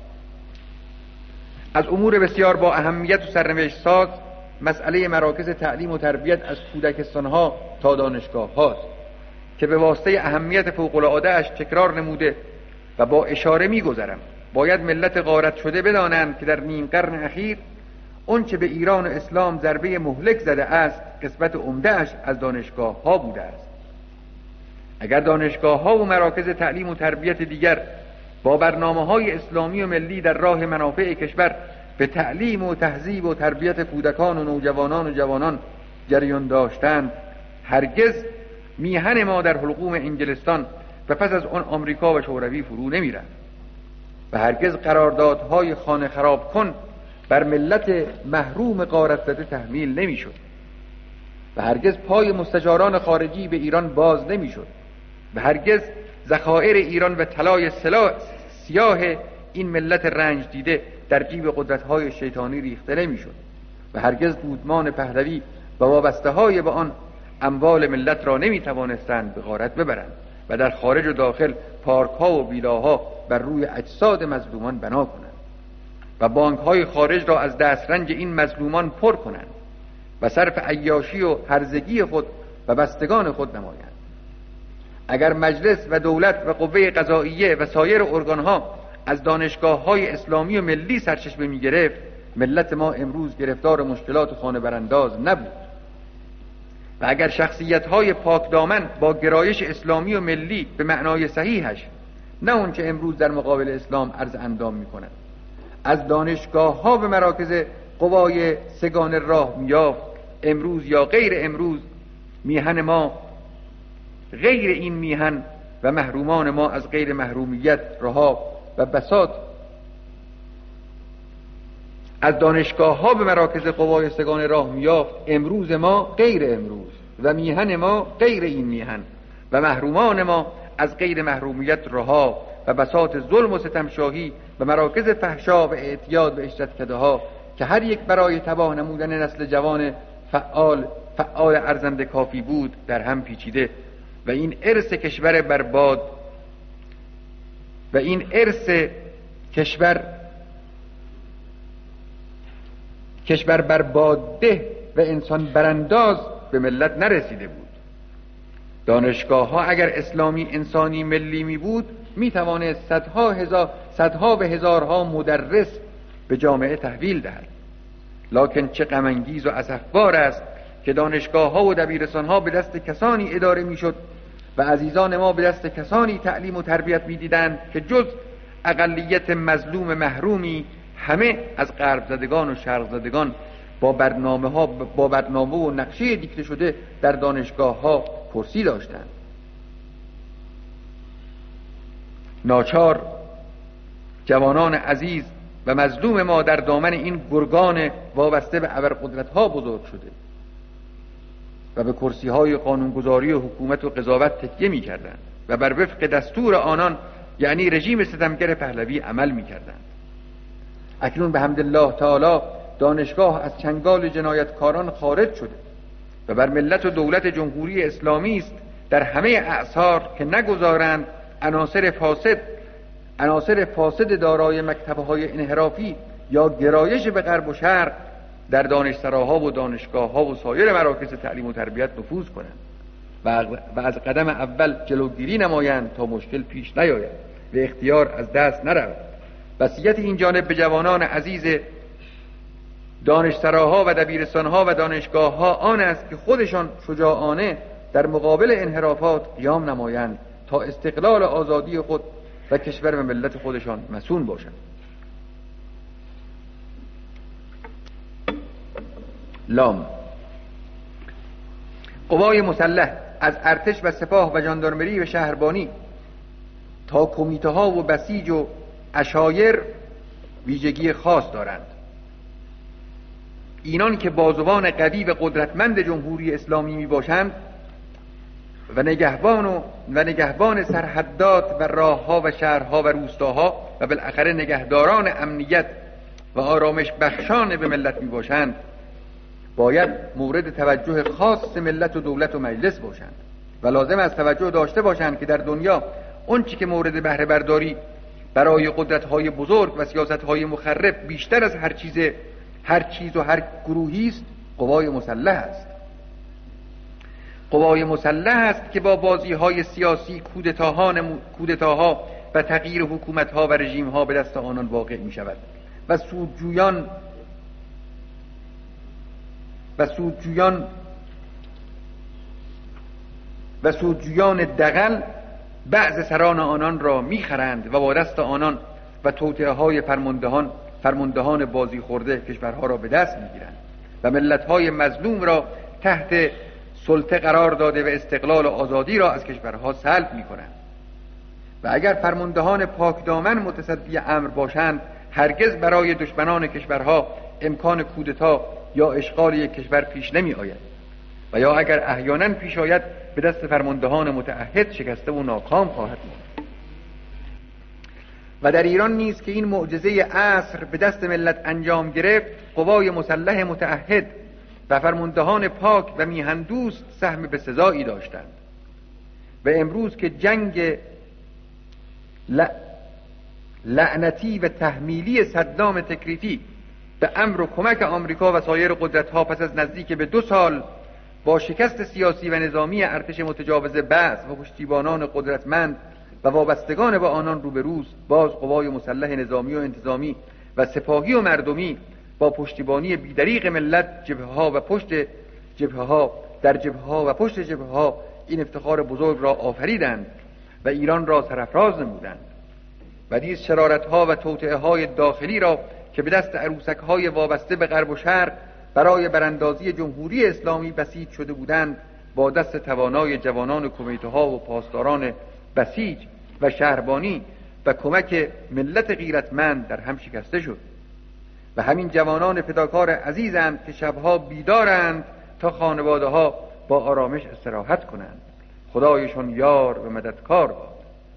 S2: از امور بسیار با اهمیت و سرنوشت ساز مسئله مراکز تعلیم و تربیت از کودکستانها تا دانشگاه هاست که به واسطه اهمیت فوق‌العاده اش تکرار نموده و با اشاره می گذرم. باید ملت غارت شده بدانند که در نیم قرن اخیر اون چه به ایران و اسلام ضربه مهلک زده است قسمت عمده اش از دانشگاه ها بوده است. اگر دانشگاه ها و مراکز تعلیم و تربیت دیگر با برنامه های اسلامی و ملی در راه منافع کشور به تعلیم و تهذیب و تربیت کودکان و نوجوانان و جوانان جریان داشتند، هرگز میهن ما در حلقوم انگلستان و پس از آن آمریکا و شوروی فرو نمیرفت و هرگز قراردادهای خانه خراب کن بر ملت محروم غارت زده تحمیل نمیشد و هرگز پای مستشاران خارجی به ایران باز نمیشد و هرگز ذخایر ایران و طلای سیاه این ملت رنج دیده در جیب قدرت‌های شیطانی ریخته نمیشد و هرگز دودمان پهلوی و وابسته های به آن اموال ملت را نمیتوانستند به غارت ببرند و در خارج و داخل پارک‌ها و ویلاها بر روی اجساد مظلومان بنا کنند و بانک‌های خارج را از دسترنج این مظلومان پر کنند و صرف عیاشی و هرزگی خود و بستگان خود نمایند. اگر مجلس و دولت و قوه قضاییه و سایر ارگان‌ها از دانشگاه‌های اسلامی و ملی سرچشمه می‌گرفت، ملت ما امروز گرفتار مشکلات خانه برانداز نبود. و اگر شخصیت‌های پاک دامن با گرایش اسلامی و ملی به معنای صحیحش، نه اون چه امروز در مقابل اسلام عرض اندام می‌کنند، از دانشگاه‌ها به مراکز قوای سگان راه می‌یافت، امروز یا غیر امروز میهن ما غیر این میهن و محرومان ما از غیر محرومیت رها و بساط از دانشگاه ها به مراکز قوای سگان راه میافت، امروز ما غیر امروز و میهن ما غیر این میهن و محرومان ما از غیر محرومیت رها و بساط ظلم و ستمشاهی و مراکز فحشا و اعتیاد و عشرتکده ها که هر یک برای تباه نمودن نسل جوان فعال فعال ارزنده کافی بود در هم پیچیده و این ارث کشور برباد و این ارث کشور کشور برباده و انسان برانداز به ملت نرسیده بود. دانشگاه ها اگر اسلامی انسانی ملی می بود می توانست صدها هزار صدها و هزارها مدرس به جامعه تحویل دهد. لکن چه غم انگیز و اسفبار است که دانشگاه ها و دبیرستان ها به دست کسانی اداره می شد و عزیزان ما به دست کسانی تعلیم و تربیت می دیدند که جز اقلیت مظلوم محرومی همه از غرب زدگان و شرق زدگان با برنامه ها با برنامه و نقشه دیکته شده در دانشگاه ها پرسی داشتند. ناچار جوانان عزیز و مظلوم ما در دامن این گرگان وابسته به ابرقدرت ها بزرگ شده و به کرسی های قانونگذاری و حکومت و قضاوت تکیه می کردند و بر وفق دستور آنان یعنی رژیم ستمگر پهلوی عمل می کردند. اکنون به حمدالله تعالی دانشگاه از چنگال جنایتکاران خارج شده و بر ملت و دولت جمهوری اسلامی است در همه اعصار که نگذارند عناصر فاسد عناصر فاسد دارای مکتب‌های انحرافی یا گرایش به غرب و شرق در دانشسراها و دانشگاه‌ها و سایر مراکز تعلیم و تربیت نفوذ کنند و از قدم اول جلوگیری نمایند تا مشکل پیش نیاید و اختیار از دست نرود. وصیت این جانب به جوانان عزیز دانشسراها و دبیرستانها و دانشگاهها آن است که خودشان شجاعانه در مقابل انحرافات قیام نمایند تا استقلال آزادی خود و کشور و ملت خودشان مصون باشند. لام قوای مسلح از ارتش و سپاه و ژاندارمری و شهربانی تا کمیته ها و بسیج و عشایر ویژگی خاص دارند. اینان که بازوان قوی و قدرتمند جمهوری اسلامی می باشند و نگهبان و, و نگهبان سرحدات و راهها و شهرها و روستاها و بالاخره نگهداران امنیت و آرامش بخشان به ملت می باشند باید مورد توجه خاص ملت و دولت و مجلس باشند و لازم است توجه داشته باشند که در دنیا اون چی که مورد بهره برداری برای قدرت‌های بزرگ و سیاست‌های مخرب بیشتر از هر چیز هر چیز و هر گروهی است قوای مسلح است. قوای مسلح است که با بازی‌های سیاسی کودتاها کودتاها و تغییر حکومت‌ها و رژیم‌ها به دست آنان واقع می‌شود و سودجویان و سودجویان و سودجویان دغل بعض سران آنان را میخرند و با دست آنان و توطئه‌های فرماندهان فرماندهان بازی خورده کشورها را به دست میگیرند و ملت‌های مظلوم را تحت سلطه قرار داده و استقلال و آزادی را از کشورها سلب میکنند. و اگر فرماندهان پاکدامن متصدی امر باشند هرگز برای دشمنان کشورها امکان کودتا یا اشغال یک کشور پیش نمی آید و یا اگر احیانا پیش آید به دست فرماندهان متعهد شکسته و ناکام خواهد بود. و در ایران نیز که این معجزه عصر به دست ملت انجام گرفت قوای مسلح متعهد و فرماندهان پاک و میهن دوست سهم به سزایی داشتند و امروز که جنگ ل... لعنتی و تحمیلی صدام تکریفی به امر و کمک آمریکا و سایر قدرت‌ها پس از نزدیک به دو سال با شکست سیاسی و نظامی ارتش متجاوز بعض و پشتیبانان قدرتمند و وابستگان با آنان روبروست، باز قوای مسلح نظامی و انتظامی و سپاهی و مردمی با پشتیبانی بیدریق ملت جبهه‌ها و پشت جبهه‌ها در جبهه‌ها و پشت جبهه‌ها این افتخار بزرگ را آفریدند و ایران را سرافراز نمودند و نیز شرارت‌ها و توطئه‌های داخلی را که به دست عروسک‌های وابسته به غرب و شرق برای براندازی جمهوری اسلامی بسیج شده بودند با دست توانای جوانان کمیته‌ها و پاسداران بسیج و شهربانی و کمک ملت غیرتمند در هم شکسته شد و همین جوانان فداکار عزیزند که شبها بیدارند تا خانواده‌ها با آرامش استراحت کنند. خدایشون یار و مددکار باد.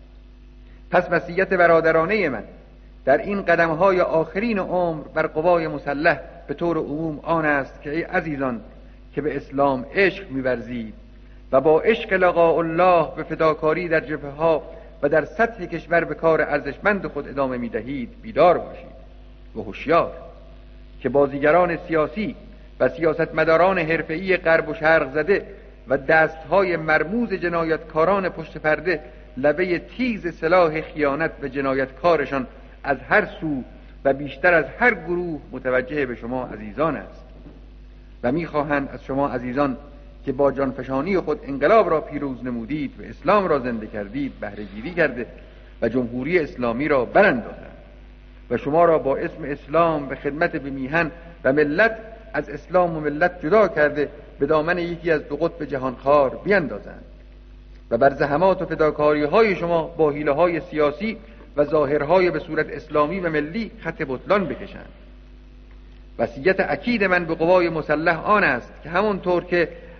S2: پس وصیت برادرانه من در این قدم‌های آخرین عمر بر قوای مسلح به طور عموم آن است که ای عزیزان که به اسلام عشق می‌ورزید و با عشق لقاء الله به فداکاری در جبهه‌ها و در سطح کشور به کار ارزشمند خود ادامه می‌دهید بیدار باشید و هوشیار که بازیگران سیاسی و سیاستمداران حرفه‌ای غرب و شرق زده و دست‌های مرموز جنایتکاران پشت پرده لبه تیز سلاح خیانت و جنایتکارشان از هر سو و بیشتر از هر گروه متوجه به شما عزیزان است و می‌خواهند از شما عزیزان که با جانفشانی خود انقلاب را پیروز نمودید و اسلام را زنده کردید بهره گیری کرده و جمهوری اسلامی را براندازند و شما را با اسم اسلام به خدمت به میهن و ملت از اسلام و ملت جدا کرده به دامن یکی از دو قطب جهانخوار بیندازند و بر زحمات و فداکاری های شما با حیله های سیاسی و ظاهرهای به صورت اسلامی و ملی خط بطلان بکشند. وصیت اکید من به قوای مسلح آن است که همونطور که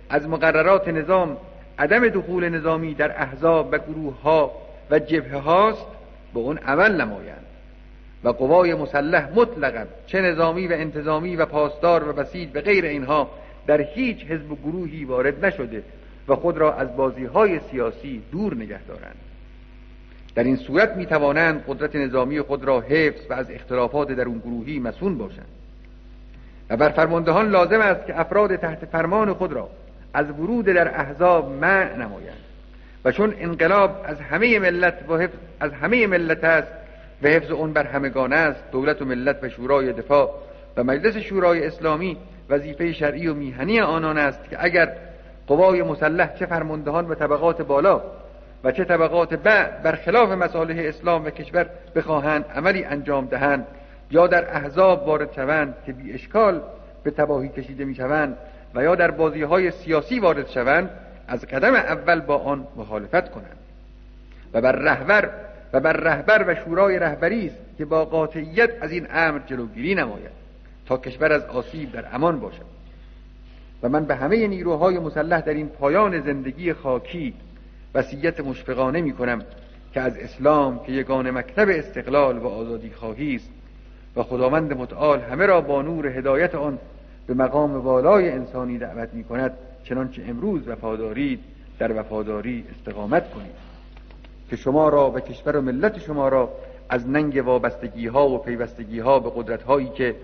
S2: از مقررات نظام عدم دخول نظامی در احزاب و گروه ها و جبهه هاست به اون عمل نمایند و قوای مسلح مطلقاً چه نظامی و انتظامی و پاسدار و بسیج و غیر اینها در هیچ حزب و گروهی وارد نشده و خود را از بازی‌های سیاسی دور نگه دارند. در این صورت می توانند قدرت نظامی خود را حفظ و از اختلافات در اون گروهی مسئول باشند و بر فرماندهان لازم است که افراد تحت فرمان خود را از ورود در احزاب منع نمایند و چون انقلاب از همه ملت و حفظ از همه ملت است و حفظ اون بر همگان است، دولت و ملت و شورای دفاع و مجلس شورای اسلامی وظیفه شرعی و میهنی آنان است که اگر قوای مسلح چه فرماندهان و طبقات بالا و چه طبقات بعد برخلاف مصالح اسلام و کشور بخواهند عملی انجام دهند یا در احزاب وارد شوند که بی اشکال به تباهی کشیده می شوند و یا در بازی های سیاسی وارد شوند، از قدم اول با آن مخالفت کنند و بر رهبر و بر رهبر و شورای رهبری است که با قاطعیت از این امر جلوگیری نماید تا کشور از آسیب در امان باشد. و من به همه نیروهای مسلح در این پایان زندگی خاکی وصیت مشفقانه می کنم که از اسلام که یگانه مکتب استقلال و آزادی خواهی است و خداوند متعال همه را با نور هدایت آن به مقام والای انسانی دعوت می کند، چنانچه امروز وفادارید در وفاداری استقامت کنید که شما را و کشور و ملت شما را از ننگ وابستگی ها و پیوستگی ها به قدرت هایی که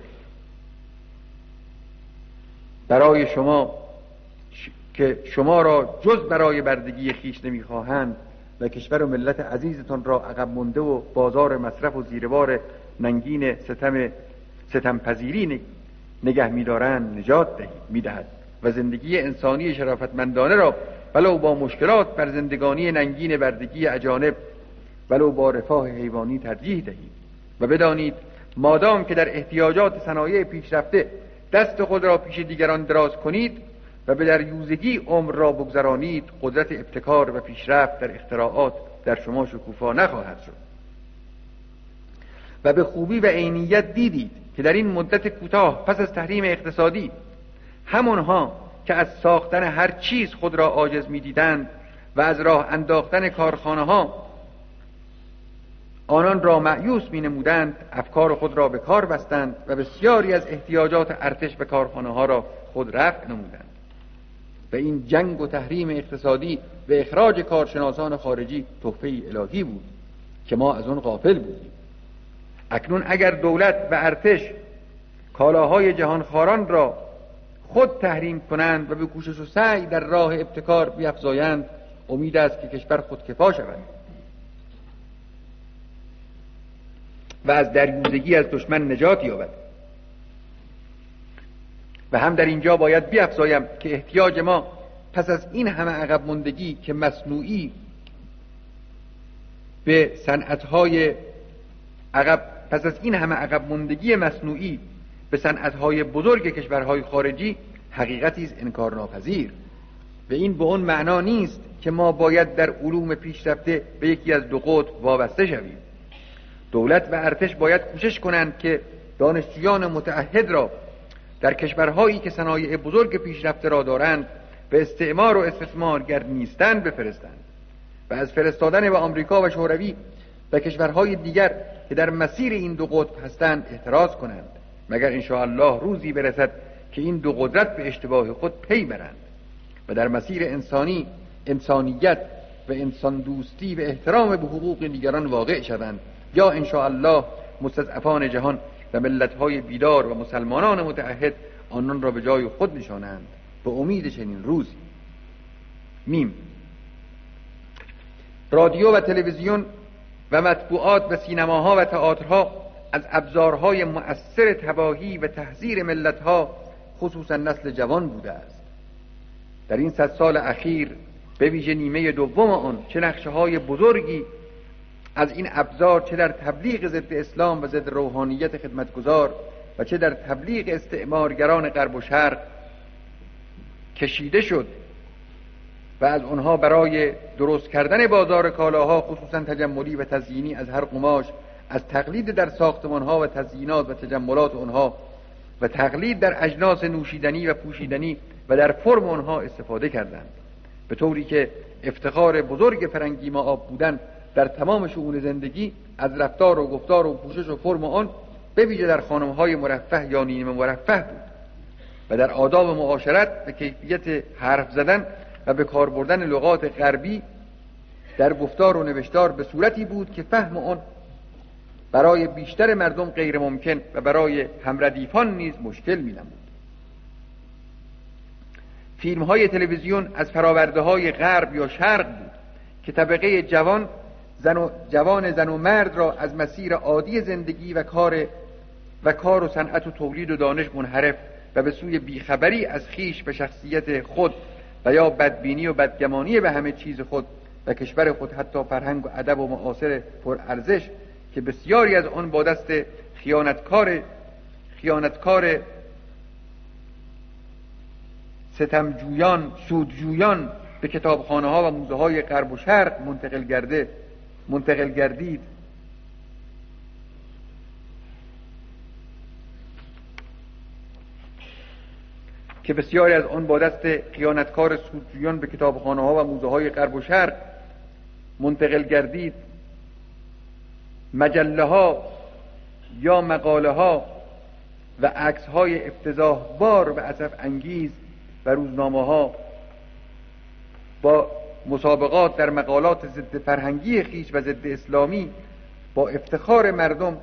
S2: برای شما که شما را جز برای بردگی خیش نمیخواهند و کشور و ملت عزیزتان را عقب مانده و بازار مصرف و زیربار ننگین ستم ستمپذیری نگه می‌دارند نجات دهید می‌دهد و زندگی انسانی شرافتمندانه را ولو با مشکلات بر زندگانی ننگین بردگی اجانب ولو با رفاه حیوانی ترجیح دهید و بدانید مادام که در احتیاجات صنایع پیشرفته دست خود را پیش دیگران دراز کنید و به دریوزگی عمر را بگذرانید، قدرت ابتکار و پیشرفت در اختراعات در شما شکوفا نخواهد شد. و به خوبی و عینیت دیدید که در این مدت کوتاه پس از تحریم اقتصادی همونها که از ساختن هر چیز خود را عاجز می‌دیدند و از راه انداختن کارخانه ها آنان را مأیوس می‌نمودند، افکار خود را به کار بستند و بسیاری از احتیاجات ارتش و کارخانه ها را خود رفع نمودند. و این جنگ و تحریم اقتصادی و اخراج کارشناسان خارجی تحفه الهی بود که ما از آن غافل بودیم. اکنون اگر دولت و ارتش کالاهای جهانخواران را خود تحریم کنند و به کوشش و سعی در راه ابتکار بیفزایند، امید است که کشور خودکفا شود و از دریوزگی از دشمن نجات یابد. و هم در اینجا باید بیفزایم که احتیاج ما پس از این همه عقب ماندگی که مصنوعی به صنعت‌های عقب پس از این همه عقب ماندگی مصنوعی به صنعت‌های بزرگ کشورهای خارجی حقیقتی است انکارناپذیر. و این به اون معنا نیست که ما باید در علوم پیشرفته به یکی از دو قطب وابسته شویم. دولت و ارتش باید کوشش کنند که دانشجویان متعهد را در کشورهایی که صنایع بزرگ پیشرفته را دارند به استعمار و استثمارگر نیستند بفرستند و از فرستادن به آمریکا و شوروی و کشورهای دیگر که در مسیر این دو قطب هستند احتراز کنند، مگر ان شاء الله روزی برسد که این دو قدرت به اشتباه خود پی برند و در مسیر انسانی انسانیت و انسان دوستی و احترام به حقوق دیگران واقع شوند، یا ان شاء الله مستضعفان جهان و ملت‌های بیدار و مسلمانان متعهد آنان را به جای خود نشانند. به امید چنین روزی. میم رادیو و تلویزیون و مطبوعات و سینماها و تئاترها از ابزارهای مؤثر تباهی و تحذیر ملت‌ها خصوصا نسل جوان بوده است. در این صد سال اخیر به ویژه نیمه دوم آن چه نقشه‌های بزرگی از این ابزار چه در تبلیغ ضد اسلام و ضد روحانیت خدمتگزار و چه در تبلیغ استعمارگران غرب و شرق کشیده شد و از آنها برای درست کردن بازار کالاها خصوصا تجملی و تزیینی از هر قماش، از تقلید در ساختمانها و تزیینات و تجملات آنها و تقلید در اجناس نوشیدنی و پوشیدنی و در فرم آنها استفاده کردند، به طوری که افتخار بزرگ فرنگی ما آب بودن در تمام شئون زندگی از رفتار و گفتار و پوشش و فرم آن به ویژه در خانم‌های مرفه یا نیمه مرفه بود و در آداب معاشرت و کیفیت حرف زدن و به کار بردن لغات غربی در گفتار و نوشتار به صورتی بود که فهم آن برای بیشتر مردم غیر ممکن و برای همردیفان نیز مشکل می‌نمود. فیلم‌های تلویزیون از فراورده‌های غرب یا شرق بود که طبقه جوان زن و جوان زن و مرد را از مسیر عادی زندگی و کار و کار و صنعت و تولید و دانش منحرف و به سوی بیخبری از خیش و شخصیت خود و یا بدبینی و بدگمانی به همه چیز خود و کشور خود، حتی فرهنگ و ادب و معاصر پرارزش که بسیاری از آن با دست خیانتکار خیانتکار ستمجویان سودجویان به کتابخانه ها و موزه های غرب و شرق منتقل گرده منتقل گردید که بسیاری از آن با دست خیانتکار سودجویان به کتابخانه ها و موزه های غرب و شرق منتقل گردید، مجله ها یا مقاله ها و عکس های افتضاح بار و اسف انگیز و روزنامه ها با مسابقات در مقالات ضد فرهنگی خیش و ضد اسلامی با افتخار مردم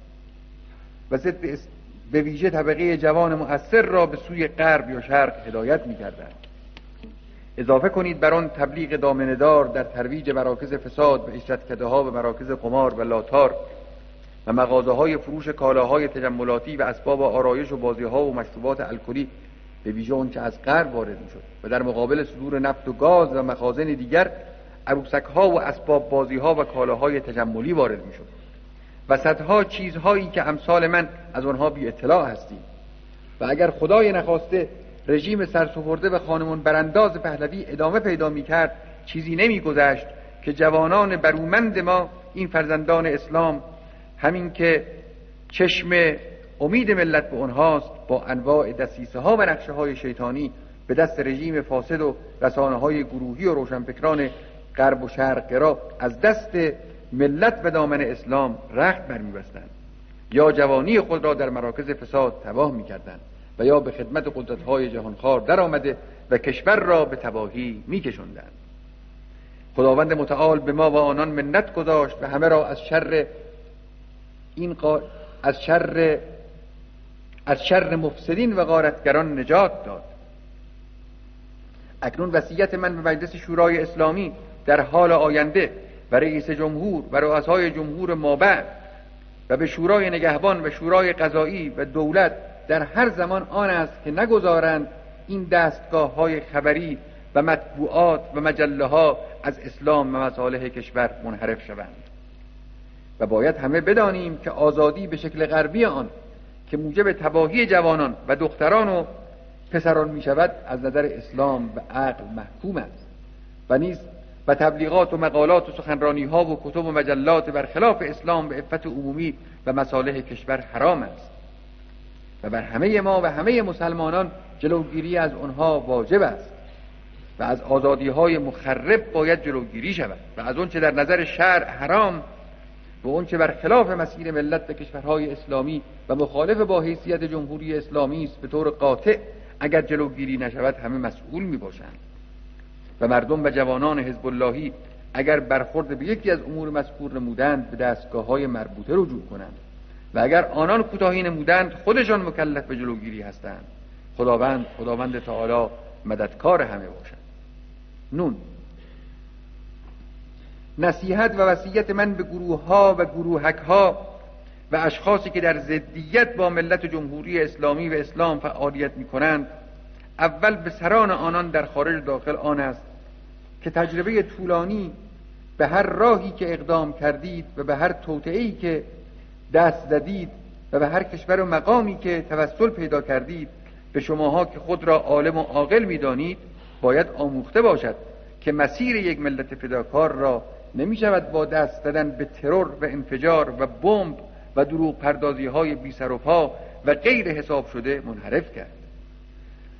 S2: و ضد به ویژه طبقه جوان مؤثر را به سوی غرب یا شرق هدایت می‌کردند. اضافه کنید بر آن تبلیغ دامنه‌دار در ترویج مراکز فساد و اشرتکده‌ها و مراکز قمار و لاتار و مغازه‌های فروش کالاهای تجملاتی و اسباب آرایش و بازی‌ها و مشروبات الکلی به ویژه آنچه از غرب وارد می‌شد و در مقابل صدور نفت و گاز و مخازن دیگر عروسک‌ها و اسباب بازی‌ها و کالاهای تجملی وارد می‌شد و صدها چیزهایی که امثال من از آنها بی اطلاع هستیم. و اگر خدای نخواسته رژیم سرسپرده به خانمان برانداز پهلوی ادامه پیدا می‌کرد، چیزی نمی‌گذشت که جوانان برومند ما، این فرزندان اسلام، همین که چشم امید ملت به آنهاست، با انواع دسیسه‌ها و نقشه‌های شیطانی به دست رژیم فاسد و رسانه‌های گروهی و روشنفکران غرب و شرق را از دست ملت به دامن اسلام رخت برمی‌بستند، یا جوانی خود را در مراکز فساد تباه می‌کردند و یا به خدمت قدرت‌های جهانخوار در آمده و کشور را به تباهی می‌کشاندند. خداوند متعال به ما و آنان منت گذاشت و همه را از شر این قا... از شر از شر مفسدین و غارتگران نجات داد. اکنون وصیت من به مجلس شورای اسلامی در حال آینده و رئیس جمهور و رؤسای جمهور مابعد و به شورای نگهبان و شورای قضایی و دولت در هر زمان آن است که نگذارند این دستگاه های خبری و مطبوعات و مجله ها از اسلام و مصالح کشور منحرف شوند. و باید همه بدانیم که آزادی به شکل غربی آن که موجب تباهی جوانان و دختران و پسران می شود از نظر اسلام و عقل محکوم است و نیز و تبلیغات و مقالات و سخنرانی ها و کتب و مجلات برخلاف اسلام و عفت عمومی و مصالح کشور حرام است و بر همه ما و همه مسلمانان جلوگیری از آنها واجب است و از آزادی های مخرب باید جلوگیری شود و از آنچه در نظر شرع حرام و آنچه برخلاف مسیر ملت و کشورهای اسلامی و مخالف با حیثیت جمهوری اسلامی است به طور قاطع اگر جلوگیری نشود همه مسئول می باشند و مردم و جوانان حزب اللهی اگر برخورد به یکی از امور مذکور نمودند به دستگاه‌های مربوطه رجوع کنند و اگر آنان کوتاهی نمودند خودشان مکلف به جلوگیری هستند. خداوند خداوند تعالی مددکار همه باشد. نون نصیحت و وصیت من به گروه‌ها و گروهک‌ها و اشخاصی که در ضدیت با ملت جمهوری اسلامی و اسلام فعالیت می‌کنند، اول به سران آنان در خارج و داخل آن است که تجربه طولانی به هر راهی که اقدام کردید و به هر توطئه‌ای که دست زدید و به هر کشور و مقامی که توسل پیدا کردید به شماها که خود را عالم و عاقل می‌دانید باید آموخته باشد که مسیر یک ملت فداکار را نمی شود با دست زدن به ترور و انفجار و بمب و دروغ پردازی های بی سر و پا و غیر حساب شده منحرف کرد.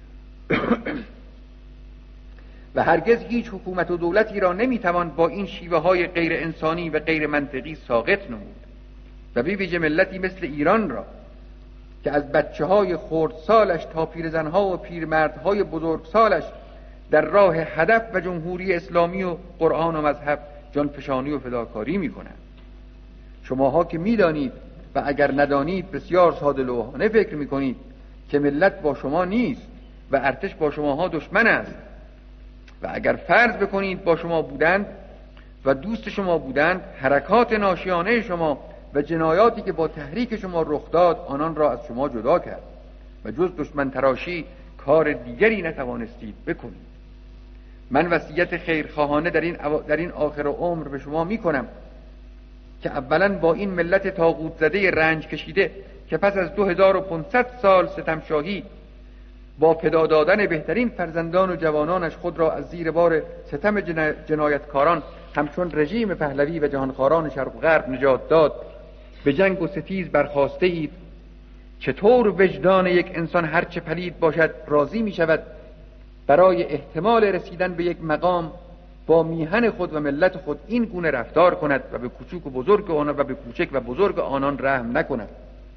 S2: و هرگز هیچ حکومت و دولتی را نمیتوان با این شیوه های غیر انسانی و غیر منطقی ساقط نمود و بی ویژه ملتی مثل ایران را که از بچه های خردسالش تا پیرزنها و پیرمردهای بزرگسالش در راه هدف و جمهوری اسلامی و قرآن و مذهب جانفشانی و فداکاری می کنند. شماها که می دانید و اگر ندانید بسیار ساده لوحانه فکر می کنید که ملت با شما نیست و ارتش با شماها دشمن است و اگر فرض بکنید با شما بودند و دوست شما بودند، حرکات ناشیانه شما و جنایاتی که با تحریک شما رخ داد آنان را از شما جدا کرد و جز دشمن تراشی کار دیگری نتوانستید بکنید. من وصیت خیرخواهانه در این, او... در این آخر عمر به شما می کنم که اولا با این ملت طاغوت زده رنج کشیده که پس از دو هزار و پانصد سال ستمشاهی با فدا دادن بهترین فرزندان و جوانانش خود را از زیر بار ستم جنا... جنایتکاران همچون رژیم پهلوی و جهانخواران شرق و غرب نجات داد، به جنگ و ستیز برخاسته اید. چطور وجدان یک انسان هرچه پلید باشد راضی می شود برای احتمال رسیدن به یک مقام با میهن خود و ملت خود این گونه رفتار کند و به کوچک و بزرگ آنان و به کوچک و بزرگ آنان رحم نکند؟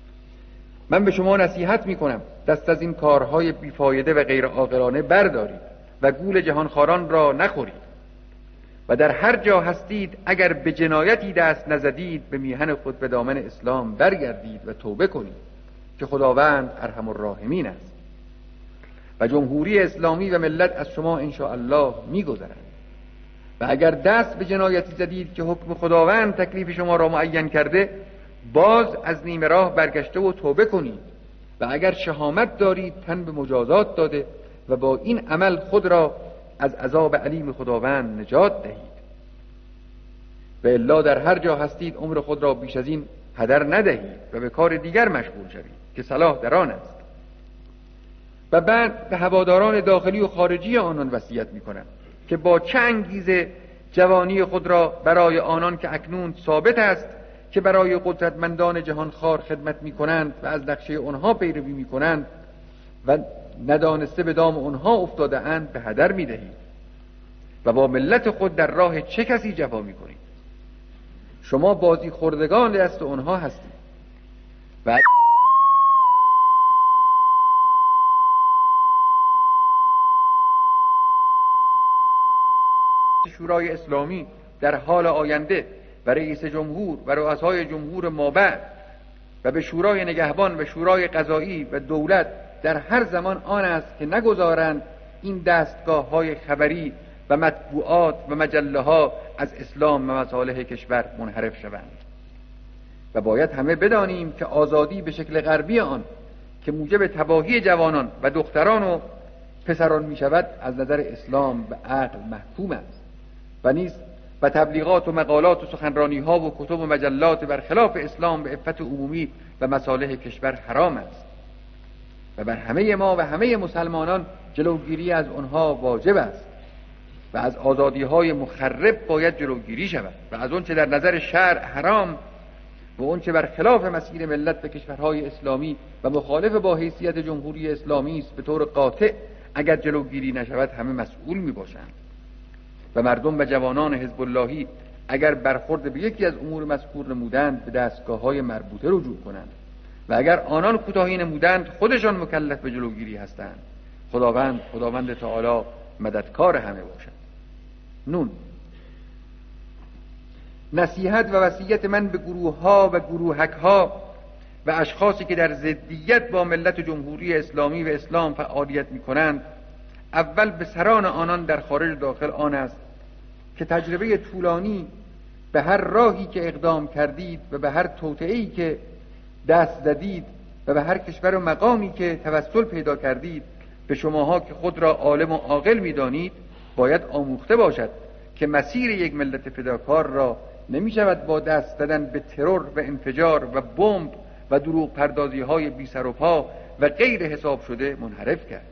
S2: من به شما نصیحت می کنم دست از این کارهای بیفایده و غیر عاقلانه بردارید و گول جهانخواران را نخورید و در هر جا هستید اگر به جنایتی دست نزدید به میهن خود به دامن اسلام برگردید و توبه کنید که خداوند ارحم الراحمین است و جمهوری اسلامی و ملت از شما انشاءالله می‌گذرند. و اگر دست به جنایتی زدید که حکم خداوند تکلیف شما را معین کرده، باز از نیمه راه برگشته و توبه کنید و اگر شهامت دارید تن به مجازات داده و با این عمل خود را از عذاب علیم خداوند نجات دهید و الا در هر جا هستید عمر خود را بیش از این هدر ندهید و به کار دیگر مشغول شوید که صلاح در آن است. و بعد به هواداران داخلی و خارجی آنان وصیت می‌کنم که با چه انگیزه جوانی خود را برای آنان که اکنون ثابت است که برای قدرتمندان جهانخوار خدمت می‌کنند و از نقشه آنها پیروی می‌کنند و ندانسته به دام آنها افتاده اند به هدر می‌دهید و با ملت خود در راه چه کسی جفا می‌کنید؟ شما بازی خوردگان دست آنها هستید و شورای اسلامی در حال آینده و رئیس جمهور و رؤسای جمهور مابعد و به شورای نگهبان و شورای قضایی و دولت در هر زمان آن است که نگذارند این دستگاه های خبری و مطبوعات و مجله ها از اسلام و مصالح کشور منحرف شوند. و باید همه بدانیم که آزادی به شکل غربی آن که موجب تباهی جوانان و دختران و پسران می شود از نظر اسلام به عقل محکوم است و نیز و تبلیغات و مقالات و سخنرانی ها و کتب و مجلات برخلاف اسلام به عفت عمومی و مصالح کشور حرام است و بر همه ما و همه مسلمانان جلوگیری از آنها واجب است و از آزادی های مخرب باید جلوگیری شود و از آنچه در نظر شرع حرام و آنچه برخلاف مسیر ملت و کشورهای اسلامی و مخالف با حیثیت جمهوری اسلامی است به طور قاطع اگر جلوگیری نشود همه مسئول می باشند و مردم و جوانان حزب اللهی اگر برخورد به یکی از امور مذکور نمودند به دستگاه‌های مربوطه رجوع کنند و اگر آنان کوتاهی نمودند خودشان مکلف به جلوگیری هستند. خداوند خداوند تعالی مددکار همه باشد. نون نصیحت و وصیت من به گروه‌ها و گروهک‌ها و اشخاصی که در ضدیت با ملت جمهوری اسلامی و اسلام فعالیت می‌کنند، اول به سران آنان در خارج و داخل آن است که تجربه طولانی به هر راهی که اقدام کردید و به هر توطئه‌ای که دست زدید و به هر کشور و مقامی که توسل پیدا کردید به شماها که خود را عالم و عاقل می‌دانید باید آموخته باشد که مسیر یک ملت فداکار را نمی شود با دست زدن به ترور و انفجار و بمب و دروغ پردازی های بی سر و پا و غیر حساب شده منحرف کرد.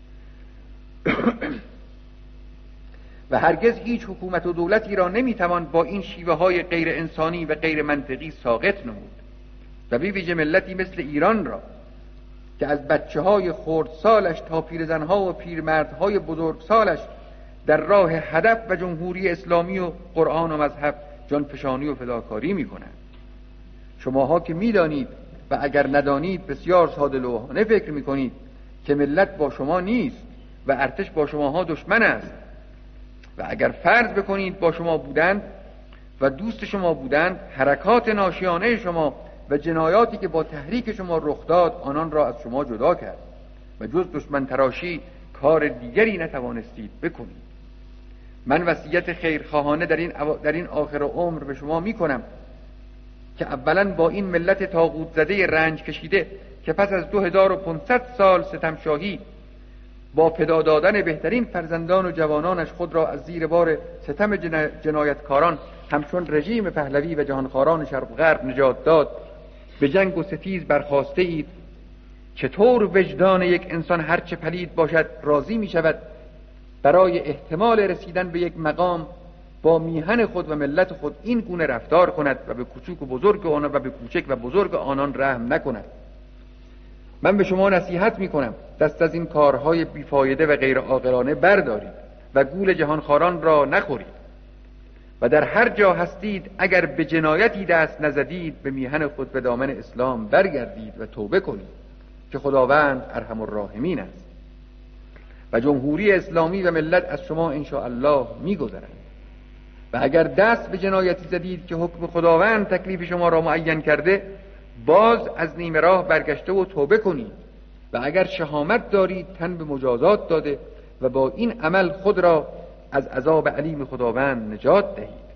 S2: و هرگز هیچ حکومت و دولتی را نمیتوان با این شیوه های غیر انسانی و غیر منطقی ساقط نمود و بی ویژه ملتی مثل ایران را که از بچه های خرد سالش تا پیرزنها و پیرمردهای بزرگ سالش در راه هدف و جمهوری اسلامی و قرآن و مذهب جانفشانی و فداکاری می کنند. شماها که می دانید و اگر ندانید بسیار ساده لوحانه فکر می کنید که ملت با شما نیست و ارتش با شماها دشمن است و اگر فرض بکنید با شما بودند و دوست شما بودند، حرکات ناشیانه شما و جنایاتی که با تحریک شما رخ داد آنان را از شما جدا کرد و جز دشمن تراشی کار دیگری نتوانستید بکنید. من وصیت خیرخواهانه در این او... در این آخر عمر به شما می کنم که اولا با این ملت طاغوت زده رنج کشیده که پس از دو هزار و پانصد سال ستمشاهی با فدا دادن بهترین فرزندان و جوانانش خود را از زیر بار ستم جنا... جنایتکاران همچون رژیم پهلوی و جهانخواران شرق و غرب نجات داد، به جنگ و ستیز برخاسته اید. چطور وجدان یک انسان هرچه پلید باشد راضی می شود برای احتمال رسیدن به یک مقام با میهن خود و ملت خود این گونه رفتار کند و به کوچک و بزرگ آنان و به کوچک و بزرگ آنان رحم نکند؟ من به شما نصیحت می کنم دست از این کارهای بیفایده و غیر عاقلانه بردارید و گول جهانخواران را نخورید و در هر جا هستید اگر به جنایتی دست نزدید به میهن خود به دامن اسلام برگردید و توبه کنید که خداوند ارحم الراحمین است و جمهوری اسلامی و ملت از شما انشاءالله می‌گذرند. و اگر دست به جنایتی زدید که حکم خداوند تکلیف شما را معین کرده، باز از نیمه راه برگشته و توبه کنید و اگر شهامت دارید تن به مجازات داده و با این عمل خود را از عذاب علیم خداوند نجات دهید.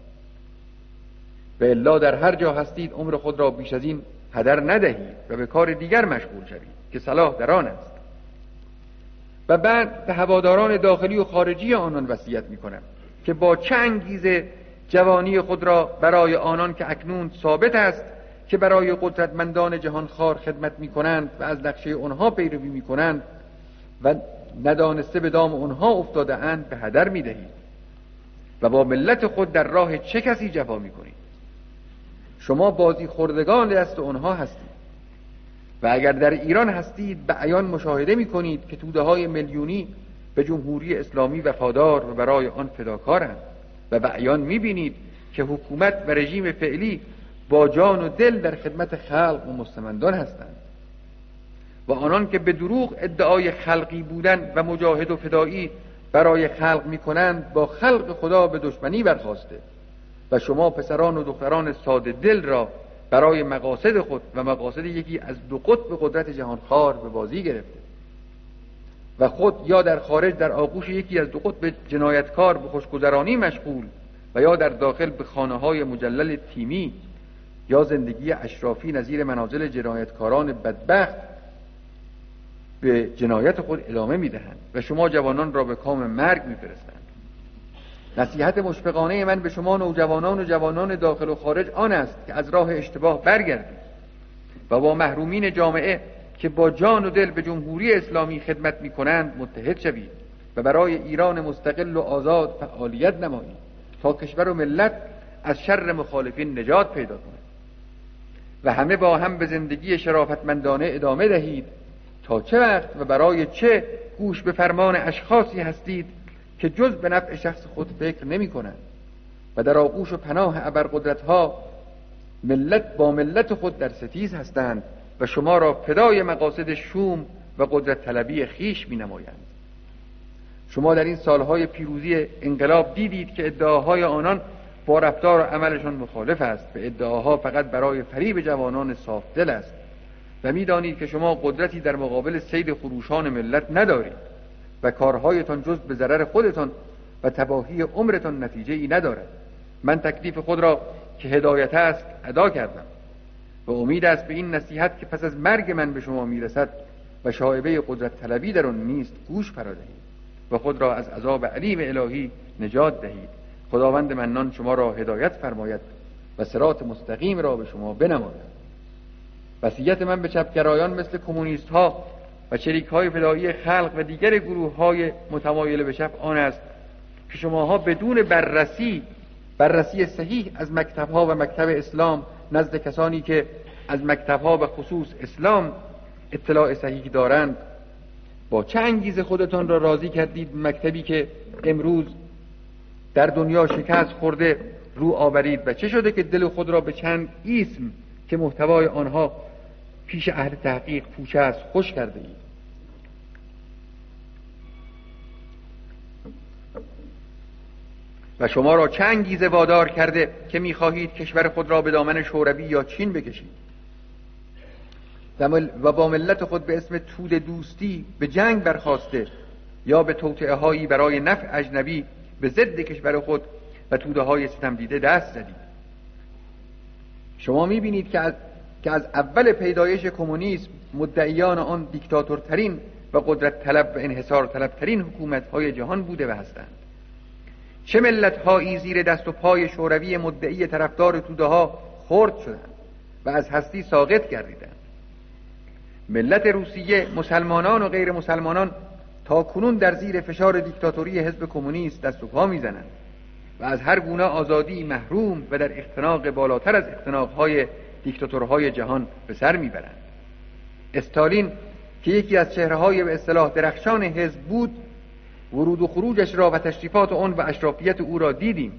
S2: و الا در هر جا هستید عمر خود را بیش از این هدر ندهید و به کار دیگر مشغول شوید که صلاح در آن است. و بعد به هواداران داخلی و خارجی آنان وصیت می‌کنم که با چه انگیزه جوانی خود را برای آنان که اکنون ثابت است که برای قدرتمندان جهانخوار خدمت می‌کنند و از نقشه آنها پیروی می‌کنند و ندانسته به دام آنها افتاده اند به هدر می‌دهید و با ملت خود در راه چه کسی جفا می‌کنید؟ شما بازی خوردگان دست آنها هستید و اگر در ایران هستید به عیان مشاهده می‌کنید که توده‌های میلیونی به جمهوری اسلامی وفادار و برای آن فداکارند و به عیان می‌بینید که حکومت و رژیم فعلی با جان و دل در خدمت خلق و مستمندان هستند و آنان که به دروغ ادعای خلقی بودن و مجاهد و فدایی برای خلق می‌کنند با خلق خدا به دشمنی برخاسته و شما پسران و دختران ساده دل را برای مقاصد خود و مقاصد یکی از دو قطب قدرت جهانخوار به بازی گرفته و خود یا در خارج در آغوش یکی از دو قطب جنایتکار به خوشگذرانی مشغول و یا در داخل به خانه‌های مجلل تیمی یا زندگی اشرافی نظیر منازل جنایتکاران بدبخت به جنایت خود ادامه می‌دهند و شما جوانان را به کام مرگ می‌فرستند. نصیحت مشفقانه من به شما نوجوانان و جوانان داخل و خارج آن است که از راه اشتباه برگردید و با محرومین جامعه که با جان و دل به جمهوری اسلامی خدمت می‌کنند متحد شوید و برای ایران مستقل و آزاد فعالیت نمایید تا کشور و ملت از شر مخالفین نجات پیدا کند و همه با هم به زندگی شرافتمندانه ادامه دهید. تا چه وقت و برای چه گوش به فرمان اشخاصی هستید که جز به نفع شخص خود فکر نمی کنند و در آغوش و پناه ابرقدرت‌ها ملت با ملت خود در ستیز هستند و شما را فدای مقاصد شوم و قدرت طلبی خیش می نمایند. شما در این سالهای پیروزی انقلاب دیدید که ادعاهای آنان با رفتار و عملشان مخالف است و ادعاها فقط برای فریب جوانان صاف دل است و می دانید که شما قدرتی در مقابل صید خروشان ملت ندارید و کارهایتان جز به ضرر خودتان و تباهی عمرتان نتیجه ای ندارد. من تکلیف خود را که هدایت است ادا کردم و امید است به این نصیحت که پس از مرگ من به شما میرسد و شایبه قدرت طلبی در آن نیست گوش فرا دهید و خود را از عذاب علیم الهی نجات دهید. خداوند منان شما را هدایت فرماید و صراط مستقیم را به شما بنماید. وصیت من به چپگرایان مثل کمونیست ها و چریک های فدایی خلق و دیگر گروه های متمایل به چپ آن است که شماها بدون بررسی بررسی صحیح از مکتب ها و مکتب اسلام نزد کسانی که از مکتب ها و خصوص اسلام اطلاع صحیح دارند، با چه انگیزه خودتان را راضی کردید مکتبی که امروز در دنیا شکست خورده رو آورید و چه شده که دل خود را به چند اسم که محتوای آنها پیش اهل تحقیق پوچ است خوش کرده اید؟ و شما را چه انگیزه وادار کرده که می‌خواهید کشور خود را به دامن شوروی یا چین بکشید و با ملت خود به اسم توده دوستی به جنگ برخاسته یا به توطئه هایی برای نفع اجنبی به ضد کشور خود و توده های ستم دیده دست زدید؟ شما می‌بینید که از که از اول پیدایش کمونیسم مدعیان آن دیکتاتورترین و قدرت طلب و انحصار طلبترین حکومت‌های جهان بوده و هستند. چه ملت‌هایی زیر دست و پای شوروی مدعی طرفدار توده‌ها خرد شدند و از هستی ساقط گردیدند. ملت روسیه، مسلمانان و غیر مسلمانان تا کنون در زیر فشار دیکتاتوری حزب کمونیست دست و پا می‌زنند و از هر گونه آزادی محروم و در اختناق بالاتر از اختناق‌های دیکتاتورهای جهان به سر میبرند. استالین که یکی از چهره‌های به اصطلاح درخشان حزب بود، ورود و خروجش را و تشریفات آن و اشرافیت او را دیدیم.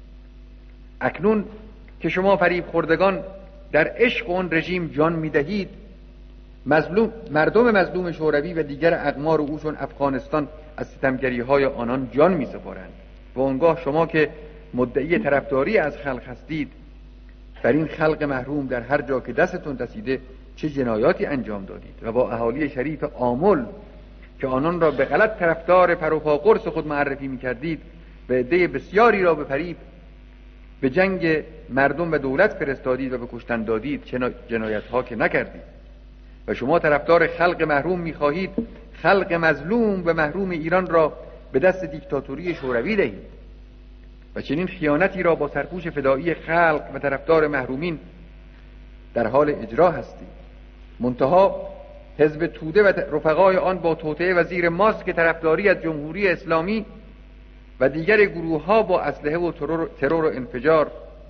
S2: اکنون که شما فریب خوردگان در عشق آن رژیم جان میدهید، مظلوم مردم مظلوم شوروی و دیگر اقمار او چون افغانستان از ستمگری‌های آنان جان می‌سپارند و آنگاه شما که مدعی طرفداری از خلق هستید، بر این خلق محروم در هر جا که دستتون رسیده چه جنایاتی انجام دادید و با اهالی شریف آمل که آنان را به غلط طرفدار پروپا قرص خود معرفی می‌کردید و عده بسیاری را به فریب به جنگ مردم و دولت فرستادید و به کشتن دادید، چه جنایت‌ها که نکردید. و شما طرفدار خلق محروم می‌خواهید خلق مظلوم و محروم ایران را به دست دیکتاتوری شوروی دهید و چنین خیانتی را با سرپوش فدایی خلق و طرفدار محرومین در حال اجرا هستید. منتها حزب توده و رفقای آن با توطئه و زیر ماسک طرفداری از جمهوری اسلامی و دیگر گروه‌ها با اسلحه و ترور, ترور و انفجار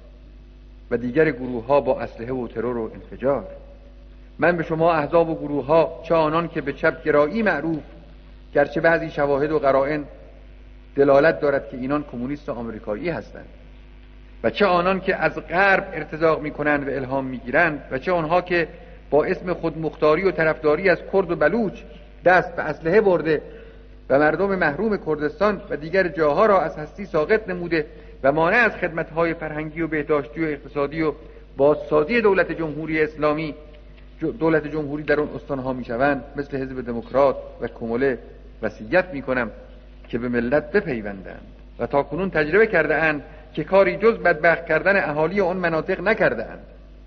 S2: و دیگر گروه‌ها با اسلحه و ترور و انفجار من به شما احزاب و گروه‌ها، چه آنان که به چپ گرایی معروف گرچه بعضی شواهد و قرائن دلالت دارد که اینان کمونیست آمریکایی هستند، و چه آنان که از غرب ارتزاق می‌کنند و الهام می‌گیرند، و چه آنها که با اسم خودمختاری و طرفداری از کرد و بلوچ دست به اسلحه برده و مردم محروم کردستان و دیگر جاها را از هستی ساقط نموده و مانع از خدمت‌های فرهنگی و بهداشتی و اقتصادی و بازسازی دولت جمهوری اسلامی دولت جمهوری در اون استانها میشوند، مثل حزب دموکرات و کموله وصیت میکنم که به ملت بپیوندند و تا کنون تجربه کرده اند که کاری جز بدبخت کردن اهالی اون مناطق نکرده اند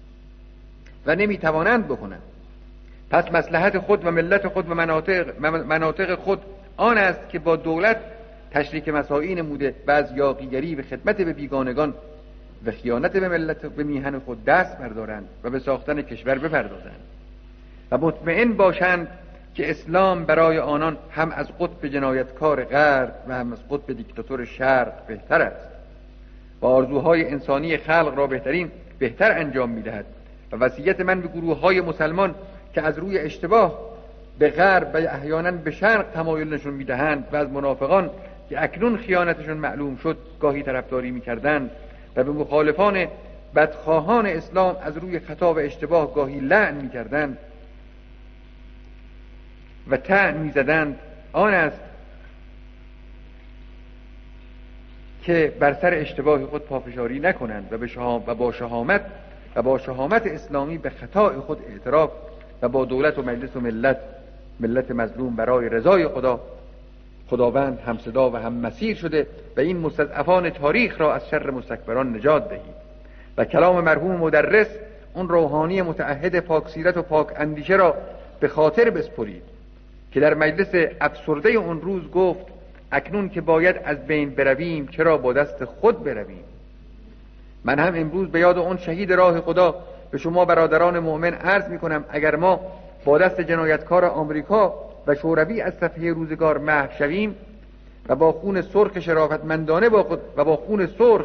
S2: و نمیتوانند بکنند. پس مصلحت خود و ملت خود و مناطق, مناطق خود آن است که با دولت تشریک مساعی نموده و از یاغیگری و خدمت به بیگانگان و خیانت به ملت به میهن خود دست بردارند و به ساختن کشور بپردازند و مطمئن باشند که اسلام برای آنان هم از قطب جنایتکار غرب و هم از قطب دیکتاتور شرق بهتر است و آرزوهای انسانی خلق را بهترین بهتر انجام میدهد. و وصیت من به گروه های مسلمان که از روی اشتباه به غرب و احیانا به شرق تمایل نشون میدهند و از منافقان که اکنون خیانتشون معلوم شد گاهی طرفداری میکردند و به مخالفان بدخواهان اسلام از روی خطا و اشتباه گاهی لعن میکردند و طعن میزدند، آن است که بر سر اشتباه خود پافشاری نکنند و به شهام و با شهامت و با شهامت اسلامی به خطای خود اعتراف و با دولت و مجلس و ملت ملت مظلوم برای رضای خدا خداوند همصدا و هم مسیر شده و این مستضعفان تاریخ را از شر مستکبران نجات دهید. و کلام مرحوم مدرس، اون روحانی متعهد پاک سیرت و پاک اندیشه را به خاطر بسپرید که در مجلس افسرده اون روز گفت اکنون که باید از بین برویم چرا با دست خود برویم. من هم امروز به یاد اون شهید راه خدا به شما برادران مؤمن عرض می کنم اگر ما با دست جنایتکار آمریکا و شوروی از صفحه روزگار محو شویم و با خون سرخ شرافتمندانه با خود و با خون سرخ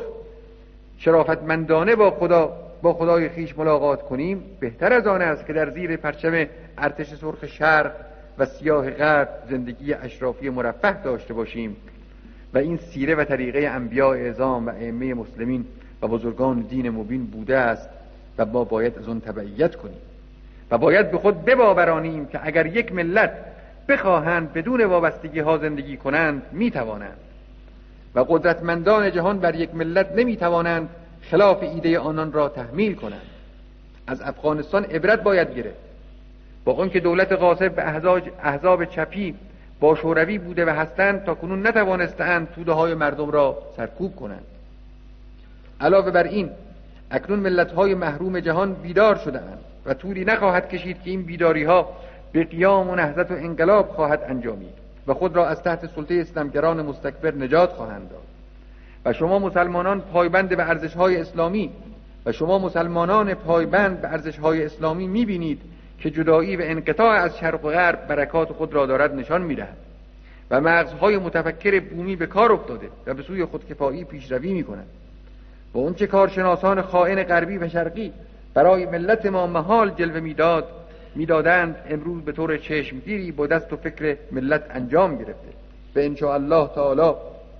S2: شرافتمندانه با خدا با خدای خیش ملاقات کنیم، بهتر از آن است که در زیر پرچم ارتش سرخ شرق و سیاه غرب زندگی اشرافی مرفه داشته باشیم و این سیره و طریقه انبیاء اعظام و ائمه مسلمین و بزرگان دین مبین بوده است و ما باید از اون تبعیت کنیم و باید به خود بباورانیم که اگر یک ملت بخواهند بدون وابستگی ها زندگی کنند میتوانند و قدرتمندان جهان بر یک ملت نمیتوانند خلاف ایده آنان را تحمیل کنند. از افغانستان عبرت باید گرفت. با آنکه دولت غاصب به احزاب چپی با شوروی بوده و هستند تا کنون نتوانستند توده های مردم را سرکوب کنند. علاوه بر این اکنون ملت های محروم جهان بیدار شده‌اند و طولی نخواهد کشید که این بیداری ها به قیام و نهضت و انقلاب خواهد انجامید و خود را از تحت سلطه ستمگران مستکبر نجات خواهند داد. و شما مسلمانان پایبند به ارزش‌های اسلامی و شما مسلمانان پایبند به ارزش‌های اسلامی می‌بینید که جدایی و انقطاع از شرق و غرب برکات خود را دارد نشان می‌دهد و مغزهای متفکر بومی به کار افتاده و به سوی خودکفایی پیشروی می‌کنند. و اونچه کارشناسان خائن غربی و شرقی برای ملت ما محال جلوه میداد میدادند امروز به طور چشمگیری با دست و فکر ملت انجام گرفته و ان شاء الله تعالی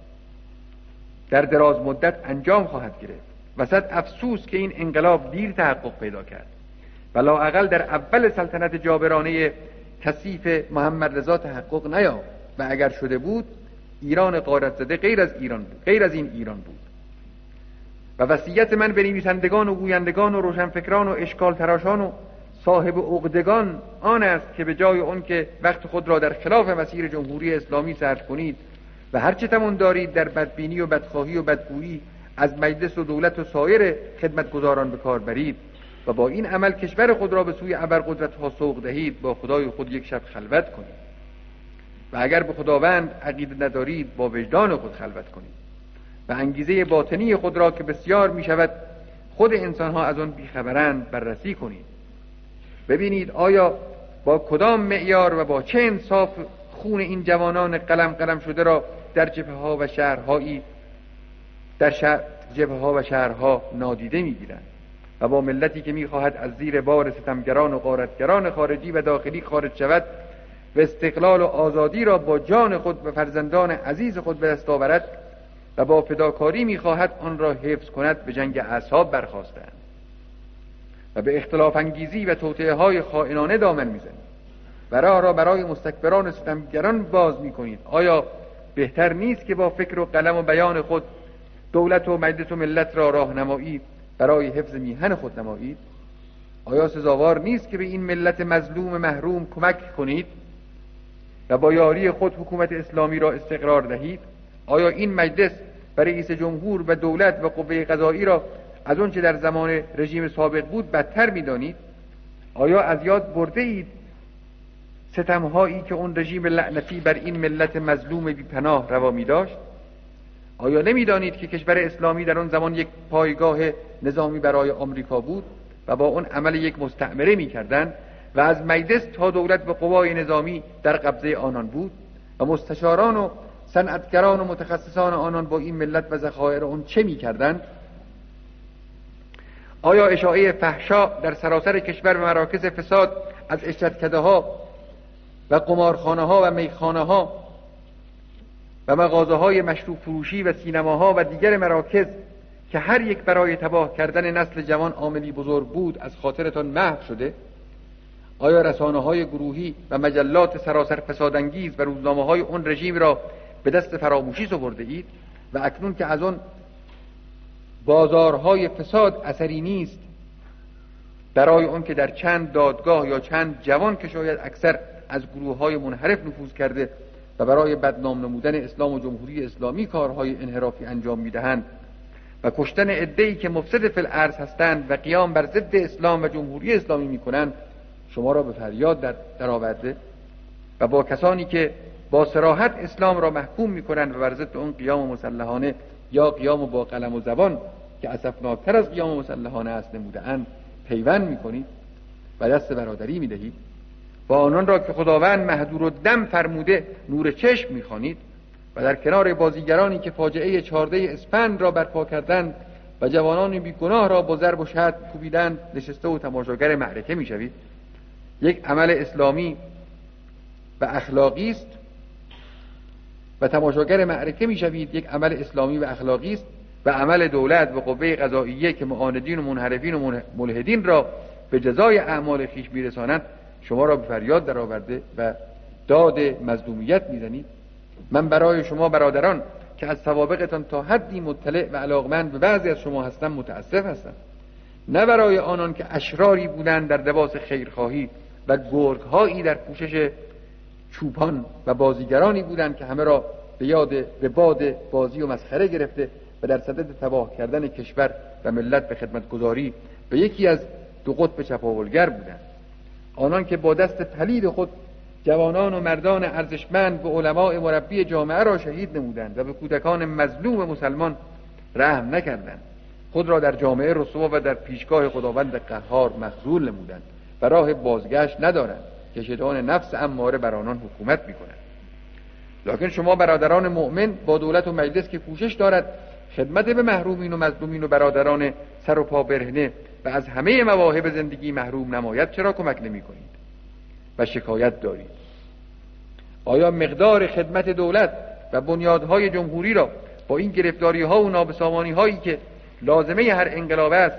S2: در دراز مدت انجام خواهد گرفت. و صد افسوس که این انقلاب دیر تحقق پیدا کرد و لااقل در اول سلطنت جابرانه کثیف محمد رضا تحقق نیافت و اگر شده بود ایران غارت زده غیر از ایران بود غیر از این ایران بود. و وصیت من به نویسندگان و گویندگان و روشنفکران و اشکال تراشان و صاحب عقدگان آن است که به جای اون که وقت خود را در خلاف مسیر جمهوری اسلامی صرف کنید و هر چه توان دارید در بدبینی و بدخواهی و بدگویی از مجلس و دولت و سایر خدمتگزاران به کار برید و با این عمل کشور خود را به سوی ابرقدرت ها سوق دهید، با خدای خود یک شب خلوت کنید و اگر به خداوند عقیده ندارید با وجدان خود خلوت کنید و انگیزه باطنی خود را که بسیار می شود خود انسان ها از آن بیخبرند بررسی کنید. ببینید آیا با کدام معیار و با چه انصاف خون این جوانان قلم قلم شده را در جبهه ها و شهرهایی در شهر جبهه ها و شهرها نادیده میگیرند و با ملتی که میخواهد از زیر بار ستمگران و غارتگران خارجی و داخلی خارج شود و استقلال و آزادی را با جان خود و فرزندان عزیز خود به دست آورد و با فداکاری میخواهد آن را حفظ کند به جنگ اعصاب برخاستند و به اختلاف انگیزی و توطئه های خائنانه دامن میزنید و راه را برای مستکبران و ستمگران باز میکنید. آیا بهتر نیست که با فکر و قلم و بیان خود دولت و مجلس و ملت را راهنمایی برای حفظ میهن خود نمایید؟ آیا سزاوار نیست که به این ملت مظلوم محروم کمک کنید و با یاری خود حکومت اسلامی را استقرار دهید؟ آیا این مجلس و رئیس جمهور و دولت و قوه قضایی را از اون چه در زمان رژیم سابق بود بدتر می‌دانید؟ آیا از یاد برده اید ستم‌هایی که اون رژیم لعنتی بر این ملت مظلوم بی‌پناه روا می‌داشت؟ آیا نمی‌دانید که کشور اسلامی در آن زمان یک پایگاه نظامی برای آمریکا بود و با اون عمل یک مستعمره می‌کردند و از مجلس تا دولت و قوای نظامی در قبضه آنان بود و مستشاران و صنعتگران و متخصصان آنان با این ملت و ذخایر اون چه می‌کردند؟ آیا اشاعه فحشا در سراسر کشور و مراکز فساد از اشترکده‌ها و قمارخانه‌ها و میخانه‌ها و مغازه‌های مشروب فروشی و سینماها و دیگر مراکز که هر یک برای تباه کردن نسل جوان عاملی بزرگ بود از خاطرتان محو شده؟ آیا رسانه‌های گروهی و مجلات سراسر فسادانگیز و روزنامه‌های اون رژیم را به دست فراموشی سپرده اید و اکنون که از آن بازارهای فساد اثری نیست برای اون که در چند دادگاه یا چند جوان که شاید اکثر از گروه‌های منحرف نفوذ کرده و برای بدنام نمودن اسلام و جمهوری اسلامی کارهای انحرافی انجام می‌دهند و کشتن عده‌ای که مفسد فی الارض هستند و قیام بر ضد اسلام و جمهوری اسلامی می‌کنند شما را به فریاد در درآورده و با کسانی که با صراحت اسلام را محکوم می‌کنند و بر ضد اون قیام مسلحانه یا قیام با قلم و زبان که اسفناکتر از قیام مسلحانه است نموده‌اند پیوند می‌کنید و دست برادری می‌دهید با آنان را که خداوند مهدور الدم فرموده نور چشم می‌خوانید و در کنار بازیگرانی که فاجعه چهارده اسفند را برپا کردند و جوانان بیگناه را با ضرب و شتم کوبیدند نشسته و تماشاگر معرکه می‌شوید؟ یک عمل اسلامی و اخلاقی است و تماشاگر معرکه میشوید یک عمل اسلامی و اخلاقی است و عمل دولت و قوه قضاییه که معاندین و منحرفین و ملحدین را به جزای اعمال خویش میرسانند شما را به فریاد درآورده و داد مظلومیت میزنید. من برای شما برادران که از سوابقتان تا حدی مطلع و علاقمند به بعضی از شما هستم متاسف هستم، نه برای آنان که اشراری بودند در لباس خیرخواهی و گرگ‌هایی در پوشش چوپان و بازیگرانی بودند که همه را به یاد به باد بازی و مسخره گرفته و در صدد تباه کردن کشور و ملت به خدمتگزاری به یکی از دو قطب چپاولگر بودند. آنان که با دست پلید خود جوانان و مردان ارزشمند و علماء مربی جامعه را شهید نمودند و به کودکان مظلوم مسلمان رحم نکردند، خود را در جامعه رسوا و در پیشگاه خداوند قهار مخذول نمودند و راه بازگشت ندارند که شیطان نفس اماره بر آنان حکومت می‌کند. لکن شما برادران مؤمن با دولت و مجلس که کوشش دارد خدمت به محرومین و مظلومین و برادران سر و پا برهنه و از همه مواهب زندگی محروم نماید چرا کمک نمی‌کنید و شکایت دارید؟ آیا مقدار خدمت دولت و بنیادهای جمهوری را با این گرفتاری‌ها و نابسامانی‌هایی که لازمه هر انقلاب است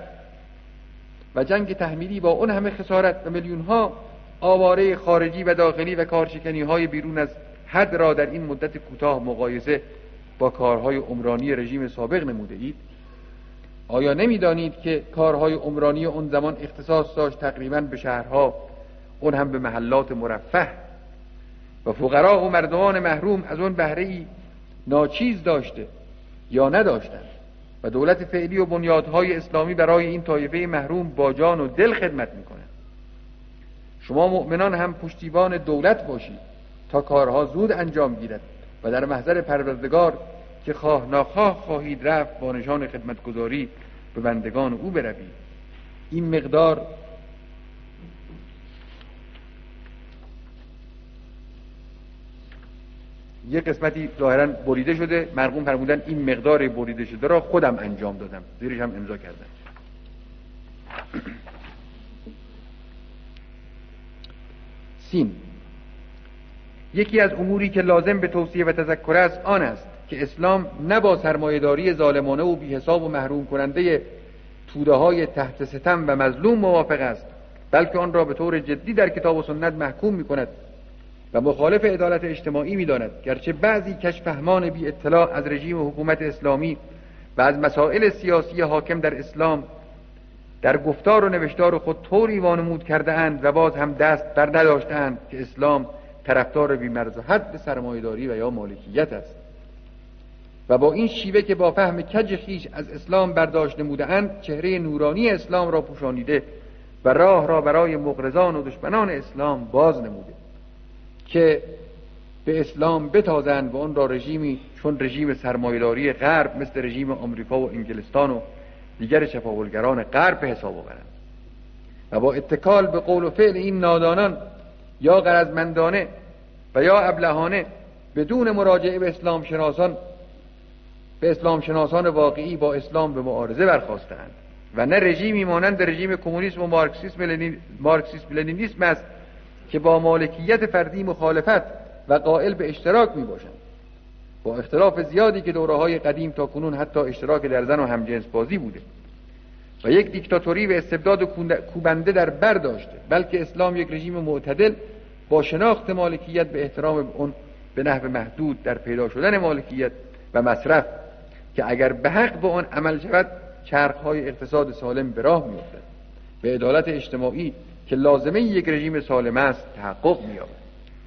S2: و جنگ تحمیلی با اون همه خسارت و میلیون‌ها آواره خارجی و داخلی و کارشکنی‌های بیرون از حد را در این مدت کوتاه مقایسه با کارهای عمرانی رژیم سابق نموده اید؟ آیا نمی‌دانید که کارهای عمرانی اون زمان اختصاص داشت تقریباً به شهرها، اون هم به محلات مرفه، و فقرا و مردمان محروم از اون بهره‌ای ناچیز داشته یا نداشتند و دولت فعلی و بنیادهای اسلامی برای این طایفه محروم با جان و دل خدمت می‌کنند. شما مؤمنان هم پشتیبان دولت باشید تا کارها زود انجام گیرد و در محضر پروردگار که خواه ناخواه خواهید رفت با نشان خدمتگزاری به بندگان او بروید. این مقدار یه قسمتی ظاهراً بریده شده، مرقوم فرمودن این مقدار بریده شده را خودم انجام دادم، زیرش هم امضا کردم. سین یکی از اموری که لازم به توصیه و تذکر است آن است که اسلام نه با سرمایه‌داری ظالمانه و بی حساب و محروم کننده توده های تحت ستم و مظلوم موافق است، بلکه آن را به طور جدی در کتاب و سنت محکوم می‌کند و مخالف عدالت اجتماعی می‌داند. گرچه بعضی کشفهمان بی اطلاع از رژیم حکومت اسلامی و از مسائل سیاسی حاکم در اسلام در گفتار و نوشتار خود طوری وانمود کرده اند و باز هم دست بر نداشتند که اسلام طرفدار بی‌مرز و حد سرمایه‌داری و یا مالکیت است و با این شیوه که با فهم کج خویش از اسلام برداشت نموده اند چهره نورانی اسلام را پوشانیده و راه را برای مغرضان و دشمنان اسلام باز نموده که به اسلام بتازند و آن را رژیمی چون رژیم سرمایه‌داری غرب مثل رژیم آمریکا و انگلستان و دیگر چپاولگران غرب به حساب آورند و با اتکال به قول و فعل این نادانان یا غرضمندانه و یا ابلهانه بدون مراجعه به اسلام شناسان به اسلام شناسان واقعی با اسلام به معارضه برخاستند و نه رژیمی مانند رژیم کمونیسم و مارکسیسم لنین مارکسیسم لنینیسم است که با مالکیت فردی مخالفت و قائل به اشتراک می باشند، با اختلاف زیادی که دوره‌های قدیم تا کنون حتی اشتراک در زن و همجنس بازی بوده و یک دیکتاتوری و استبداد کوبنده در بر داشته، بلکه اسلام یک رژیم معتدل با شناخت مالکیت به احترام اون به نحو محدود در پیدا شدن مالکیت و مصرف که اگر به حق به آن عمل شود چرخ‌های اقتصاد سالم به راه می‌افتد، به عدالت اجتماعی که لازمه یک رژیم سالم است تحقق می‌یابد.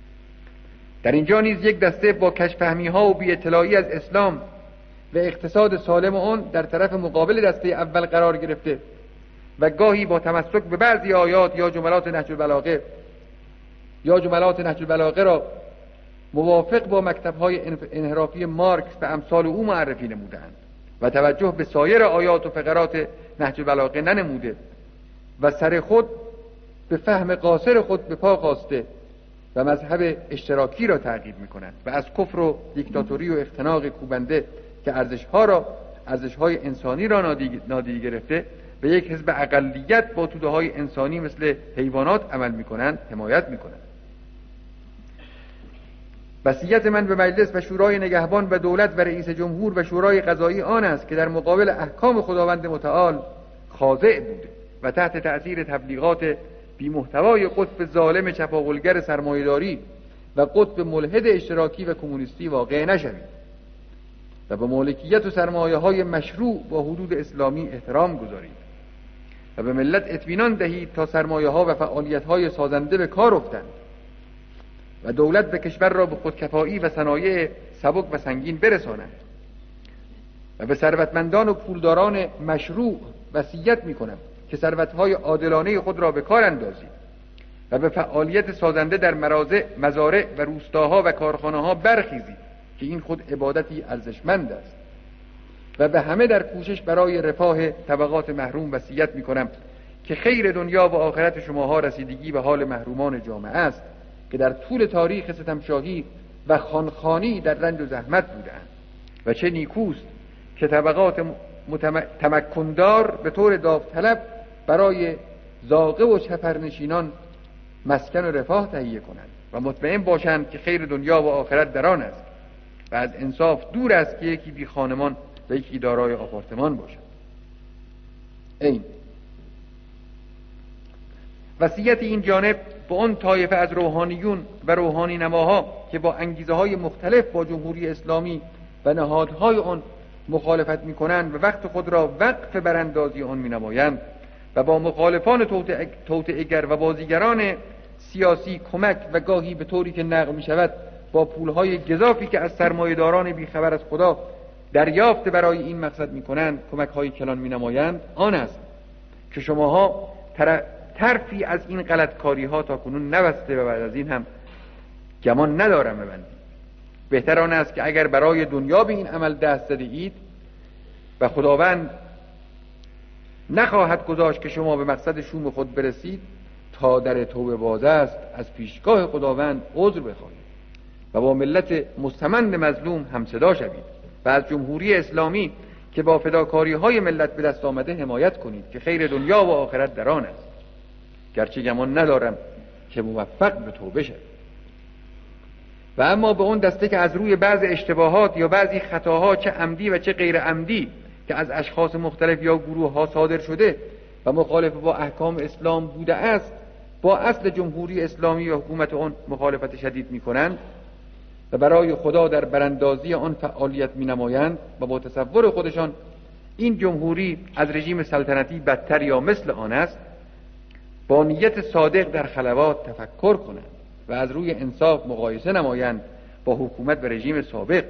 S2: در اینجا نیز یک دسته با کشفهمی‌ها و بی اطلاعی از اسلام و اقتصاد سالم آن در طرف مقابل دسته اول قرار گرفته و گاهی با تمسک به بعضی آیات یا جملات نهج البلاغه یا جملات نهج البلاغه را موافق با مکتب‌های انحرافی مارکس و امثال او معرفی نمودند و توجه به سایر آیات و فقرات نهج البلاغه ننموده و سر خود به فهم قاصر خود به پا خواسته و مذهب اشتراکی را تعقیب می‌کنند و از کفر و دیکتاتوری و اختناق کوبنده که ارزش‌ها را ارزش‌های انسانی را نادیده گرفته و یک حزب اقلیت با توده های انسانی مثل حیوانات عمل میکنند حمایت میکنند. وصیت من به مجلس و شورای نگهبان و دولت و رئیس جمهور و شورای قضایی آن است که در مقابل احکام خداوند متعال خاضع بوده و تحت تأثیر تبلیغات بی محتوای قطب ظالم چپاولگر سرمایه‌داری و قطب ملحد اشتراکی و کمونیستی واقع نشوید و به مالکیت و سرمایه های مشروع با حدود اسلامی احترام گذارید و به ملت اطمینان دهید تا سرمایه ها و فعالیت های سازنده به کار افتند و دولت به کشور را به خودکفایی و صنایع سبک و سنگین برساند و به ثروتمندان و پولداران مشروع وصیت می‌کنم که ثروت‌های عادلانه خود را به کار اندازید و به فعالیت سازنده در مراضع، مزارع و روستاها و کارخانه‌ها برخیزید که این خود عبادتی ارزشمند است و به همه در کوشش برای رفاه طبقات محروم وصیت می‌کنم که خیر دنیا و آخرت شماها رسیدگی به حال محرومان جامعه است که در طول تاریخ ستمشاهی و خانخانی در رنج و زحمت بودند و چه نیکوست که طبقات متم... تمکندار به طور داوطلب برای زاغه و چپرنشینان مسکن و رفاه تهیه کنند و مطمئن باشند که خیر دنیا و آخرت در آن است و از انصاف دور است که یکی بی خانمان و یکی دارای آپارتمان باشد. این وصیت این جانب با آن طایفه از روحانیون و روحانی نماها که با انگیزه های مختلف با جمهوری اسلامی و نهادهای آن مخالفت می کنند و وقت خود را وقف براندازی آن می نمایند و با مخالفان توطئه‌گر و بازیگران سیاسی کمک و گاهی به طوری که نقل می شود با پولهای گزافی که از سرمایه‌داران بیخبر از خدا دریافت برای این مقصد می کنند کمک های کلان می نمایند، آن است که شماها تر... طرفی از این غلطکاری ها تا کنون نبسته و بعد از این هم گمان ندارم ببندید. بهتر آن است که اگر برای دنیا به این عمل دست زده اید و خداوند نخواهد گذاشت که شما به مقصد شوم خود برسید، تا در توبه باز است از پیشگاه خداوند عذر بخواهید و با ملت مستمند مظلوم همصدا شوید و از جمهوری اسلامی که با فداکاری های ملت به دست آمده حمایت کنید که خیر دنیا و آخرت در آن است، گرچه گمان ندارم که موفق به توبه شد. و اما به اون دسته که از روی بعض اشتباهات یا بعضی خطاها چه عمدی و چه غیر عمدی که از اشخاص مختلف یا گروه ها صادر شده و مخالف با احکام اسلام بوده است، با اصل جمهوری اسلامی و حکومت آن مخالفت شدید می کنند و برای خدا در براندازی آن فعالیت می نمایند و با تصور خودشان این جمهوری از رژیم سلطنتی بدتر یا مثل آن است، با نیت صادق در خلوات تفکر کنند و از روی انصاف مقایسه نمایند با حکومت و رژیم سابق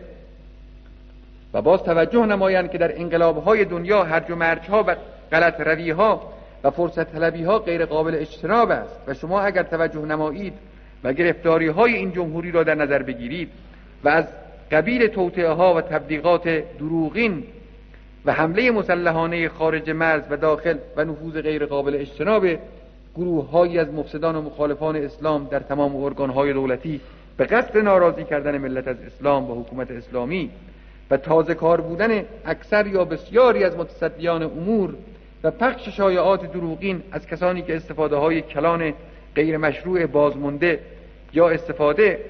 S2: و باز توجه نمایند که در انقلاب‌های دنیا هرج و مرج‌ها و غلط روی‌ها و فرصت طلبی‌ها غیر قابل اجتناب است و شما اگر توجه نمایید و گرفتاری‌های این جمهوری را در نظر بگیرید و از قبیل توطئه‌ها و تبلیغات دروغین و حمله مسلحانه خارج مرز و داخل و نفوذ غیر قابل اجتناب گروه‌هایی از مفسدان و مخالفان اسلام در تمام ارگان‌های دولتی به قصد ناراضی کردن ملت از اسلام و حکومت اسلامی و تازه کار بودن اکثر یا بسیاری از متصدیان امور و پخش شایعات دروغین از کسانی که استفاده های کلان غیر مشروع بازمانده یا استفاده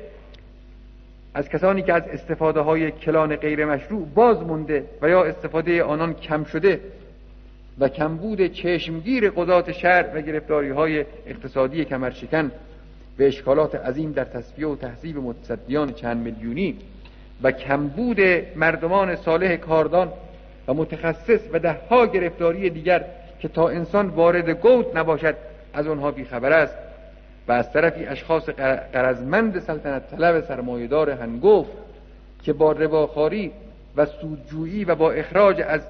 S2: از کسانی که از استفاده های کلان غیر مشروع بازمانده و یا استفاده آنان کم شده و کمبود چشمگیر قضات شهر و گرفتاری های اقتصادی کمرشکن و اشکالات عظیم در تصفیه و تهذیب متصدیان چند میلیونی و کمبود مردمان صالح کاردان و متخصص و ده ها گرفتاری دیگر که تا انسان وارد گود نباشد از آنها بیخبر است و از طرفی اشخاص غرضمند سلطنت طلب سرمایه‌دار هنگفت که با رباخواری و سودجویی و با اخراج از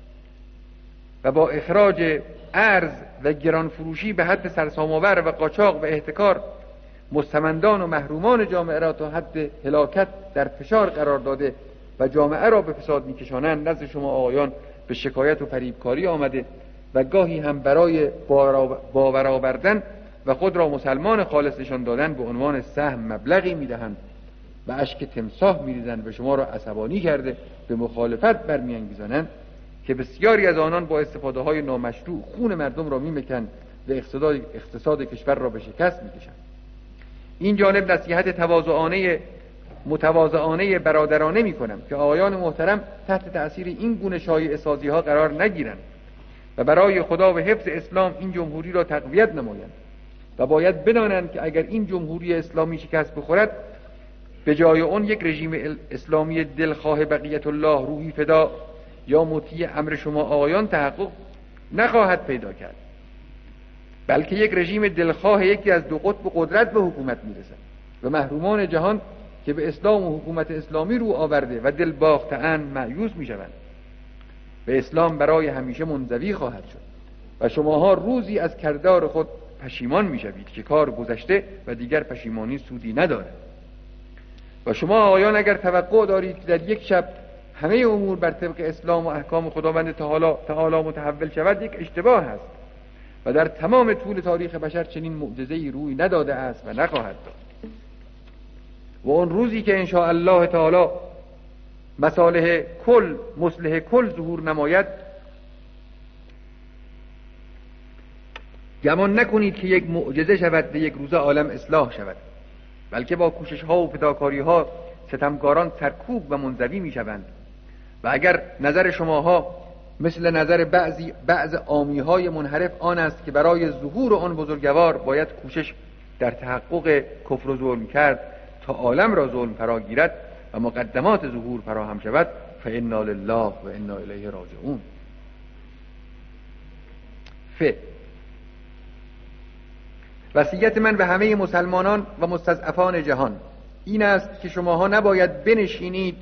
S2: و با اخراج ارز و گرانفروشی به حد سرسام‌آور و قاچاق و احتکار مستمندان و محرومان جامعه را تا حد هلاکت در فشار قرار داده و جامعه را به فساد می‌کشانند، نزد شما آقایان به شکایت و فریبکاری آمده و گاهی هم برای باور آوردن و خود را مسلمان خالص نشان دادن به عنوان سهم مبلغی می‌دهند و اشک تمساح می‌ریزند و شما را عصبانی کرده به مخالفت برمی‌انگیزانند که بسیاری از آنان با استفاده های نامشروع خون مردم را میمکند و اقتصاد, اقتصاد کشور را به شکست میکشند. این جانب نصیحت تواضعانه متواضعانه برادرانه میکنم که آقایان محترم تحت تأثیر این گونه شایعه سازی ها قرار نگیرند و برای خدا و حفظ اسلام این جمهوری را تقویت نمایند و باید بدانند که اگر این جمهوری اسلامی شکست بخورد به جای اون یک رژیم اسلامی دلخواه بقیت الله روحی فدا یا مطیع امر شما آقایان تحقق نخواهد پیدا کرد، بلکه یک رژیم دلخواه یکی از دو قطب قدرت به حکومت میرسد و محرومان جهان که به اسلام و حکومت اسلامی رو آورده و دل باخته‌اند مایوس میشوند و اسلام برای همیشه منزوی خواهد شد و شماها روزی از کردار خود پشیمان میشوید که کار گذشته و دیگر پشیمانی سودی ندارد. و شما آقایان اگر توقع دارید که در یک شب همه امور بر طبق اسلام و احکام خداوند تعالی تعالی متحول شود، یک اشتباه است و در تمام طول تاریخ بشر چنین معجزه‌ای روی نداده است و نخواهد داد. و اون روزی که ان شاء الله تعالی مصالح کل مصلح کل ظهور نماید، گمان نکنید که یک معجزه شود و یک روزه عالم اصلاح شود، بلکه با کوشش ها و فداکاری ها ستمکاران سرکوب و منزوی می شوند. و اگر نظر شماها مثل نظر بعضی بعض عامی های منحرف آن است که برای ظهور آن بزرگوار باید کوشش در تحقق کفر و ظلم کرد تا عالم را ظلم فرا گیرد و مقدمات ظهور فراهم شود، فانا لله و انا الیه راجعون. ف وصیت من به همه مسلمانان و مستضعفان جهان این است که شماها نباید بنشینید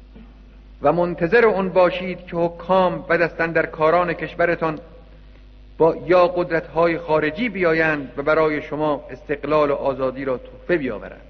S2: و منتظر اون باشید که حکام و دستن در کاران کشورتان با یا قدرت‌های خارجی بیایند و برای شما استقلال و آزادی را تحفه بیاورند.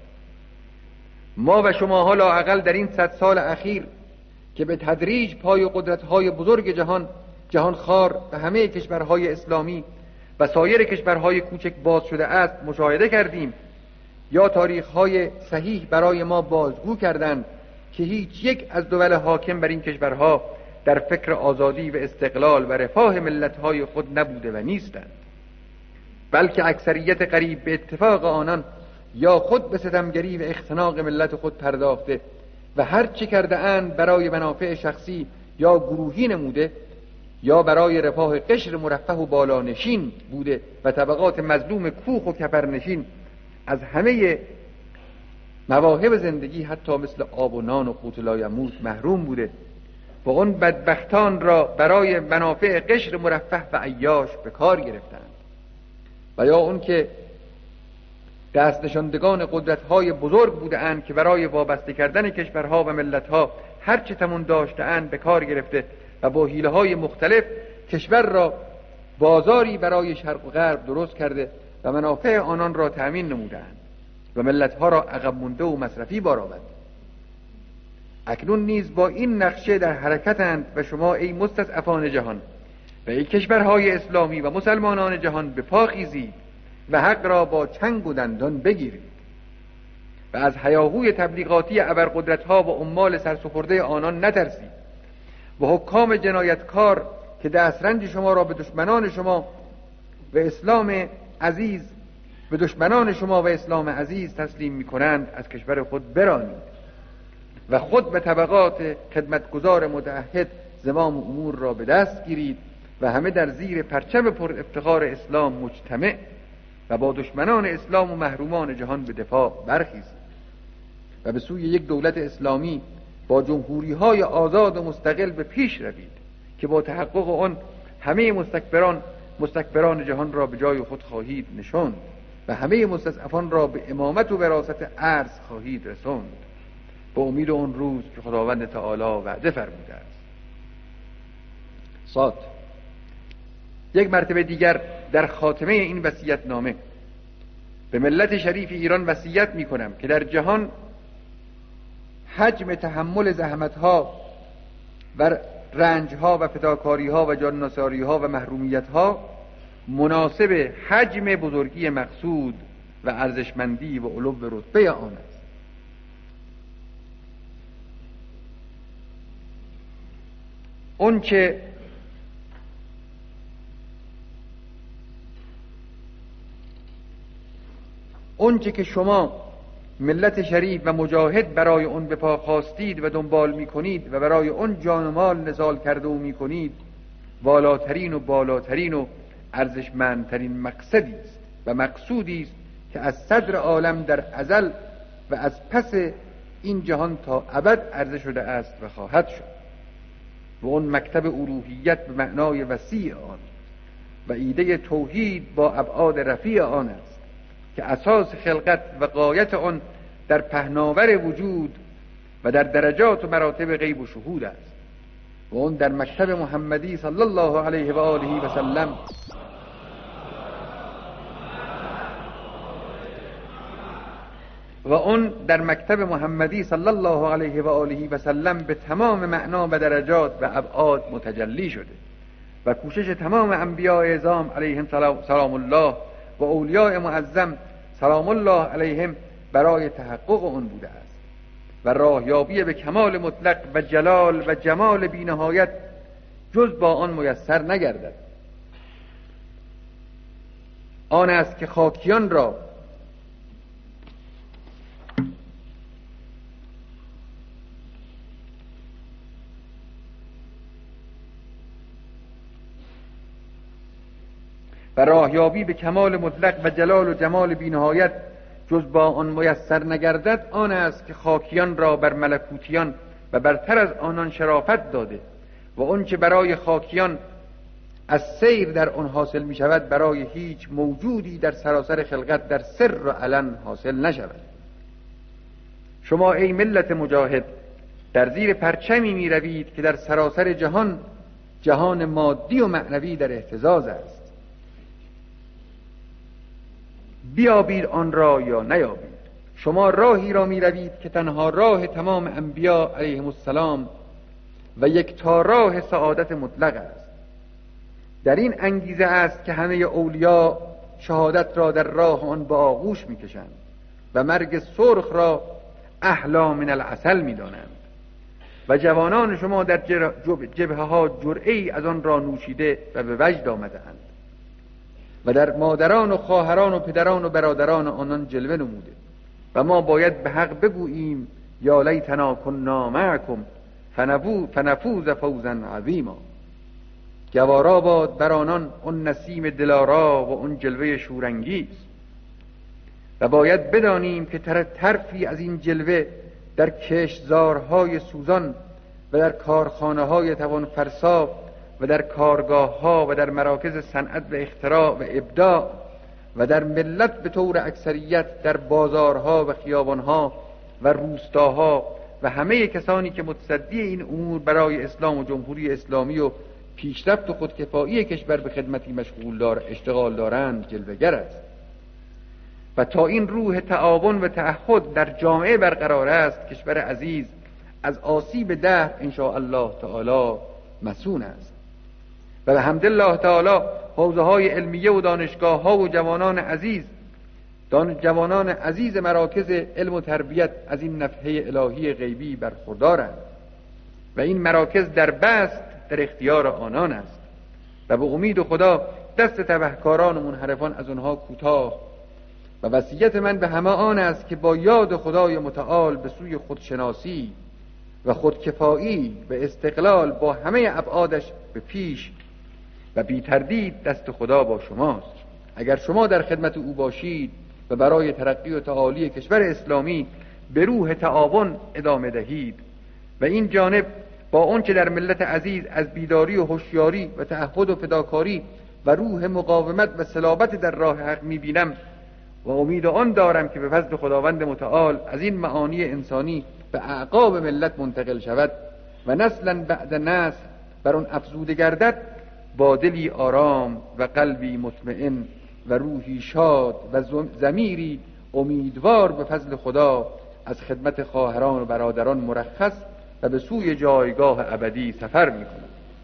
S2: ما و شماها لااقل در این صد سال اخیر که به تدریج پای قدرت‌های بزرگ جهان جهان خوار و همه کشورهای اسلامی و سایر کشورهای کوچک باز شده است مشاهده کردیم یا تاریخ‌های صحیح برای ما بازگو کردند که هیچ یک از دول حاکم بر این کشورها در فکر آزادی و استقلال و رفاه ملت‌های خود نبوده و نیستند، بلکه اکثریت قریب به اتفاق آنان یا خود به ستمگری و اختناق ملت خود پرداخته و هر چه کرده اند برای منافع شخصی یا گروهی نموده یا برای رفاه قشر مرفه و بالانشین بوده و طبقات مظلوم کوخ و کپرنشین از همه مواهب زندگی حتی مثل آب و نان و قوت لایموت محروم بوده و اون بدبختان را برای منافع قشر مرفه و عیاش به کار گرفتند. و یا اون که دست نشاندگان قدرت‌های بزرگ بودند که برای وابسته کردن کشورها و ملت‌ها هر چه تمون داشته‌اند به کار گرفته و با حیله‌های مختلف کشور را بازاری برای شرق و غرب درست کرده و منافع آنان را تأمین نمودند و ملت‌ها را عقب مونده و مصرفی بار آورد. اکنون نیز با این نقشه در حرکتند و شما ای مستضعفان جهان و ای کشورهای اسلامی و مسلمانان جهان به پا خیزید و حق را با چنگ و دندان بگیرید و از هیاهوی تبلیغاتی ابرقدرت‌ها و عمال سرسپرده آنان نترسید و حکام جنایتکار که دسترنج شما را به دشمنان شما و اسلام عزیز به دشمنان شما و اسلام عزیز تسلیم می‌کنند از کشور خود برانید و خود به طبقات خدمتگزار متعهد زمام امور را به دست گیرید و همه در زیر پرچم پر افتخار اسلام مجتمع و با دشمنان اسلام و محرومان جهان به دفاع برخیزید و به سوی یک دولت اسلامی با جمهوری‌های آزاد و مستقل به پیش روید که با تحقق آن همه مستکبران مستکبران جهان را به جای خود خواهید نشاند و همه مستضعفان را به امامت و وراثت عرض خواهید رساند با امید آن روز که خداوند تعالی وعده فرموده است. صاد یک مرتبه دیگر در خاتمه این وصیت نامه به ملت شریف ایران وصیت می کنم که در جهان حجم تحمل زحمت‌ها و رنج‌ها و فداکاری‌ها و جان‌نثاری‌ها و محرومیت‌ها مناسب حجم بزرگی مقصود و ارزشمندی و علو رتبه آن است. اون که اونچه که شما ملت شریف و مجاهد برای اون به پا خواستید و دنبال میکنید و برای اون جان و مال نزال کرده و میکنید، والاترین و بالاترین و ارزشمندترین مقصدی است و مقصودی است که از صدر عالم در ازل و از پس این جهان تا ابد عرضه شده است و خواهد شد. و اون مکتب الوهیت به معنای وسیع آن و ایده توحید با ابعاد رفیع آن است که اساس خلقت و غایت آن در پهناور وجود و در درجات و مراتب غیب و شهود است. و اون در مکتب محمدی صلی الله علیه و آله و سلم و اون در مکتب محمدی صلی الله علیه و آله و سلم به تمام معنا و درجات و ابعاد متجلی شده و کوشش تمام انبیاء اعظام علیهم سلام الله و اولیاء معظم سلام الله علیهم برای تحقق اون بوده است و راهیابی به کمال مطلق و جلال و جمال بی‌نهایت جز با آن میسر نگردد. آن است که خاکیان را و راهیابی به کمال مطلق و جلال و جمال بی‌نهایت جز با آن میسر نگردد. آن است که خاکیان را بر ملکوتیان و برتر از آنان شرافت داده و اون چه برای خاکیان از سیر در آن حاصل می شود برای هیچ موجودی در سراسر خلقت در سر و علن حاصل نشود. شما ای ملت مجاهد در زیر پرچمی می روید که در سراسر جهان جهان مادی و معنوی در اهتزاز است. بیابید آن را یا نیابید. شما راهی را می روید که تنها راه تمام انبیاء علیهم السلام و یک تا راه سعادت مطلق است. در این انگیزه است که همه اولیاء شهادت را در راه آن به آغوش می کشند و مرگ سرخ را احلی من العسل می دانند و جوانان شما در جبهه ها جرعه‌ای از آن را نوشیده و به وجد آمده‌اند و در مادران و خواهران و پدران و برادران آنان جلوه نموده و ما باید به حق بگوییم یا لیتنا کنا معکم فنفوز فوزا عظیما. گوارا باد بر آنان اون نسیم دلارا و اون جلوه شورانگیز و باید بدانیم که طرفی از این جلوه در کشتزارهای سوزان و در کارخانه های توان فرسا و در کارگاه ها و در مراکز صنعت و اختراع و ابداع و در ملت به طور اکثریت در بازارها و خیابانها و روستاها و همه کسانی که متصدی این امور برای اسلام و جمهوری اسلامی و پیشرفت و خودکفایی کشور به خدمتی مشغول دار اشتغال دارند جلوه‌گر است و تا این روح تعاون و تعهد در جامعه برقرار است کشور عزیز از آسیب دهر ان شاء الله تعالی مسون است و به حمد الله تعالی حوزه های علمیه و دانشگاه ها و جوانان عزیز دان جوانان عزیز مراکز علم و تربیت از این نفحه الهی غیبی برخوردارند و این مراکز در بست در اختیار آنان است و به امید خدا دست تبهکاران و منحرفان از آنها کوتاه و وصیت من به همه آن است که با یاد خدای متعال به سوی خودشناسی و خودکفایی و استقلال با همه ابعادش به پیش و بی تردید دست خدا با شماست. اگر شما در خدمت او باشید و برای ترقی و تعالی کشور اسلامی به روح تعاون ادامه دهید و این جانب با آنچه در ملت عزیز از بیداری و هوشیاری و تعهد و فداکاری و روح مقاومت و صلابت در راه حق می‌بینم و امید آن دارم که به فضل خداوند متعال از این معانی انسانی به اعقاب ملت منتقل شود و نسلا بعد نسل بر آن افزوده گردد، با دلی آرام و قلبی مطمئن و روحی شاد و ضمیری امیدوار به فضل خدا از خدمت خواهران و برادران مرخص و به سوی جایگاه ابدی سفر می‌کنم.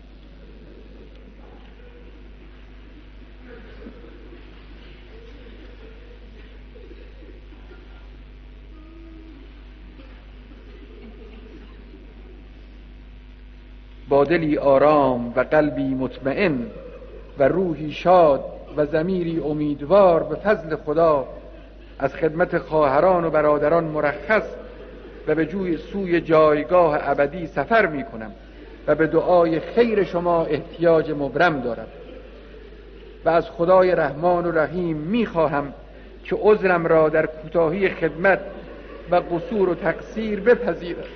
S2: با دلی آرام و قلبی مطمئن و روحی شاد و ضمیری امیدوار به فضل خدا از خدمت خواهران و برادران مرخص و به جوی سوی جایگاه ابدی سفر می کنم و به دعای خیر شما احتیاج مبرم دارم و از خدای رحمان و رحیم می خواهم که عذرم را در کوتاهی خدمت و قصور و تقصیر بپذیرد.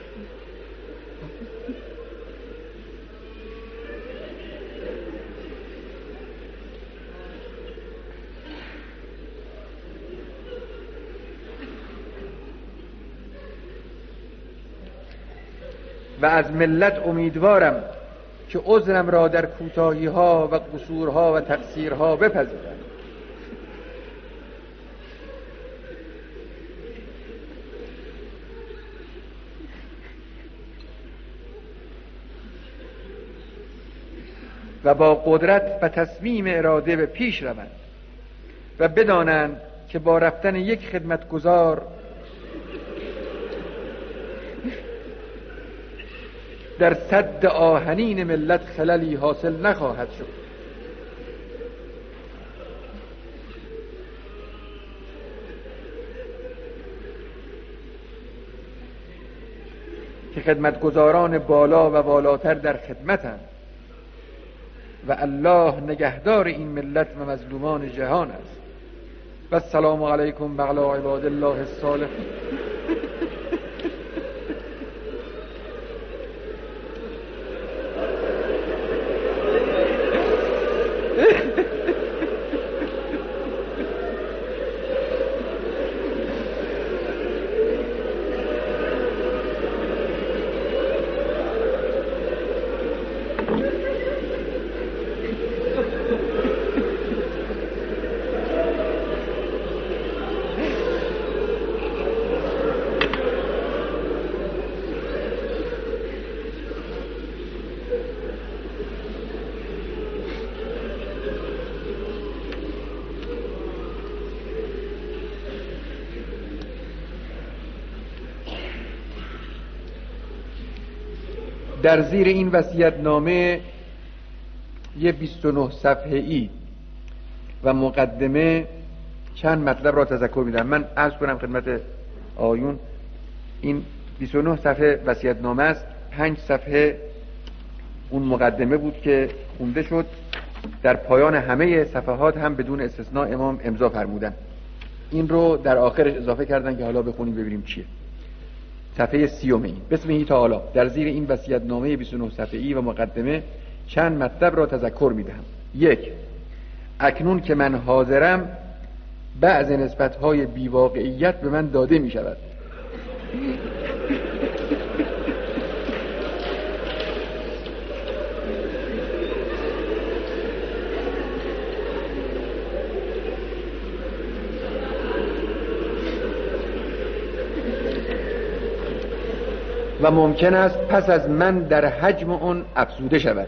S2: و از ملت امیدوارم که عذرم را در کوتاهی ها و قصورها و تقصیرها بپذیرند. و با قدرت و تصمیم اراده به پیش روند و بدانند که با رفتن یک خدمتگزار در سد آهنین ملت خللی حاصل نخواهد شد. که خدمتگزاران بالا و بالاتر در خدمتند و الله نگهدار این ملت و مظلومان جهان است. و السلام علیکم و علی عباد الله الصالحین. در زیر این وصیت‌نامه یه بیست و نه صفحه‌ای و مقدمه چند مطلب را تذکر میدم. من عرض کنم خدمت آیون این بیست و نه صفحه وصیت‌نامه است. پنج صفحه اون مقدمه بود که خونده شد. در پایان همه صفحات هم بدون استثناء امام امضا فرمودن. این رو در آخرش اضافه کردن که حالا بخونیم ببینیم چیه. صفحه سیوم این بسمه تعالی در زیر این وصیت‌نامه بیست و نه صفحه‌ای و مقدمه چند مطلب را تذکر میدهم. یک، اکنون که من حاضرم بعض نسبت‌های بی‌واقعیت به من داده می‌شود. و ممکن است پس از من در حجم اون افزوده شود.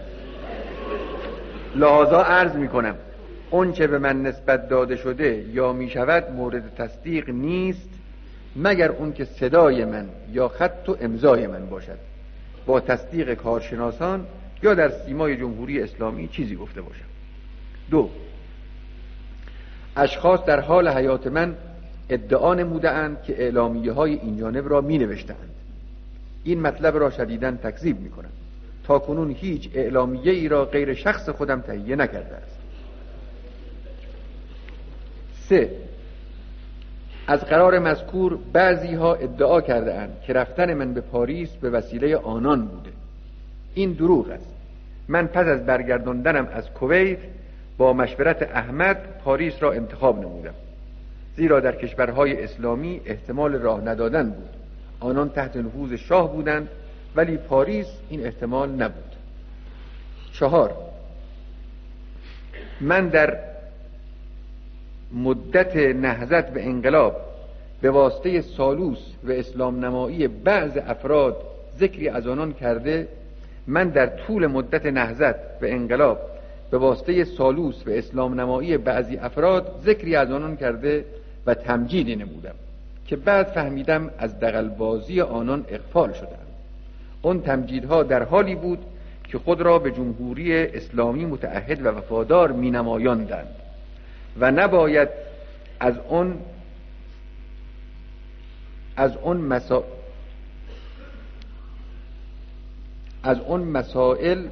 S2: لحاظا عرض می کنم اون چه به من نسبت داده شده یا می شود مورد تصدیق نیست مگر اون که صدای من یا خط و امضای من باشد، با تصدیق کارشناسان یا در سیمای جمهوری اسلامی چیزی گفته باشم. دو، اشخاص در حال حیات من ادعا نموده‌اند که اعلامیه های این جانب را می نوشتند. این مطلب را شدیداً تکذیب می کنم. تا کنون هیچ اعلامیه ای را غیر شخص خودم تهیه نکرده است. سه، از قرار مذکور بعضی ها ادعا کرده اند که رفتن من به پاریس به وسیله آنان بوده. این دروغ است. من پس از برگرداندنم از کویت با مشورت احمد پاریس را انتخاب نمودم، زیرا در کشورهای اسلامی احتمال راه ندادن بود. آنان تحت نفوذ شاه بودند ولی پاریس این احتمال نبود. چهار، من در مدت نهضت به انقلاب به واسطه سالوس و اسلام نمایی بعض افراد ذکری از آنان کرده. من در طول مدت نهضت به انقلاب به واسطه سالوس و اسلام نمایی بعضی افراد ذکری از آنان کرده و تمجیدی نمودم که بعد فهمیدم از دغل‌بازی آنان اغفال شدند. اون تمجیدها در حالی بود که خود را به جمهوری اسلامی متعهد و وفادار می نمایاندند و نباید از اون از اون مسا... از اون مسائل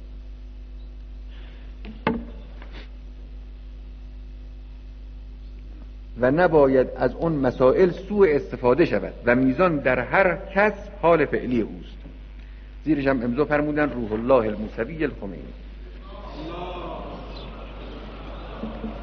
S2: و نباید از اون مسائل سوء استفاده شود و میزان در هر کس حال فعلی اوست. زیرش هم امضا فرمودن روح الله الموسوی الخمینی.